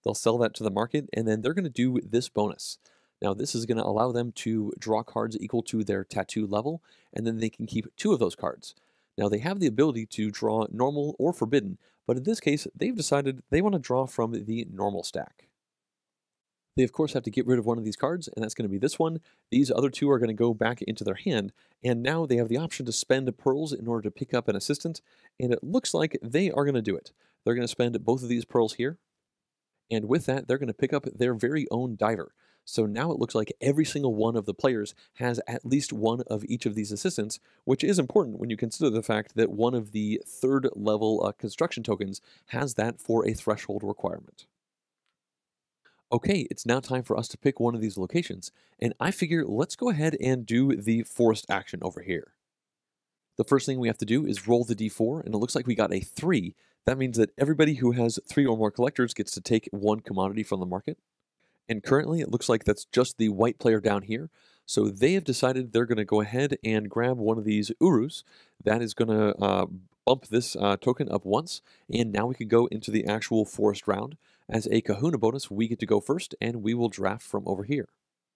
They'll sell that to the market, and then they're going to do this bonus. Now, this is going to allow them to draw cards equal to their tattoo level, and then they can keep two of those cards. Now, they have the ability to draw normal or forbidden, but in this case, they've decided they want to draw from the normal stack. They, of course, have to get rid of one of these cards, and that's going to be this one. These other two are going to go back into their hand, and now they have the option to spend pearls in order to pick up an assistant, and it looks like they are going to do it. They're going to spend both of these pearls here, and with that, they're going to pick up their very own diver. So now it looks like every single one of the players has at least one of each of these assistants, which is important when you consider the fact that one of the third level uh, construction tokens has that for a threshold requirement. Okay, it's now time for us to pick one of these locations, and I figure let's go ahead and do the forest action over here. The first thing we have to do is roll the d four, and it looks like we got a three. That means that everybody who has three or more collectors gets to take one commodity from the market. And currently, it looks like that's just the white player down here. So they have decided they're going to go ahead and grab one of these Urus. That is going to uh, bump this uh, token up once. And now we can go into the actual forest round. As a Kahuna bonus, we get to go first, and we will draft from over here.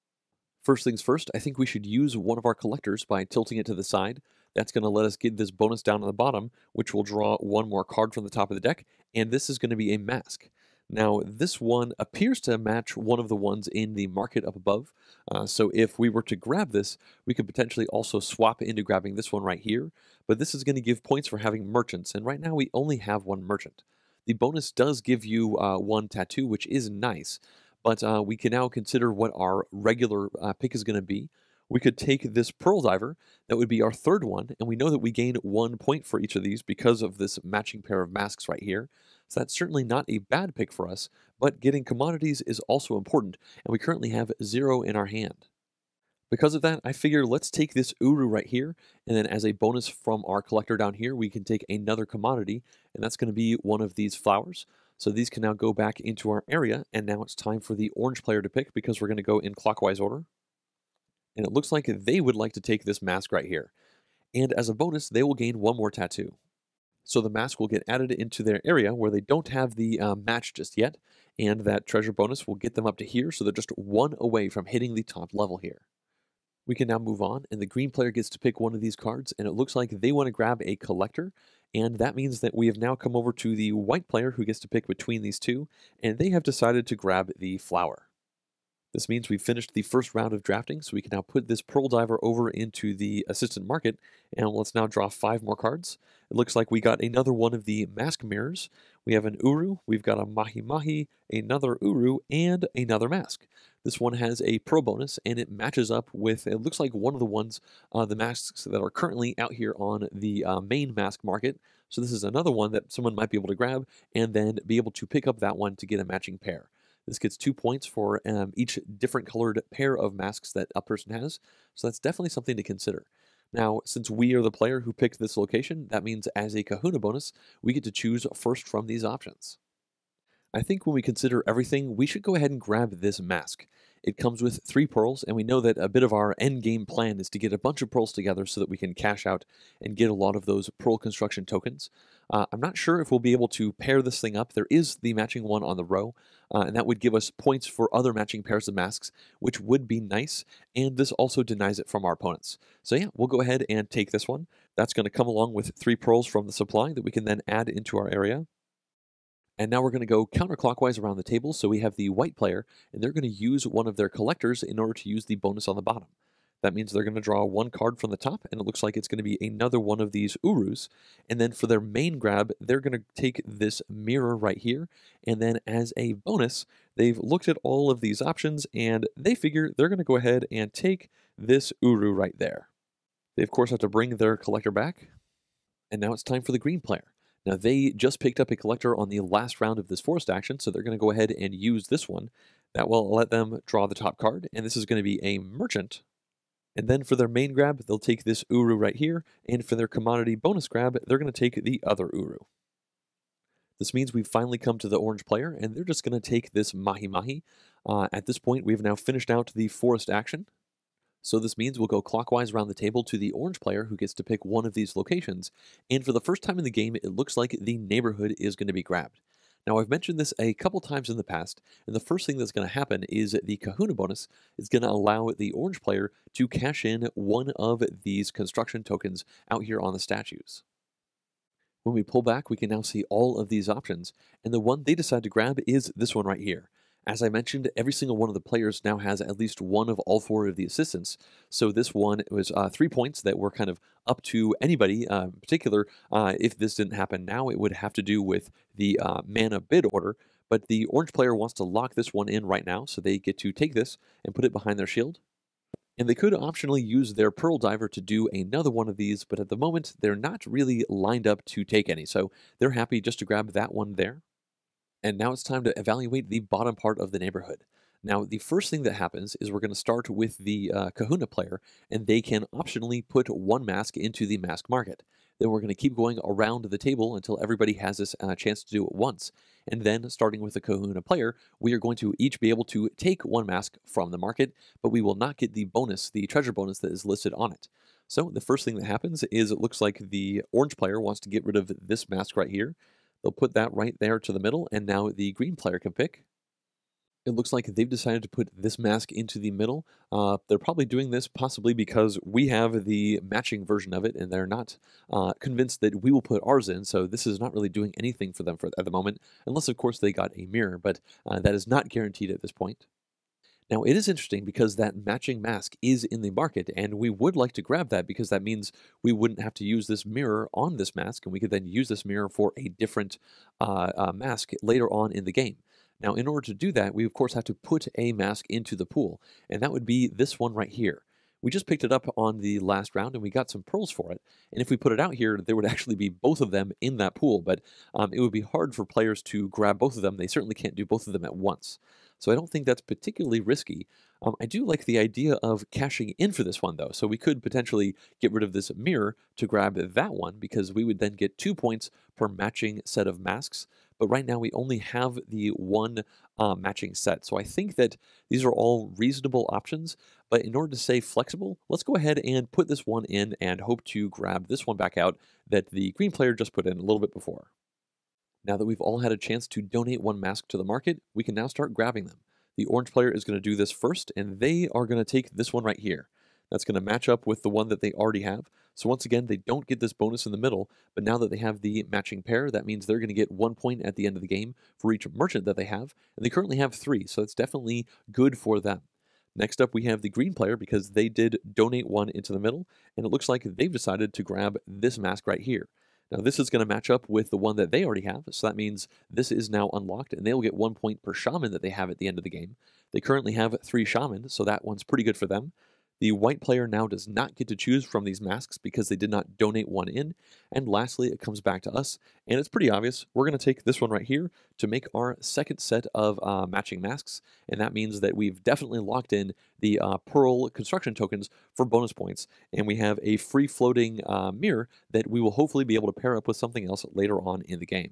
First things first, I think we should use one of our collectors by tilting it to the side. That's going to let us get this bonus down on the bottom, which will draw one more card from the top of the deck. And this is going to be a mask. Now, this one appears to match one of the ones in the market up above. Uh, so if we were to grab this, we could potentially also swap into grabbing this one right here. But this is going to give points for having merchants, and right now we only have one merchant. The bonus does give you uh, one tattoo, which is nice, but uh, we can now consider what our regular uh, pick is going to be. We could take this Pearl Diver, that would be our third one, and we know that we gain one point for each of these because of this matching pair of masks right here. So that's certainly not a bad pick for us, but getting commodities is also important, and we currently have zero in our hand. Because of that, I figure let's take this Uru right here, and then as a bonus from our collector down here, we can take another commodity, and that's going to be one of these flowers. So these can now go back into our area, and now it's time for the orange player to pick because we're going to go in clockwise order. And it looks like they would like to take this mask right here. And as a bonus, they will gain one more tattoo. So the mask will get added into their area where they don't have the uh, match just yet, and that treasure bonus will get them up to here, so they're just one away from hitting the top level here. We can now move on, and the green player gets to pick one of these cards, and it looks like they want to grab a collector, and that means that we have now come over to the white player who gets to pick between these two, and they have decided to grab the flower. This means we've finished the first round of drafting, so we can now put this Pearl Diver over into the assistant market, and let's now draw five more cards. It looks like we got another one of the mask mirrors. We have an Uru, we've got a Mahi Mahi, another Uru, and another mask. This one has a Pro bonus, and it matches up with, it looks like one of the ones, uh, the masks that are currently out here on the uh, main mask market. So this is another one that someone might be able to grab, and then be able to pick up that one to get a matching pair. This gets two points for um, each different colored pair of masks that a person has, so that's definitely something to consider. Now, since we are the player who picked this location, that means as a Kahuna bonus, we get to choose first from these options. I think when we consider everything, we should go ahead and grab this mask. It comes with three pearls, and we know that a bit of our end game plan is to get a bunch of pearls together so that we can cash out and get a lot of those pearl construction tokens. Uh, I'm not sure if we'll be able to pair this thing up. There is the matching one on the row, uh, and that would give us points for other matching pairs of masks, which would be nice, and this also denies it from our opponents. So yeah, we'll go ahead and take this one. That's going to come along with three pearls from the supply that we can then add into our area. And now we're going to go counterclockwise around the table, so we have the white player, and they're going to use one of their collectors in order to use the bonus on the bottom. That means they're going to draw one card from the top, and it looks like it's going to be another one of these Urus. And then for their main grab, they're going to take this mirror right here, and then as a bonus, they've looked at all of these options, and they figure they're going to go ahead and take this Uru right there. They, of course, have to bring their collector back, and now it's time for the green player. Now, they just picked up a collector on the last round of this forest action, so they're going to go ahead and use this one. That will let them draw the top card, and this is going to be a merchant. And then for their main grab, they'll take this Uru right here, and for their commodity bonus grab, they're going to take the other Uru. This means we've finally come to the orange player, and they're just going to take this Mahi Mahi. Uh, at this point, we've now finished out the forest action. So this means we'll go clockwise around the table to the orange player who gets to pick one of these locations, and for the first time in the game, it looks like the neighborhood is going to be grabbed. Now, I've mentioned this a couple times in the past, and the first thing that's going to happen is the Kahuna bonus is going to allow the orange player to cash in one of these construction tokens out here on the statues. When we pull back, we can now see all of these options, and the one they decide to grab is this one right here. As I mentioned, every single one of the players now has at least one of all four of the assistants. So this one was uh, three points that were kind of up to anybody. Uh, in particular, uh, if this didn't happen now, it would have to do with the uh, mana bid order. But the orange player wants to lock this one in right now, so they get to take this and put it behind their shield. And they could optionally use their Pearl Diver to do another one of these, but at the moment, they're not really lined up to take any. So they're happy just to grab that one there. And now it's time to evaluate the bottom part of the neighborhood. Now, the first thing that happens is we're going to start with the uh, Kahuna player, and they can optionally put one mask into the mask market. Then we're going to keep going around the table until everybody has this uh, chance to do it once. And then, starting with the Kahuna player, we are going to each be able to take one mask from the market, but we will not get the bonus, the treasure bonus that is listed on it. So the first thing that happens is it looks like the orange player wants to get rid of this mask right here. They'll put that right there to the middle, and now the green player can pick. It looks like they've decided to put this mask into the middle. Uh, they're probably doing this possibly because we have the matching version of it, and they're not uh, convinced that we will put ours in, so this is not really doing anything for them for, at the moment, unless, of course, they got a mirror, but uh, that is not guaranteed at this point. Now, it is interesting because that matching mask is in the market, and we would like to grab that because that means we wouldn't have to use this mirror on this mask, and we could then use this mirror for a different uh, uh, mask later on in the game. Now, in order to do that, we of course have to put a mask into the pool, and that would be this one right here. We just picked it up on the last round, and we got some pearls for it. And if we put it out here, there would actually be both of them in that pool, but um, it would be hard for players to grab both of them. They certainly can't do both of them at once. So I don't think that's particularly risky. Um, I do like the idea of cashing in for this one, though. So we could potentially get rid of this mirror to grab that one, because we would then get two points per matching set of masks. But right now we only have the one uh, matching set. So I think that these are all reasonable options. But in order to stay flexible, let's go ahead and put this one in and hope to grab this one back out that the green player just put in a little bit before. Now that we've all had a chance to donate one mask to the market, we can now start grabbing them. The orange player is going to do this first, and they are going to take this one right here. That's going to match up with the one that they already have. So once again, they don't get this bonus in the middle, but now that they have the matching pair, that means they're going to get one point at the end of the game for each merchant that they have, and they currently have three, so it's definitely good for them. Next up, we have the green player because they did donate one into the middle, and it looks like they've decided to grab this mask right here. Now, this is going to match up with the one that they already have, so that means this is now unlocked, and they will get one point per shaman that they have at the end of the game. They currently have three shaman, so that one's pretty good for them. The white player now does not get to choose from these masks because they did not donate one in. And lastly, it comes back to us, and it's pretty obvious. We're going to take this one right here to make our second set of uh, matching masks, and that means that we've definitely locked in the uh, Pearl construction tokens for bonus points, and we have a free-floating uh, mirror that we will hopefully be able to pair up with something else later on in the game.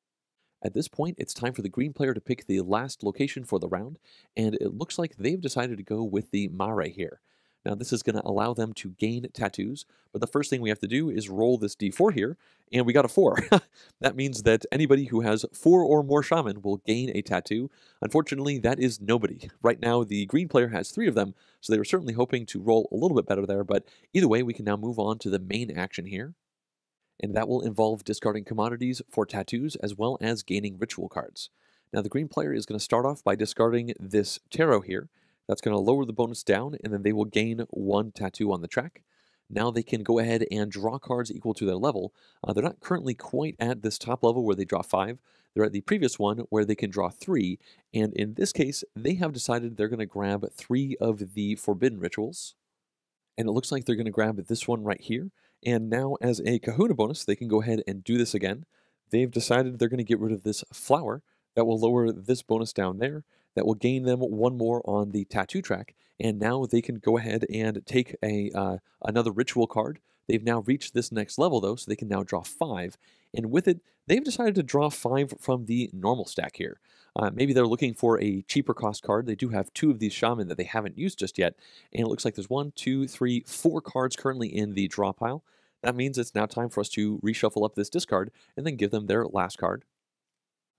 At this point, it's time for the green player to pick the last location for the round, and it looks like they've decided to go with the Mare here. Now, this is going to allow them to gain tattoos, but the first thing we have to do is roll this d four here, and we got a four. That means that anybody who has four or more shaman will gain a tattoo. Unfortunately, that is nobody. Right now, the green player has three of them, so they were certainly hoping to roll a little bit better there, but either way, we can now move on to the main action here, and that will involve discarding commodities for tattoos as well as gaining ritual cards. Now, the green player is going to start off by discarding this tarot here. That's going to lower the bonus down, and then they will gain one tattoo on the track. Now they can go ahead and draw cards equal to their level. Uh, they're not currently quite at this top level where they draw five. They're at the previous one where they can draw three, and in this case, they have decided they're going to grab three of the forbidden rituals. And it looks like they're going to grab this one right here. And now, as a Kahuna bonus, they can go ahead and do this again. They've decided they're going to get rid of this flower. That will lower this bonus down there. That will gain them one more on the tattoo track, and now they can go ahead and take a uh, another ritual card. They've now reached this next level, though, so they can now draw five, and with it, they've decided to draw five from the normal stack here. Uh, maybe they're looking for a cheaper cost card. They do have two of these shaman that they haven't used just yet, and it looks like there's one, two, three, four cards currently in the draw pile. That means it's now time for us to reshuffle up this discard and then give them their last card.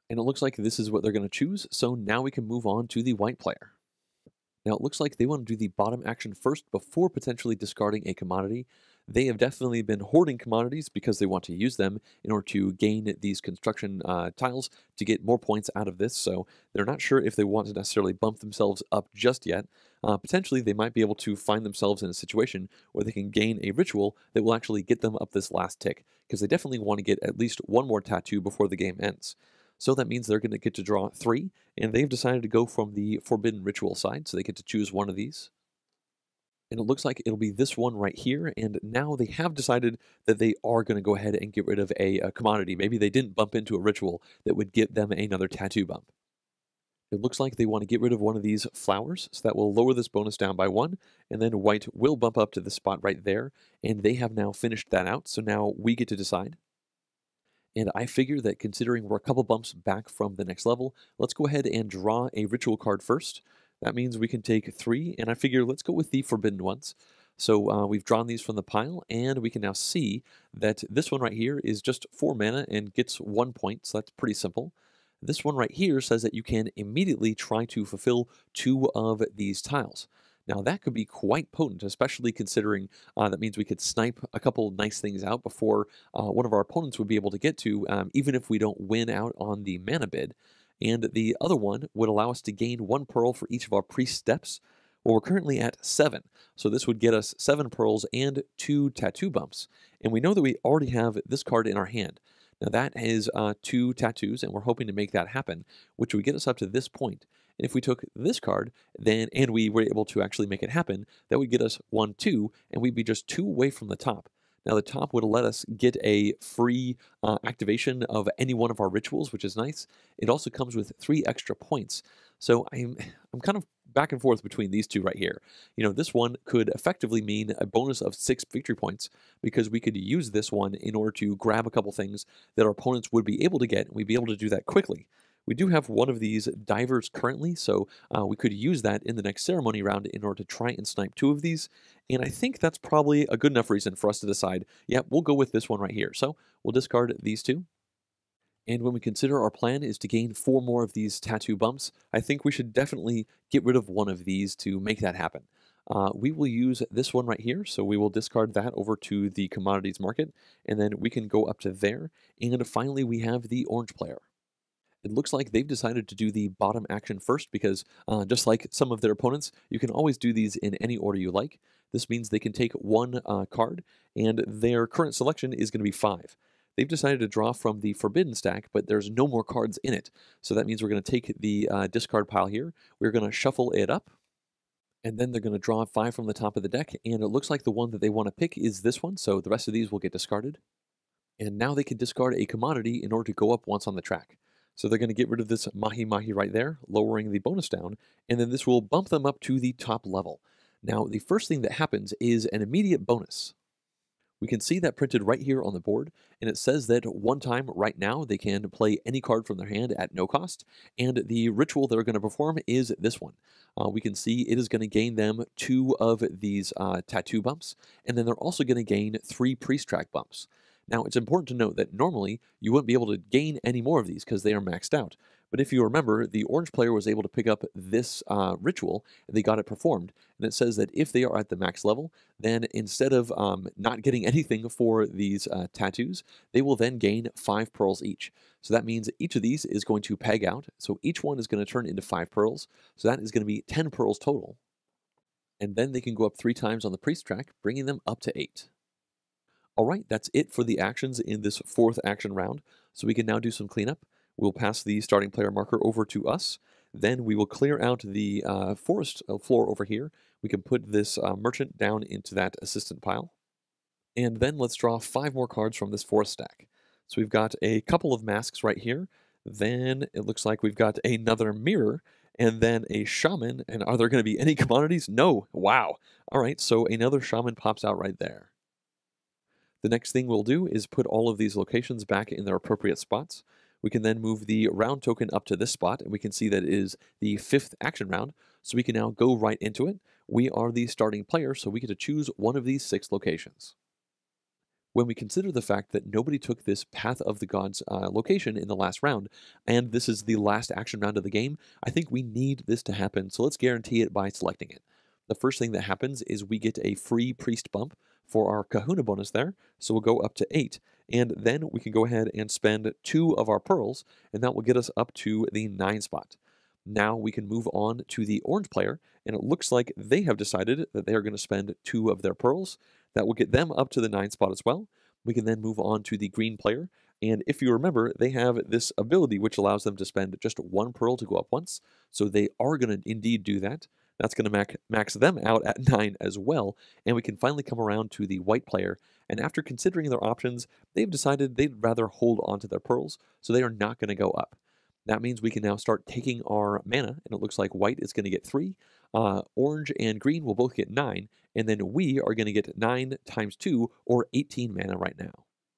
And it looks like this is what they're going to choose, so now we can move on to the white player. Now it looks like they want to do the bottom action first before potentially discarding a commodity. They have definitely been hoarding commodities because they want to use them in order to gain these construction uh, tiles to get more points out of this, so they're not sure if they want to necessarily bump themselves up just yet. Uh, potentially they might be able to find themselves in a situation where they can gain a ritual that will actually get them up this last tick, because they definitely want to get at least one more tattoo before the game ends. So that means they're going to get to draw three, and they've decided to go from the Forbidden Ritual side, so they get to choose one of these. And it looks like it'll be this one right here, and now they have decided that they are going to go ahead and get rid of a, a commodity. Maybe they didn't bump into a ritual that would get them another tattoo bump. It looks like they want to get rid of one of these flowers, so that will lower this bonus down by one, and then white will bump up to the spot right there, and they have now finished that out, so now we get to decide. And I figure that considering we're a couple bumps back from the next level, let's go ahead and draw a ritual card first. That means we can take three, and I figure let's go with the forbidden ones. So uh, we've drawn these from the pile, and we can now see that this one right here is just four mana and gets one point, so that's pretty simple. This one right here says that you can immediately try to fulfill two of these tiles. Now that could be quite potent, especially considering uh, that means we could snipe a couple nice things out before uh, one of our opponents would be able to get to, um, even if we don't win out on the mana bid. And the other one would allow us to gain one pearl for each of our priest steps. Well, we're currently at seven, so this would get us seven pearls and two tattoo bumps. And we know that we already have this card in our hand. Now that is uh, two tattoos, and we're hoping to make that happen, which would get us up to this point. And if we took this card, then and we were able to actually make it happen, that would get us one, two, and we'd be just two away from the top. Now the top would let us get a free uh, activation of any one of our rituals, which is nice. It also comes with three extra points. So I'm I'm kind of back and forth between these two right here. You know, this one could effectively mean a bonus of six victory points because we could use this one in order to grab a couple things that our opponents would be able to get, and we'd be able to do that quickly. We do have one of these divers currently, so uh, we could use that in the next ceremony round in order to try and snipe two of these, and I think that's probably a good enough reason for us to decide, yeah, we'll go with this one right here. So we'll discard these two. And when we consider our plan is to gain four more of these tattoo bumps, I think we should definitely get rid of one of these to make that happen. Uh, we will use this one right here, so we will discard that over to the commodities market, and then we can go up to there, and finally we have the orange player. It looks like they've decided to do the bottom action first because, uh, just like some of their opponents, you can always do these in any order you like. This means they can take one uh, card, and their current selection is going to be five. They've decided to draw from the forbidden stack, but there's no more cards in it. So that means we're going to take the uh, discard pile here, we're going to shuffle it up, and then they're going to draw five from the top of the deck, and it looks like the one that they want to pick is this one, so the rest of these will get discarded. And now they can discard a commodity in order to go up once on the track. So they're going to get rid of this Mahi Mahi right there, lowering the bonus down, and then this will bump them up to the top level. Now, the first thing that happens is an immediate bonus. We can see that printed right here on the board, and it says that one time right now they can play any card from their hand at no cost, and the ritual they're going to perform is this one. Uh, we can see it is going to gain them two of these uh, tattoo bumps, and then they're also going to gain three priest track bumps. Now, it's important to note that normally you wouldn't be able to gain any more of these because they are maxed out. But if you remember, the orange player was able to pick up this uh, ritual, and they got it performed. And it says that if they are at the max level, then instead of um, not getting anything for these uh, tattoos, they will then gain five pearls each. So that means each of these is going to peg out. So each one is going to turn into five pearls. So that is going to be ten pearls total. And then they can go up three times on the priest track, bringing them up to eight. All right, that's it for the actions in this fourth action round. So we can now do some cleanup. We'll pass the starting player marker over to us. Then we will clear out the uh, forest floor over here. We can put this uh, merchant down into that assistant pile. And then let's draw five more cards from this forest stack. So we've got a couple of masks right here. Then it looks like we've got another mirror and then a shaman. And are there going to be any commodities? No. Wow. All right, so another shaman pops out right there. The next thing we'll do is put all of these locations back in their appropriate spots. We can then move the round token up to this spot, and we can see that it is the fifth action round, so we can now go right into it. We are the starting player, so we get to choose one of these six locations. When we consider the fact that nobody took this Path of the Gods uh, location in the last round, and this is the last action round of the game, I think we need this to happen, so let's guarantee it by selecting it. The first thing that happens is we get a free priest bump for our kahuna bonus there, so we'll go up to eight, and then we can go ahead and spend two of our pearls, and that will get us up to the nine spot. Now we can move on to the orange player, and it looks like they have decided that they are going to spend two of their pearls. That will get them up to the nine spot as well. We can then move on to the green player, and if you remember, they have this ability which allows them to spend just one pearl to go up once, so they are going to indeed do that. That's going to max, max them out at nine as well, and we can finally come around to the white player, and after considering their options, they've decided they'd rather hold on to their pearls, so they are not going to go up. That means we can now start taking our mana, and it looks like white is going to get three, uh, orange and green will both get nine, and then we are going to get nine times two, or eighteen mana right now.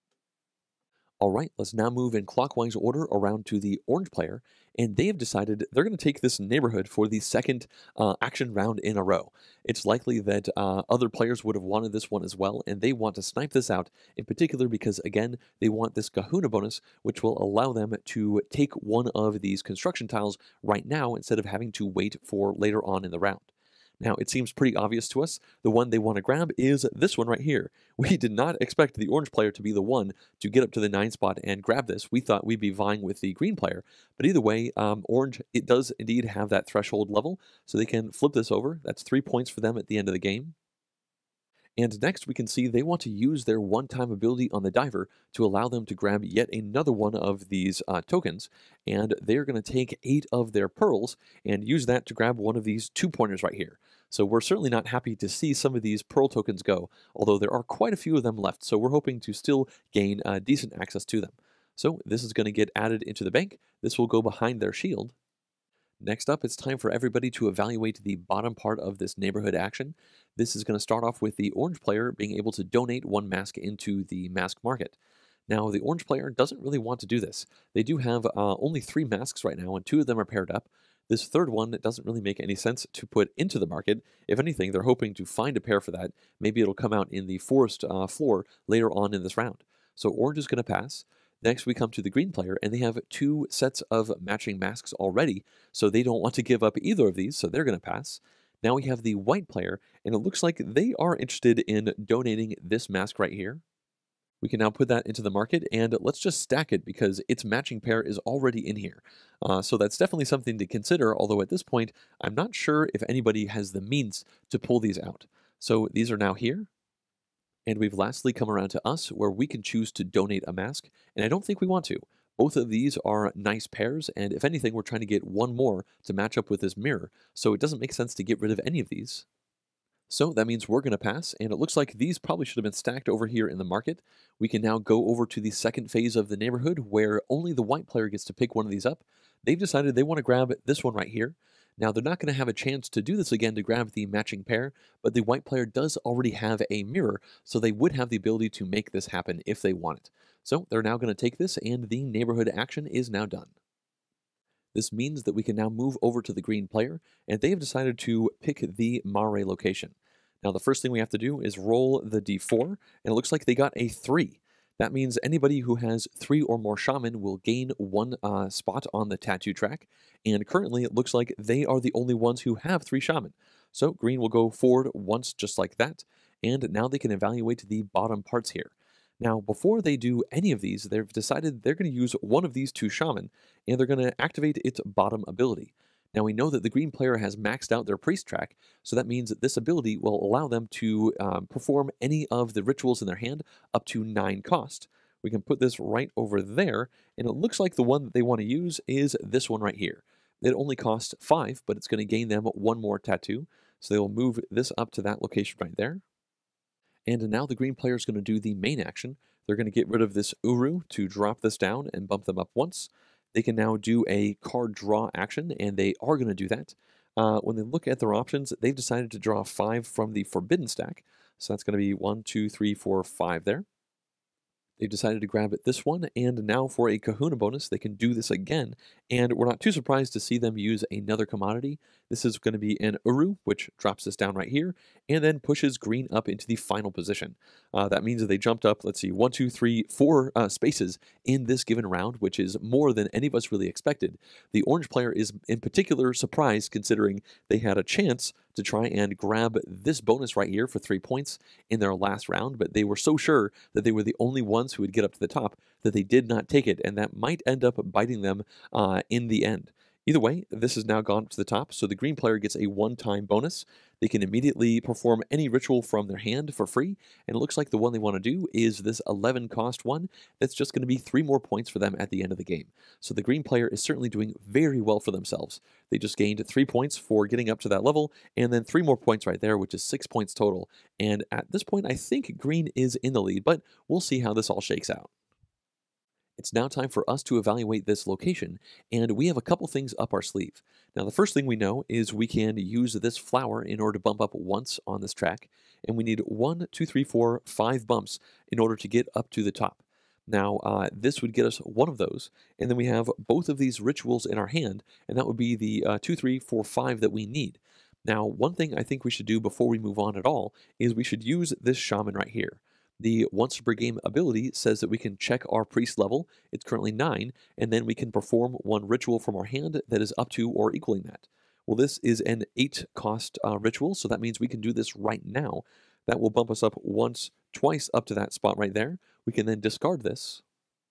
All right, let's now move in clockwise order around to the orange player, and they have decided they're going to take this neighborhood for the second uh, action round in a row. It's likely that uh, other players would have wanted this one as well, and they want to snipe this out, in particular because, again, they want this kahuna bonus, which will allow them to take one of these construction tiles right now instead of having to wait for later on in the round. Now, it seems pretty obvious to us. The one they want to grab is this one right here. We did not expect the orange player to be the one to get up to the nine spot and grab this. We thought we'd be vying with the green player. But either way, um, orange, it does indeed have that threshold level, so they can flip this over. That's three points for them at the end of the game. And next we can see they want to use their one-time ability on the diver to allow them to grab yet another one of these uh, tokens, and they're going to take eight of their pearls and use that to grab one of these two-pointers right here. So we're certainly not happy to see some of these pearl tokens go, although there are quite a few of them left, so we're hoping to still gain uh, decent access to them. So this is going to get added into the bank. This will go behind their shield. Next up, it's time for everybody to evaluate the bottom part of this neighborhood action. This is going to start off with the orange player being able to donate one mask into the mask market. Now, the orange player doesn't really want to do this. They do have uh, only three masks right now, and two of them are paired up. This third one doesn't really make any sense to put into the market. If anything, they're hoping to find a pair for that. Maybe it'll come out in the forest uh, floor later on in this round. So orange is going to pass. Next, we come to the green player, and they have two sets of matching masks already, so they don't want to give up either of these, so they're going to pass. Now we have the white player, and it looks like they are interested in donating this mask right here. We can now put that into the market, and let's just stack it because its matching pair is already in here. Uh, so that's definitely something to consider, although at this point, I'm not sure if anybody has the means to pull these out. So these are now here. And we've lastly come around to us, where we can choose to donate a mask, and I don't think we want to. Both of these are nice pairs, and if anything, we're trying to get one more to match up with this mirror, so it doesn't make sense to get rid of any of these. So that means we're going to pass, and it looks like these probably should have been stacked over here in the market. We can now go over to the second phase of the neighborhood, where only the white player gets to pick one of these up. They've decided they want to grab this one right here. Now, they're not going to have a chance to do this again to grab the matching pair, but the white player does already have a mirror, so they would have the ability to make this happen if they want it. So they're now going to take this, and the neighborhood action is now done. This means that we can now move over to the green player, and they have decided to pick the Mare location. Now, the first thing we have to do is roll the d four, and it looks like they got a three. That means anybody who has three or more shaman will gain one uh, spot on the tattoo track, and currently it looks like they are the only ones who have three shaman. So green will go forward once just like that, and now they can evaluate the bottom parts here. Now, before they do any of these, they've decided they're going to use one of these two shaman, and they're going to activate its bottom ability. Now, we know that the green player has maxed out their priest track, so that means that this ability will allow them to um, perform any of the rituals in their hand up to nine cost. We can put this right over there, and it looks like the one that they want to use is this one right here. It only costs five, but it's going to gain them one more tattoo, so they will move this up to that location right there. And now the green player is going to do the main action. They're going to get rid of this Uru to drop this down and bump them up once. They can now do a card draw action, and they are going to do that. Uh, when they look at their options, they've decided to draw five from the Forbidden stack. So that's going to be one, two, three, four, five there. They've decided to grab this one, and now for a Kahuna bonus, they can do this again, and we're not too surprised to see them use another commodity. This is going to be an Uru, which drops this down right here, and then pushes green up into the final position. Uh, that means that they jumped up, let's see, one, two, three, four uh, spaces in this given round, which is more than any of us really expected. The orange player is in particular surprised considering they had a chance to try and grab this bonus right here for three points in their last round, but they were so sure that they were the only ones who would get up to the top that they did not take it, and that might end up biting them uh, in the end. Either way, this has now gone up to the top, so the green player gets a one-time bonus. They can immediately perform any ritual from their hand for free, and it looks like the one they want to do is this eleven cost one that's just going to be three more points for them at the end of the game. So the green player is certainly doing very well for themselves. They just gained three points for getting up to that level, and then three more points right there, which is six points total. And at this point, I think green is in the lead, but we'll see how this all shakes out. It's now time for us to evaluate this location, and we have a couple things up our sleeve. Now, the first thing we know is we can use this flower in order to bump up once on this track, and we need one, two, three, four, five bumps in order to get up to the top. Now, uh, this would get us one of those, and then we have both of these rituals in our hand, and that would be the uh, two, three, four, five that we need. Now, one thing I think we should do before we move on at all is we should use this shaman right here. The once per game ability says that we can check our priest level, it's currently nine, and then we can perform one ritual from our hand that is up to or equaling that. Well, this is an eight cost uh, ritual, so that means we can do this right now. That will bump us up once, twice up to that spot right there. We can then discard this,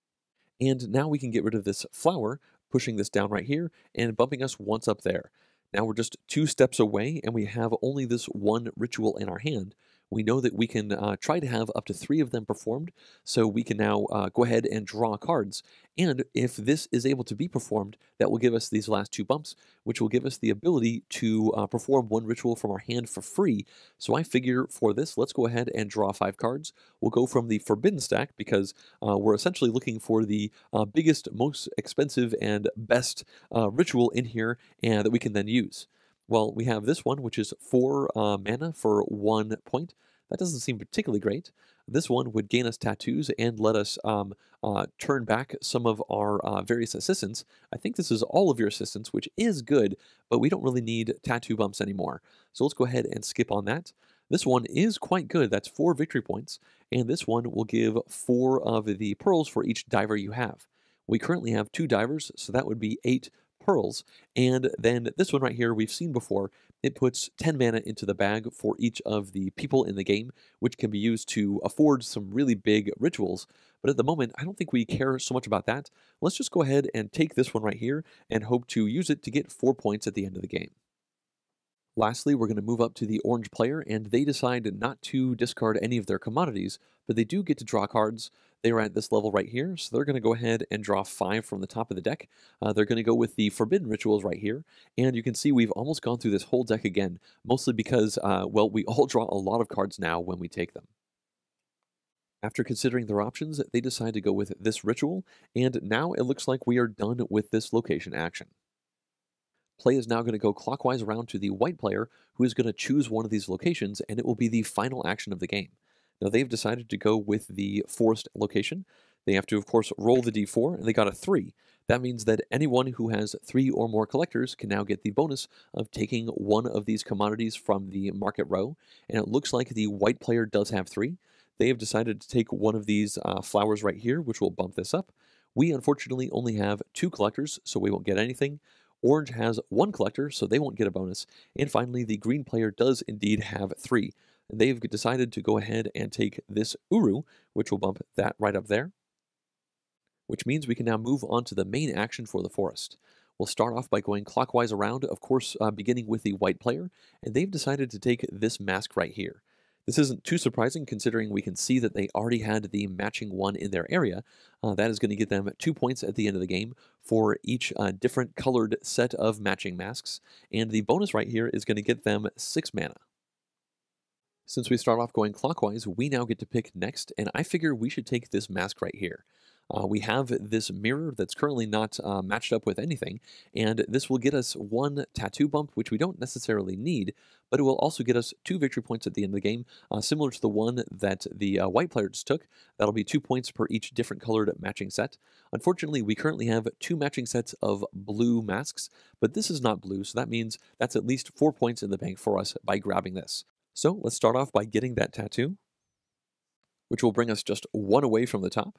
and now we can get rid of this flower, pushing this down right here, and bumping us once up there. Now we're just two steps away, and we have only this one ritual in our hand. We know that we can uh, try to have up to three of them performed, so we can now uh, go ahead and draw cards. And if this is able to be performed, that will give us these last two bumps, which will give us the ability to uh, perform one ritual from our hand for free. So I figure for this, let's go ahead and draw five cards. We'll go from the Forbidden stack because uh, we're essentially looking for the uh, biggest, most expensive, and best uh, ritual in here and that we can then use. Well, we have this one, which is four uh, mana for one point. That doesn't seem particularly great. This one would gain us tattoos and let us um, uh, turn back some of our uh, various assistants. I think this is all of your assistants, which is good, but we don't really need tattoo bumps anymore. So let's go ahead and skip on that. This one is quite good. That's four victory points, and this one will give four of the pearls for each diver you have. We currently have two divers, so that would be eight pearls, and then this one right here we've seen before. It puts ten mana into the bag for each of the people in the game, which can be used to afford some really big rituals. But at the moment, I don't think we care so much about that. Let's just go ahead and take this one right here and hope to use it to get four points at the end of the game. Lastly, we're going to move up to the orange player, and they decide not to discard any of their commodities, but they do get to draw cards. They are at this level right here, so they're going to go ahead and draw five from the top of the deck. Uh, they're going to go with the Forbidden Rituals right here, and you can see we've almost gone through this whole deck again, mostly because, uh, well, we all draw a lot of cards now when we take them. After considering their options, they decide to go with this ritual, and now it looks like we are done with this location action. Play is now going to go clockwise around to the white player, who is going to choose one of these locations, and it will be the final action of the game. Now, they've decided to go with the forest location. They have to, of course, roll the d four, and they got a three. That means that anyone who has three or more collectors can now get the bonus of taking one of these commodities from the market row, and it looks like the white player does have three. They have decided to take one of these uh, flowers right here, which will bump this up. We, unfortunately, only have two collectors, so we won't get anything. Orange has one collector, so they won't get a bonus. And finally, the green player does indeed have three. And they've decided to go ahead and take this Uru, which will bump that right up there, which means we can now move on to the main action for the forest. We'll start off by going clockwise around, of course, uh, beginning with the white player, and they've decided to take this mask right here. This isn't too surprising considering we can see that they already had the matching one in their area. Uh, that is going to get them two points at the end of the game for each uh, different colored set of matching masks. And the bonus right here is going to get them six mana. Since we start off going clockwise, we now get to pick next, and I figure we should take this mask right here. Uh, we have this mirror that's currently not uh, matched up with anything, and this will get us one tattoo bump, which we don't necessarily need, but it will also get us two victory points at the end of the game, uh, similar to the one that the uh, white player just took. That'll be two points per each different colored matching set. Unfortunately, we currently have two matching sets of blue masks, but this is not blue, so that means that's at least four points in the bank for us by grabbing this. So let's start off by getting that tattoo, which will bring us just one away from the top.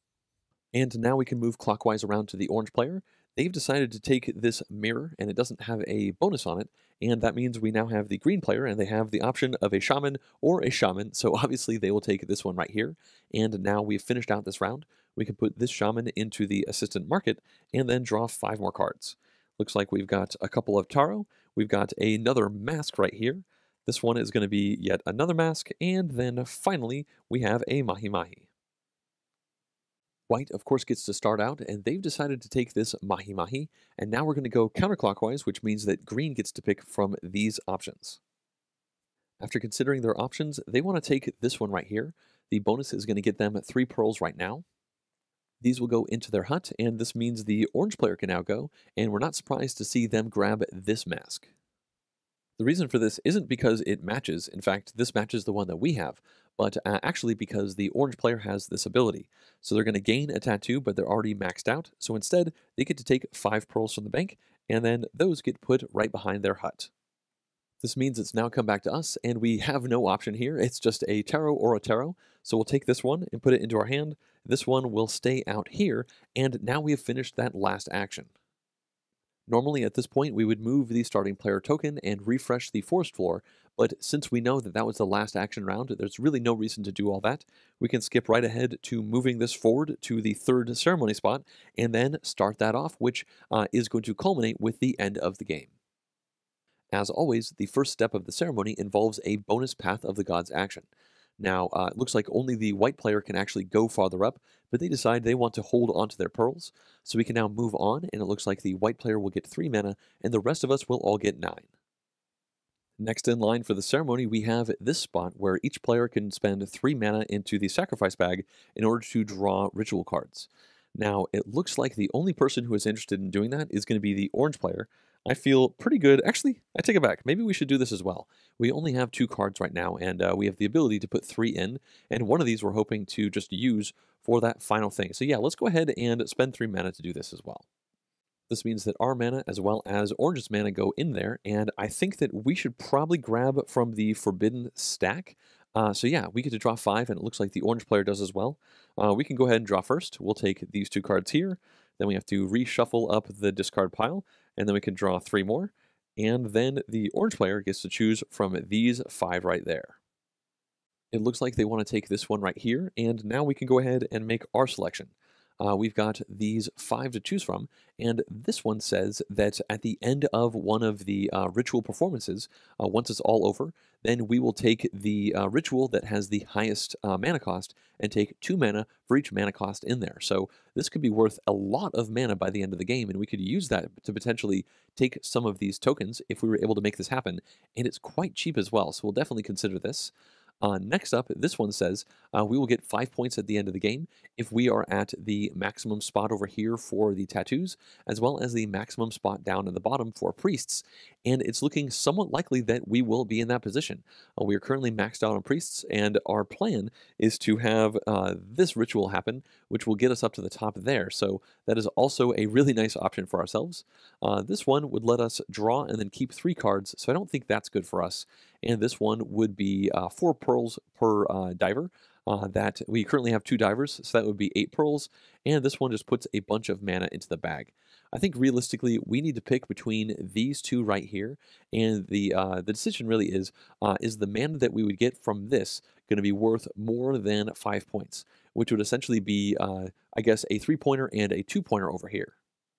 And now we can move clockwise around to the orange player. They've decided to take this mirror, and it doesn't have a bonus on it, and that means we now have the green player, and they have the option of a shaman or a shaman, so obviously they will take this one right here. And now we've finished out this round. We can put this shaman into the assistant market, and then draw five more cards. Looks like we've got a couple of Taro, we've got another mask right here. This one is going to be yet another mask, and then finally we have a Mahi Mahi. White, of course, gets to start out, and they've decided to take this Mahi Mahi, and now we're going to go counterclockwise, which means that green gets to pick from these options. After considering their options, they want to take this one right here. The bonus is going to get them three pearls right now. These will go into their hut, and this means the orange player can now go, and we're not surprised to see them grab this mask. The reason for this isn't because it matches, in fact, this matches the one that we have, but uh, actually because the orange player has this ability. So they're going to gain a tattoo, but they're already maxed out, so instead they get to take five pearls from the bank, and then those get put right behind their hut. This means it's now come back to us, and we have no option here. It's just a Taro or a Taro, so we'll take this one and put it into our hand. This one will stay out here, and now we have finished that last action. Normally at this point we would move the starting player token and refresh the forest floor, but since we know that that was the last action round, there's really no reason to do all that. We can skip right ahead to moving this forward to the third ceremony spot, and then start that off, which uh, is going to culminate with the end of the game. As always, the first step of the ceremony involves a bonus path of the god's action. Now, uh, it looks like only the white player can actually go farther up, but they decide they want to hold on to their pearls. So we can now move on, and it looks like the white player will get three mana, and the rest of us will all get nine. Next in line for the ceremony, we have this spot where each player can spend three mana into the sacrifice bag in order to draw ritual cards. Now, it looks like the only person who is interested in doing that is going to be the orange player. I feel pretty good. Actually, I take it back. Maybe we should do this as well. We only have two cards right now, and uh, we have the ability to put three in, and one of these we're hoping to just use for that final thing. So yeah, let's go ahead and spend three mana to do this as well. This means that our mana as well as Orange's mana go in there, and I think that we should probably grab from the Forbidden stack. Uh, so yeah, we get to draw five, and it looks like the orange player does as well. Uh, we can go ahead and draw first. We'll take these two cards here. Then we have to reshuffle up the discard pile, and then we can draw three more. And then the orange player gets to choose from these five right there. It looks like they want to take this one right here, and now we can go ahead and make our selection. Uh, we've got these five to choose from, and this one says that at the end of one of the uh, ritual performances, uh, once it's all over, then we will take the uh, ritual that has the highest uh, mana cost and take two mana for each mana cost in there. So this could be worth a lot of mana by the end of the game, and we could use that to potentially take some of these tokens if we were able to make this happen, and it's quite cheap as well, so we'll definitely consider this. Uh, next up, this one says uh, we will get five points at the end of the game if we are at the maximum spot over here for the tattoos, as well as the maximum spot down at the bottom for priests. And it's looking somewhat likely that we will be in that position. Uh, we are currently maxed out on priests, and our plan is to have uh, this ritual happen, which will get us up to the top there. So that is also a really nice option for ourselves. Uh, this one would let us draw and then keep three cards, so I don't think that's good for us. And this one would be uh, four pearls per uh, diver. Uh, that we currently have two divers, so that would be eight pearls. And this one just puts a bunch of mana into the bag. I think realistically, we need to pick between these two right here, and the uh, the decision really is uh, is the mana that we would get from this going to be worth more than five points, which would essentially be, uh, I guess, a three-pointer and a two-pointer over here.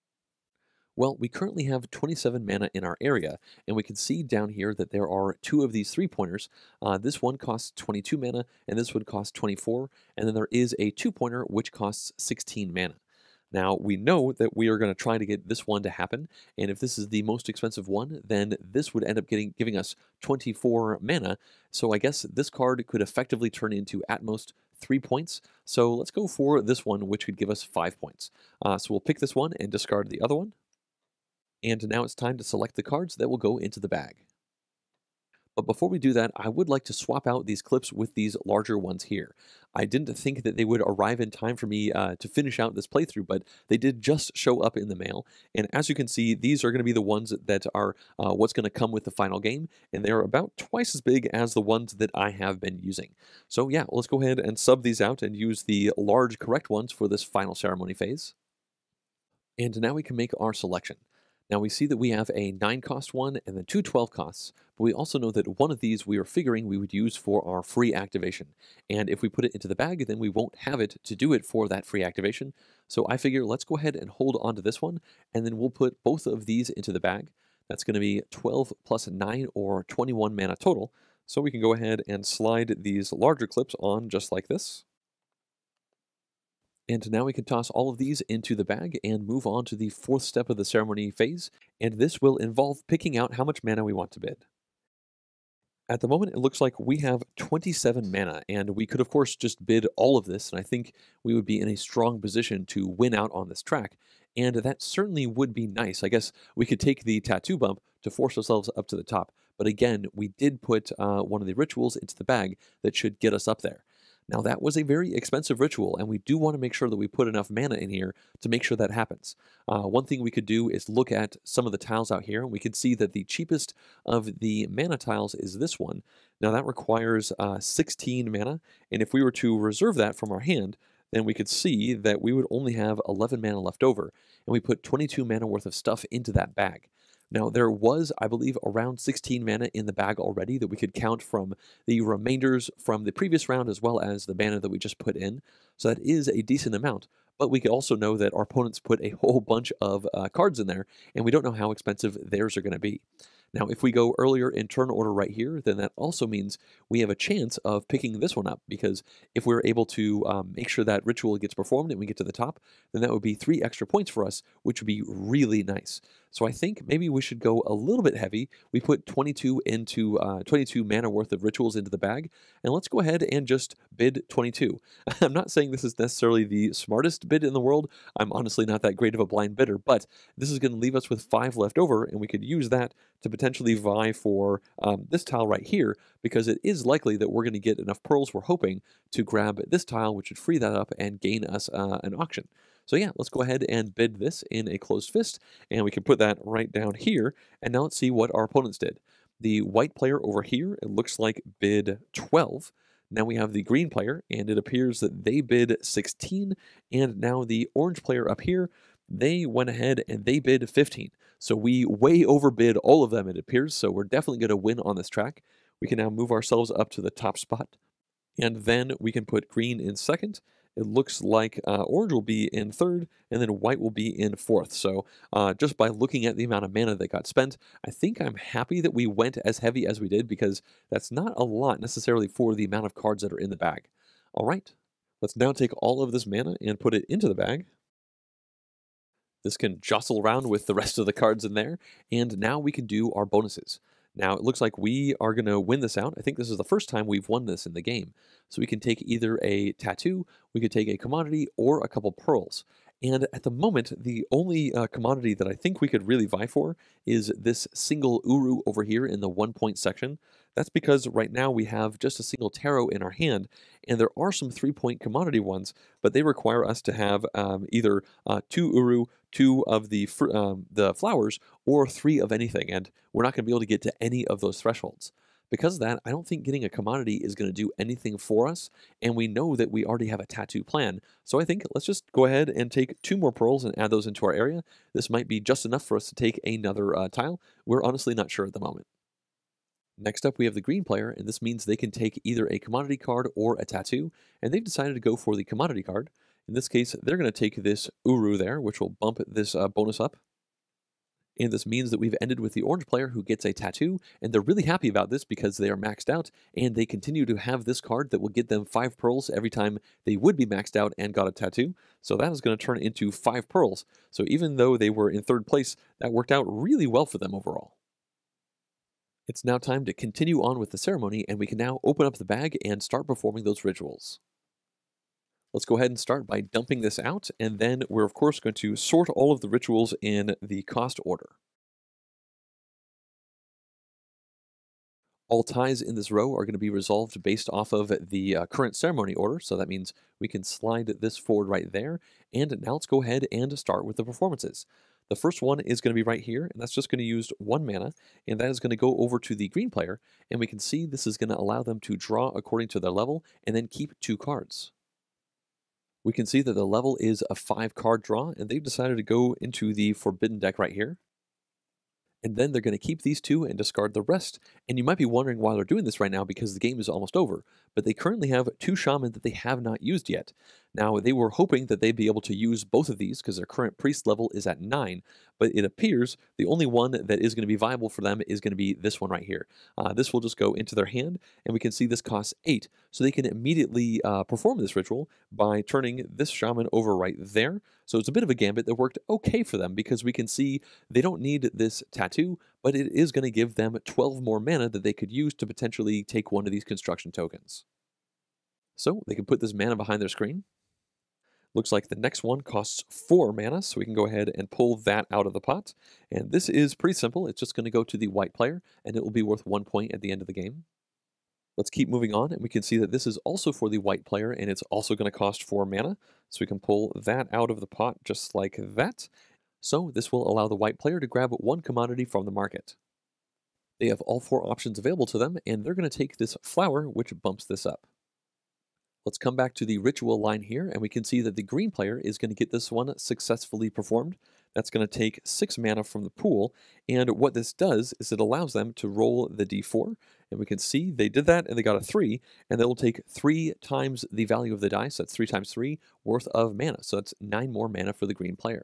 Well, we currently have twenty-seven mana in our area, and we can see down here that there are two of these three-pointers. Uh, this one costs twenty-two mana, and this one costs twenty-four, and then there is a two-pointer which costs sixteen mana. Now, we know that we are going to try to get this one to happen, and if this is the most expensive one, then this would end up getting giving us twenty-four mana, so I guess this card could effectively turn into at most three points. So let's go for this one, which could give us five points. Uh, so we'll pick this one and discard the other one. And now it's time to select the cards that will go into the bag. But before we do that, I would like to swap out these clips with these larger ones here. I didn't think that they would arrive in time for me uh, to finish out this playthrough, but they did just show up in the mail. And as you can see, these are going to be the ones that are uh, what's going to come with the final game, and they're about twice as big as the ones that I have been using. So yeah, let's go ahead and sub these out and use the large correct ones for this final ceremony phase. And now we can make our selection. Now we see that we have a nine cost one and then two twelve costs, but we also know that one of these we are figuring we would use for our free activation. And if we put it into the bag, then we won't have it to do it for that free activation. So I figure let's go ahead and hold on to this one, and then we'll put both of these into the bag. That's going to be twelve plus nine, or twenty-one mana total. So we can go ahead and slide these larger clips on just like this. And now we can toss all of these into the bag and move on to the fourth step of the ceremony phase, and this will involve picking out how much mana we want to bid. At the moment, it looks like we have twenty-seven mana, and we could of course just bid all of this, and I think we would be in a strong position to win out on this track, and that certainly would be nice. I guess we could take the tattoo bump to force ourselves up to the top, but again, we did put uh, one of the rituals into the bag that should get us up there. Now, that was a very expensive ritual, and we do want to make sure that we put enough mana in here to make sure that happens. Uh, one thing we could do is look at some of the tiles out here, and we can see that the cheapest of the mana tiles is this one. Now, that requires uh, sixteen mana, and if we were to reserve that from our hand, then we could see that we would only have eleven mana left over, and we put twenty-two mana worth of stuff into that bag. Now, there was, I believe, around sixteen mana in the bag already that we could count from the remainders from the previous round as well as the mana that we just put in. So that is a decent amount. But we could also know that our opponents put a whole bunch of uh, cards in there, and we don't know how expensive theirs are going to be. Now, if we go earlier in turn order right here, then that also means we have a chance of picking this one up, because if we're able to um, make sure that ritual gets performed and we get to the top, then that would be three extra points for us, which would be really nice. So I think maybe we should go a little bit heavy. We put twenty-two into uh, twenty-two mana worth of rituals into the bag, and let's go ahead and just bid twenty-two. I'm not saying this is necessarily the smartest bid in the world. I'm honestly not that great of a blind bidder, but this is going to leave us with five left over, and we could use that to potentially vie for um, this tile right here, because it is likely that we're going to get enough pearls, we're hoping, to grab this tile, which would free that up and gain us uh, an auction. So yeah, let's go ahead and bid this in a closed fist, and we can put that right down here, and now let's see what our opponents did. The white player over here, it looks like bid twelve. Now we have the green player, and it appears that they bid sixteen, and now the orange player up here, they went ahead and they bid fifteen. So we way overbid all of them, it appears, so we're definitely going to win on this track. We can now move ourselves up to the top spot, and then we can put green in second. It looks like uh, orange will be in third, and then white will be in fourth. So uh, just by looking at the amount of mana that got spent, I think I'm happy that we went as heavy as we did, because that's not a lot necessarily for the amount of cards that are in the bag. All right, let's now take all of this mana and put it into the bag. This can jostle around with the rest of the cards in there, and now we can do our bonuses. Now, it looks like we are going to win this out. I think this is the first time we've won this in the game. So we can take either a tattoo, we could take a commodity, or a couple pearls. And at the moment, the only uh, commodity that I think we could really vie for is this single Uru over here in the one-point section. That's because right now we have just a single tarot in our hand, and there are some three-point commodity ones, but they require us to have um, either uh, two Uru, two of the fr um, the flowers, or three of anything, and we're not going to be able to get to any of those thresholds. Because of that, I don't think getting a commodity is going to do anything for us, and we know that we already have a tattoo plan. So I think let's just go ahead and take two more pearls and add those into our area. This might be just enough for us to take another uh, tile. We're honestly not sure at the moment. Next up, we have the green player, and this means they can take either a commodity card or a tattoo, and they've decided to go for the commodity card. In this case, they're going to take this Uru there, which will bump this uh, bonus up. And this means that we've ended with the orange player who gets a tattoo, and they're really happy about this because they are maxed out, and they continue to have this card that will get them five pearls every time they would be maxed out and got a tattoo. So that is going to turn into five pearls. So even though they were in third place, that worked out really well for them overall. It's now time to continue on with the ceremony, and we can now open up the bag and start performing those rituals. Let's go ahead and start by dumping this out, and then we're of course going to sort all of the rituals in the cost order. All ties in this row are going to be resolved based off of the uh, current ceremony order, so that means we can slide this forward right there. And now let's go ahead and start with the performances. The first one is going to be right here, and that's just going to use one mana, and that is going to go over to the green player, and we can see this is going to allow them to draw according to their level, and then keep two cards. We can see that the level is a five card draw, and they've decided to go into the Forbidden deck right here. And then they're going to keep these two and discard the rest. And you might be wondering why they're doing this right now because the game is almost over. But they currently have two shaman that they have not used yet. Now, they were hoping that they'd be able to use both of these because their current priest level is at nine. But it appears the only one that is going to be viable for them is going to be this one right here. Uh, this will just go into their hand, and we can see this costs eight. So they can immediately uh, perform this ritual by turning this shaman over right there. So it's a bit of a gambit that worked okay for them because we can see they don't need this tattoo, but it is going to give them twelve more mana that they could use to potentially take one of these construction tokens. So they can put this mana behind their screen. Looks like the next one costs four mana, so we can go ahead and pull that out of the pot. And this is pretty simple. It's just going to go to the white player, and it will be worth one point at the end of the game. Let's keep moving on, and we can see that this is also for the white player, and it's also going to cost four mana. So we can pull that out of the pot just like that. So this will allow the white player to grab one commodity from the market. They have all four options available to them, and they're going to take this flower, which bumps this up. Let's come back to the ritual line here, and we can see that the green player is going to get this one successfully performed. That's going to take six mana from the pool, and what this does is it allows them to roll the d four, and we can see they did that, and they got a three, and they will take three times the value of the dice. That's three times three worth of mana, so that's nine more mana for the green player.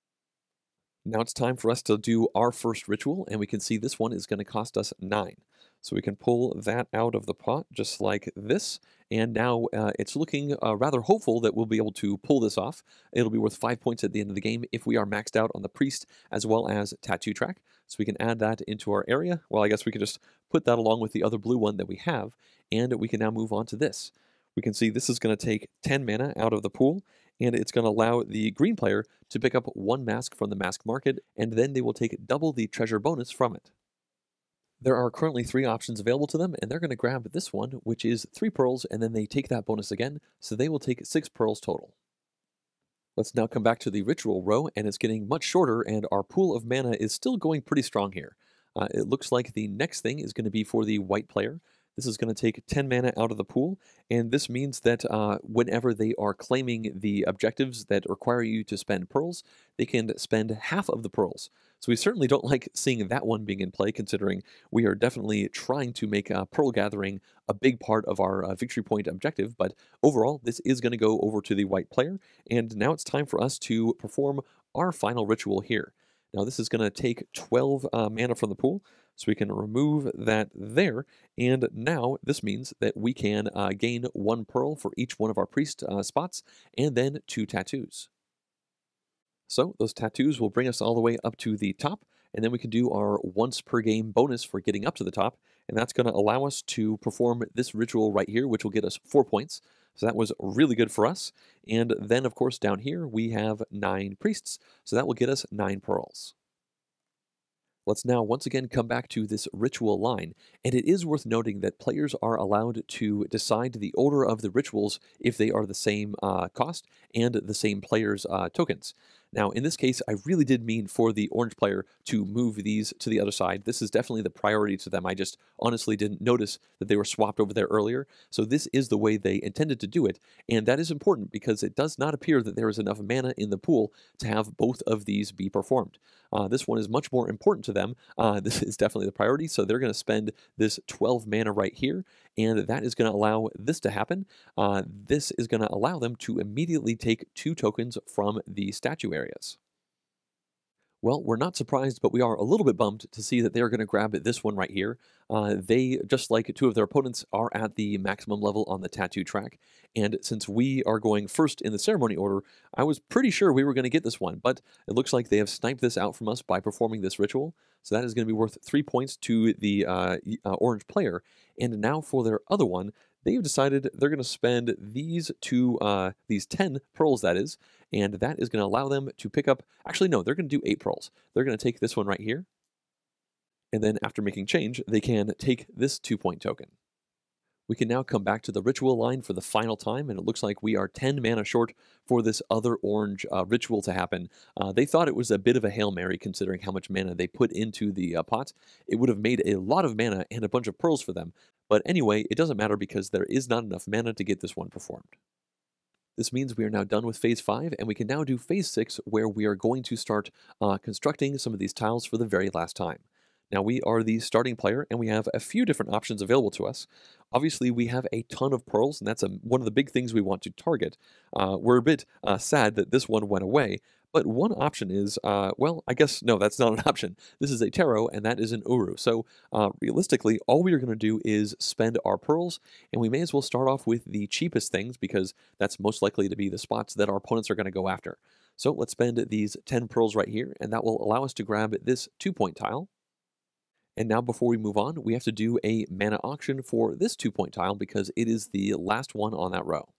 Now it's time for us to do our first ritual, and we can see this one is going to cost us nine. So we can pull that out of the pot just like this, and now uh, it's looking uh, rather hopeful that we'll be able to pull this off. It'll be worth five points at the end of the game if we are maxed out on the priest as well as tattoo track. So we can add that into our area. Well, I guess we could just put that along with the other blue one that we have, and we can now move on to this. We can see this is going to take ten mana out of the pool, and it's going to allow the green player to pick up one mask from the mask market, and then they will take double the treasure bonus from it. There are currently three options available to them, and they're going to grab this one, which is three pearls, and then they take that bonus again, so they will take six pearls total. Let's now come back to the ritual row, and it's getting much shorter, and our pool of mana is still going pretty strong here. Uh, it looks like the next thing is going to be for the white player. This is going to take ten mana out of the pool, and this means that uh, whenever they are claiming the objectives that require you to spend pearls, they can spend half of the pearls. So we certainly don't like seeing that one being in play, considering we are definitely trying to make uh, pearl gathering a big part of our uh, victory point objective, but overall, this is going to go over to the white player, and now it's time for us to perform our final ritual here. Now this is going to take twelve uh, mana from the pool, so we can remove that there, and now this means that we can uh, gain one pearl for each one of our priest uh, spots, and then two tattoos. So those tattoos will bring us all the way up to the top, and then we can do our once per game bonus for getting up to the top, and that's going to allow us to perform this ritual right here, which will get us four points. So that was really good for us. And then, of course, down here we have nine priests, so that will get us nine pearls. Let's now once again come back to this ritual line, and it is worth noting that players are allowed to decide the order of the rituals if they are the same uh, cost and the same player's uh, tokens. Now, in this case, I really did mean for the orange player to move these to the other side. This is definitely the priority to them. I just honestly didn't notice that they were swapped over there earlier. So this is the way they intended to do it, and that is important because it does not appear that there is enough mana in the pool to have both of these be performed. Uh, this one is much more important to them. Uh, this is definitely the priority, so they're going to spend this twelve mana right here, and that is going to allow this to happen. Uh, this is going to allow them to immediately take two tokens from the statue areas. Well, we're not surprised, but we are a little bit bummed to see that they're going to grab this one right here. Uh, they, just like two of their opponents, are at the maximum level on the tattoo track. And since we are going first in the ceremony order, I was pretty sure we were going to get this one. But it looks like they have sniped this out from us by performing this ritual. So that is going to be worth three points to the uh, uh, orange player. And now for their other one, they've decided they're going to spend these two, uh, these ten pearls, that is, and that is going to allow them to pick up, actually, no, they're going to do eight pearls. They're going to take this one right here, and then after making change, they can take this two-point token. We can now come back to the ritual line for the final time, and it looks like we are ten mana short for this other orange uh, ritual to happen. Uh, they thought it was a bit of a Hail Mary considering how much mana they put into the uh, pot. It would have made a lot of mana and a bunch of pearls for them, but anyway, it doesn't matter because there is not enough mana to get this one performed. This means we are now done with Phase five, and we can now do Phase six, where we are going to start uh, constructing some of these tiles for the very last time. Now, we are the starting player, and we have a few different options available to us. Obviously, we have a ton of pearls, and that's a, one of the big things we want to target. Uh, we're a bit uh, sad that this one went away, but one option is, uh, well, I guess, no, that's not an option. This is a tarot, and that is an uru. So, uh, realistically, all we are going to do is spend our pearls, and we may as well start off with the cheapest things, because that's most likely to be the spots that our opponents are going to go after. So, let's spend these ten pearls right here, and that will allow us to grab this two-point tile. And now before we move on, we have to do a mana auction for this two-point tile because it is the last one on that row.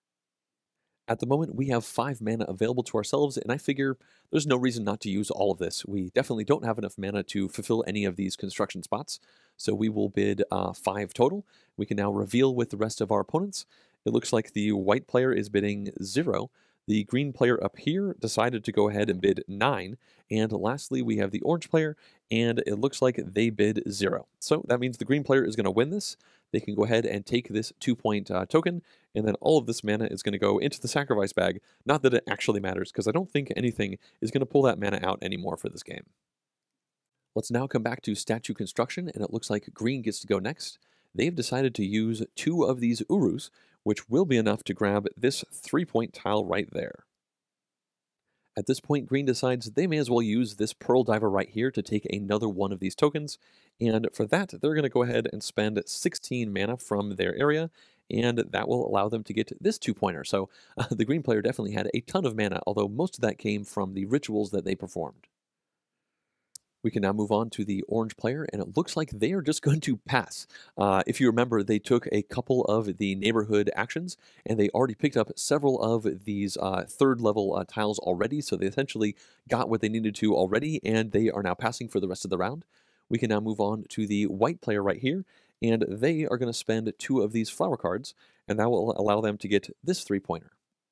At the moment, we have five mana available to ourselves, and I figure there's no reason not to use all of this. We definitely don't have enough mana to fulfill any of these construction spots, so we will bid uh, five total. We can now reveal with the rest of our opponents. It looks like the white player is bidding zero. The green player up here decided to go ahead and bid nine. And lastly, we have the orange player, and it looks like they bid zero. So that means the green player is going to win this. They can go ahead and take this two-point uh, token, and then all of this mana is going to go into the sacrifice bag. Not that it actually matters, because I don't think anything is going to pull that mana out anymore for this game. Let's now come back to statue construction, and it looks like green gets to go next. They've decided to use two of these urus, which will be enough to grab this three-point tile right there. At this point, green decides they may as well use this pearl diver right here to take another one of these tokens, and for that, they're going to go ahead and spend sixteen mana from their area, and that will allow them to get this two-pointer. So uh, the green player definitely had a ton of mana, although most of that came from the rituals that they performed. We can now move on to the orange player, and it looks like they are just going to pass. Uh, if you remember, they took a couple of the neighborhood actions, and they already picked up several of these uh, third-level uh, tiles already, so they essentially got what they needed to already, and they are now passing for the rest of the round. We can now move on to the white player right here, and they are going to spend two of these flower cards, and that will allow them to get this three-pointer.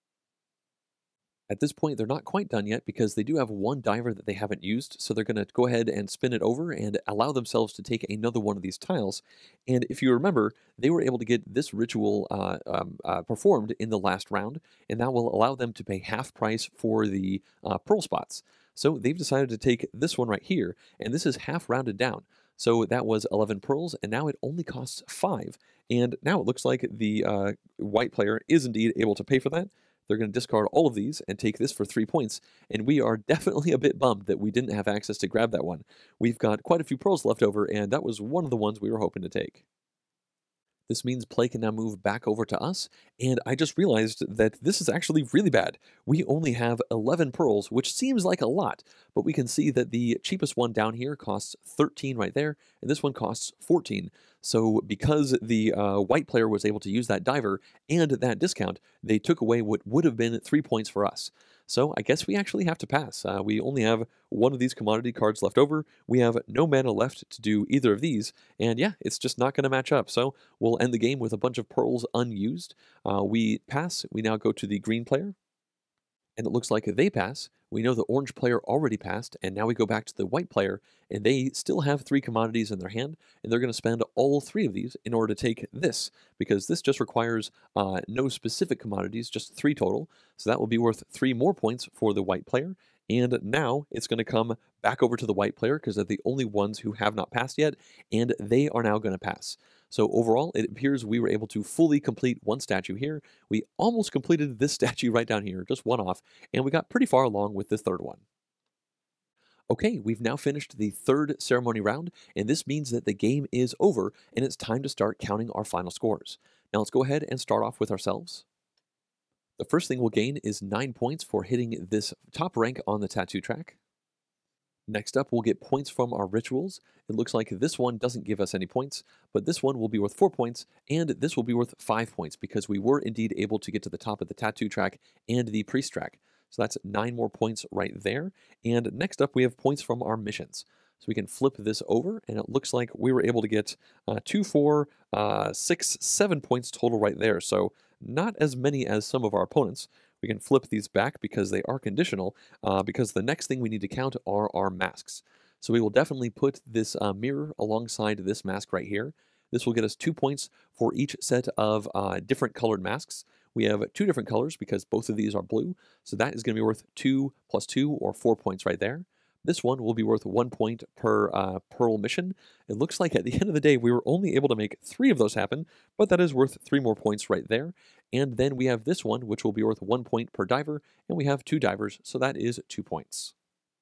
At this point, they're not quite done yet because they do have one diver that they haven't used, so they're going to go ahead and spin it over and allow themselves to take another one of these tiles. And if you remember, they were able to get this ritual uh, um, uh, performed in the last round, and that will allow them to pay half price for the uh, pearl spots. So they've decided to take this one right here, and this is half rounded down. So that was eleven pearls, and now it only costs five. And now it looks like the uh, white player is indeed able to pay for that. They're going to discard all of these and take this for three points, and we are definitely a bit bummed that we didn't have access to grab that one. We've got quite a few pearls left over, and that was one of the ones we were hoping to take. This means play can now move back over to us, and I just realized that this is actually really bad. We only have eleven pearls, which seems like a lot, but we can see that the cheapest one down here costs thirteen right there, and this one costs fourteen. So because the uh, white player was able to use that diver and that discount, they took away what would have been three points for us. So I guess we actually have to pass. Uh, we only have one of these commodity cards left over. We have no mana left to do either of these. And yeah, it's just not going to match up. So we'll end the game with a bunch of pearls unused. Uh, we pass. We now go to the green player. And it looks like they pass. We know the orange player already passed, and now we go back to the white player, and they still have three commodities in their hand, and they're going to spend all three of these in order to take this, because this just requires uh, no specific commodities, just three total, so that will be worth three more points for the white player, and now it's going to come back over to the white player, because they're the only ones who have not passed yet, and they are now going to pass. So overall, it appears we were able to fully complete one statue here. We almost completed this statue right down here, just one off, and we got pretty far along with the third one. Okay, we've now finished the third ceremony round, and this means that the game is over, and it's time to start counting our final scores. Now let's go ahead and start off with ourselves. The first thing we'll gain is nine points for hitting this top rank on the tattoo track. Next up, we'll get points from our rituals. It looks like this one doesn't give us any points, but this one will be worth four points, and this will be worth five points because we were indeed able to get to the top of the tattoo track and the priest track. So that's nine more points right there. And next up, we have points from our missions. So we can flip this over, and it looks like we were able to get uh, two, four, uh, six, seven points total right there. So not as many as some of our opponents. We can flip these back because they are conditional, uh, because the next thing we need to count are our masks. So we will definitely put this uh, mirror alongside this mask right here. This will get us two points for each set of uh, different colored masks. We have two different colors because both of these are blue, so that is going to be worth two plus two or four points right there. This one will be worth one point per uh, Pearl mission. It looks like at the end of the day, we were only able to make three of those happen, but that is worth three more points right there. And then we have this one, which will be worth one point per diver, and we have two divers, so that is two points.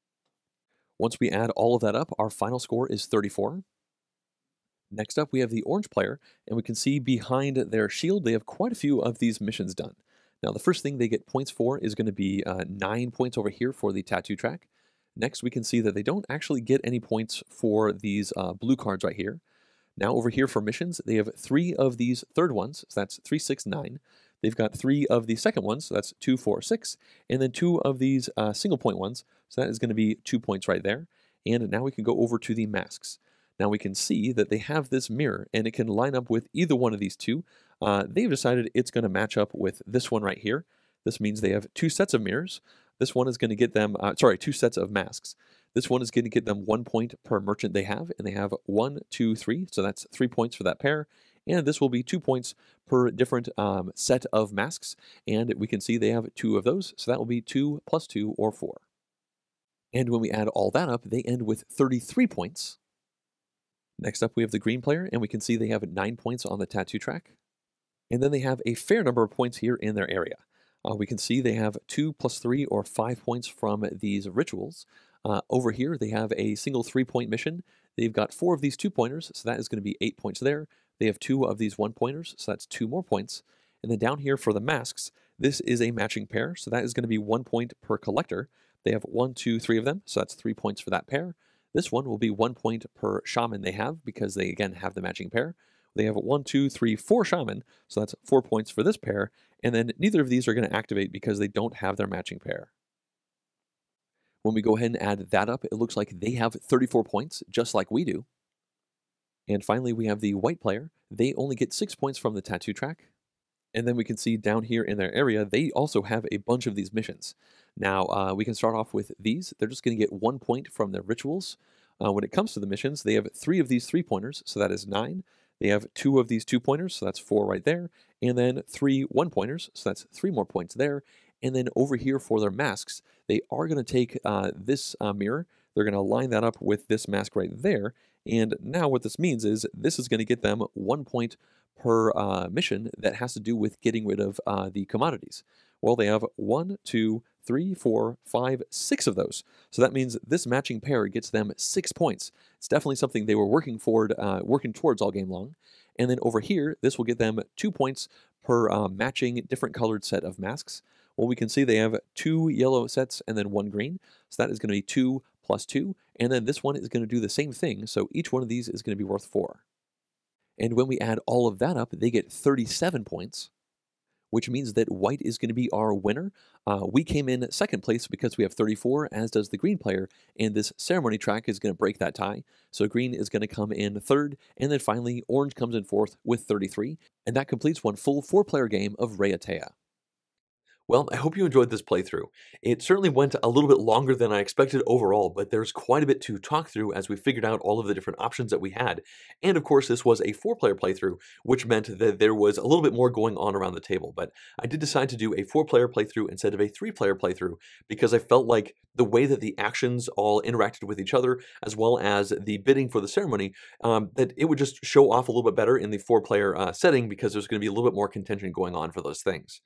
Once we add all of that up, our final score is thirty-four. Next up, we have the orange player, and we can see behind their shield, they have quite a few of these missions done. Now, the first thing they get points for is going to be uh, nine points over here for the tattoo track. Next, we can see that they don't actually get any points for these uh, blue cards right here. Now, over here for missions, they have three of these third ones, so that's three, six, nine. They've got three of the second ones, so that's two, four, six, and then two of these uh, single point ones, so that is going to be two points right there. And now we can go over to the masks. Now we can see that they have this mirror, and it can line up with either one of these two. Uh, they've decided it's going to match up with this one right here. This means they have two sets of mirrors. This one is going to get them, uh, sorry, two sets of masks. This one is going to get them one point per merchant they have, and they have one, two, three, so that's three points for that pair. And this will be two points per different um, set of masks, and we can see they have two of those, so that will be two plus two or four. And when we add all that up, they end with thirty-three points. Next up, we have the green player, and we can see they have nine points on the tattoo track. And then they have a fair number of points here in their area. Uh, we can see they have two plus three or five points from these rituals. Uh, over here, they have a single three-point mission. They've got four of these two-pointers, so that is going to be eight points there. They have two of these one-pointers, so that's two more points. And then down here for the masks, this is a matching pair, so that is going to be one point per collector. They have one, two, three of them, so that's three points for that pair. This one will be one point per shaman they have, because they, again, have the matching pair. They have one, two, three, four shaman, so that's four points for this pair. And then neither of these are going to activate because they don't have their matching pair. When we go ahead and add that up, it looks like they have thirty-four points, just like we do. And finally, we have the white player. They only get six points from the tattoo track. And then we can see down here in their area, they also have a bunch of these missions. Now, uh, we can start off with these. They're just going to get one point from their rituals. Uh, when it comes to the missions, they have three of these three-pointers, so that is nine. They have two of these two-pointers, so that's four right there. And then three one-pointers, so that's three more points there. And then over here for their masks, they are going to take uh, this uh, mirror. They're going to line that up with this mask right there. And now what this means is this is going to get them one point per uh, mission that has to do with getting rid of uh, the commodities. Well, they have one, two, three, four, five, six of those. So that means this matching pair gets them six points. It's definitely something they were working forward, uh, working towards all game long. And then over here, this will get them two points per uh, matching different colored set of masks. Well, we can see they have two yellow sets and then one green. So that is going to be two plus two. And then this one is going to do the same thing. So each one of these is going to be worth four. And when we add all of that up, they get thirty-seven points, which means that white is going to be our winner. Uh, we came in second place because we have thirty-four, as does the green player, and this ceremony track is going to break that tie. So green is going to come in third, and then finally orange comes in fourth with thirty-three, and that completes one full four-player game of Raiatea. Well, I hope you enjoyed this playthrough. It certainly went a little bit longer than I expected overall, but there's quite a bit to talk through as we figured out all of the different options that we had. And of course, this was a four-player playthrough, which meant that there was a little bit more going on around the table. But I did decide to do a four-player playthrough instead of a three-player playthrough because I felt like the way that the actions all interacted with each other, as well as the bidding for the ceremony, um, that it would just show off a little bit better in the four-player uh, setting because there's going to be a little bit more contention going on for those things.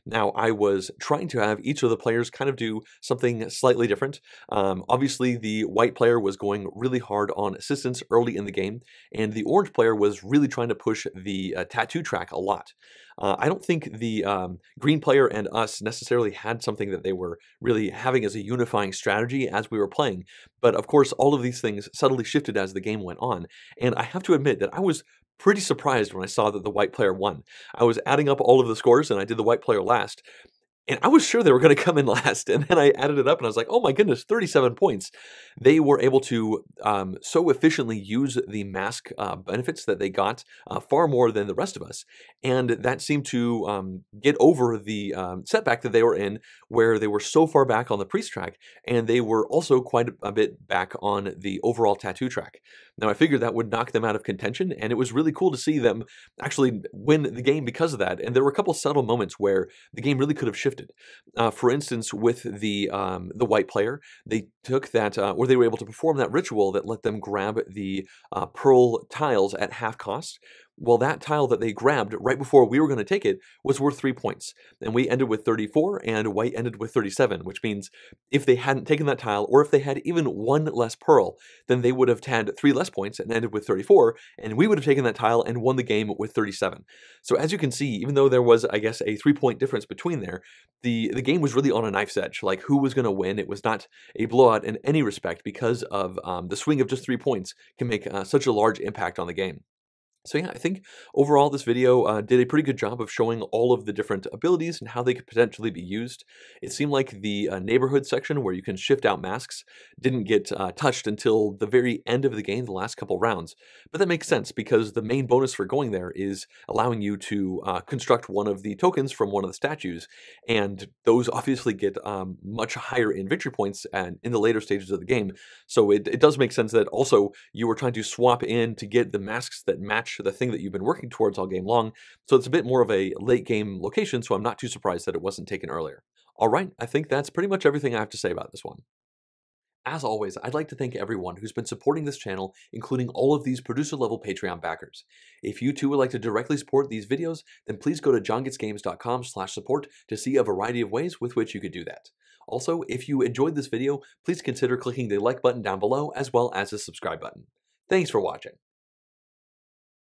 Now, I was trying to have each of the players kind of do something slightly different. Um, obviously, the white player was going really hard on assistance early in the game, and the orange player was really trying to push the uh, tattoo track a lot. Uh, I don't think the um, green player and us necessarily had something that they were really having as a unifying strategy as we were playing, but of course, all of these things subtly shifted as the game went on, and I have to admit that I was pretty surprised when I saw that the white player won. I was adding up all of the scores, and I did the white player last, and I was sure they were going to come in last, and then I added it up, and I was like, oh my goodness, thirty-seven points. They were able to um, so efficiently use the mask uh, benefits that they got uh, far more than the rest of us, and that seemed to um, get over the um, setback that they were in, where they were so far back on the priest track, and they were also quite a bit back on the overall tattoo track. Now, I figured that would knock them out of contention, and it was really cool to see them actually win the game because of that, and there were a couple subtle moments where the game really could have shifted. Uh, for instance, with the um, the white player, they took that, uh, or they were able to perform that ritual that let them grab the uh, pearl tiles at half cost. Well, that tile that they grabbed right before we were going to take it was worth three points, and we ended with thirty-four, and white ended with thirty-seven, which means if they hadn't taken that tile, or if they had even one less pearl, then they would have had three less points and ended with thirty-four, and we would have taken that tile and won the game with thirty-seven. So as you can see, even though there was, I guess, a three-point difference between there, the, the game was really on a knife's edge. Like, who was going to win? It was not a blowout in any respect because of um, the swing of just three points can make uh, such a large impact on the game. So yeah, I think overall this video uh, did a pretty good job of showing all of the different abilities and how they could potentially be used. It seemed like the uh, neighborhood section where you can shift out masks didn't get uh, touched until the very end of the game, the last couple rounds. But that makes sense because the main bonus for going there is allowing you to uh, construct one of the tokens from one of the statues, and those obviously get um, much higher in victory points and in the later stages of the game. So it, it does make sense that also you were trying to swap in to get the masks that match the thing that you've been working towards all game long, so it's a bit more of a late game location, so I'm not too surprised that it wasn't taken earlier. Alright, I think that's pretty much everything I have to say about this one. As always, I'd like to thank everyone who's been supporting this channel, including all of these producer-level Patreon backers. If you too would like to directly support these videos, then please go to jon gets games dot com slash support to see a variety of ways with which you could do that. Also, if you enjoyed this video, please consider clicking the like button down below as well as the subscribe button. Thanks for watching.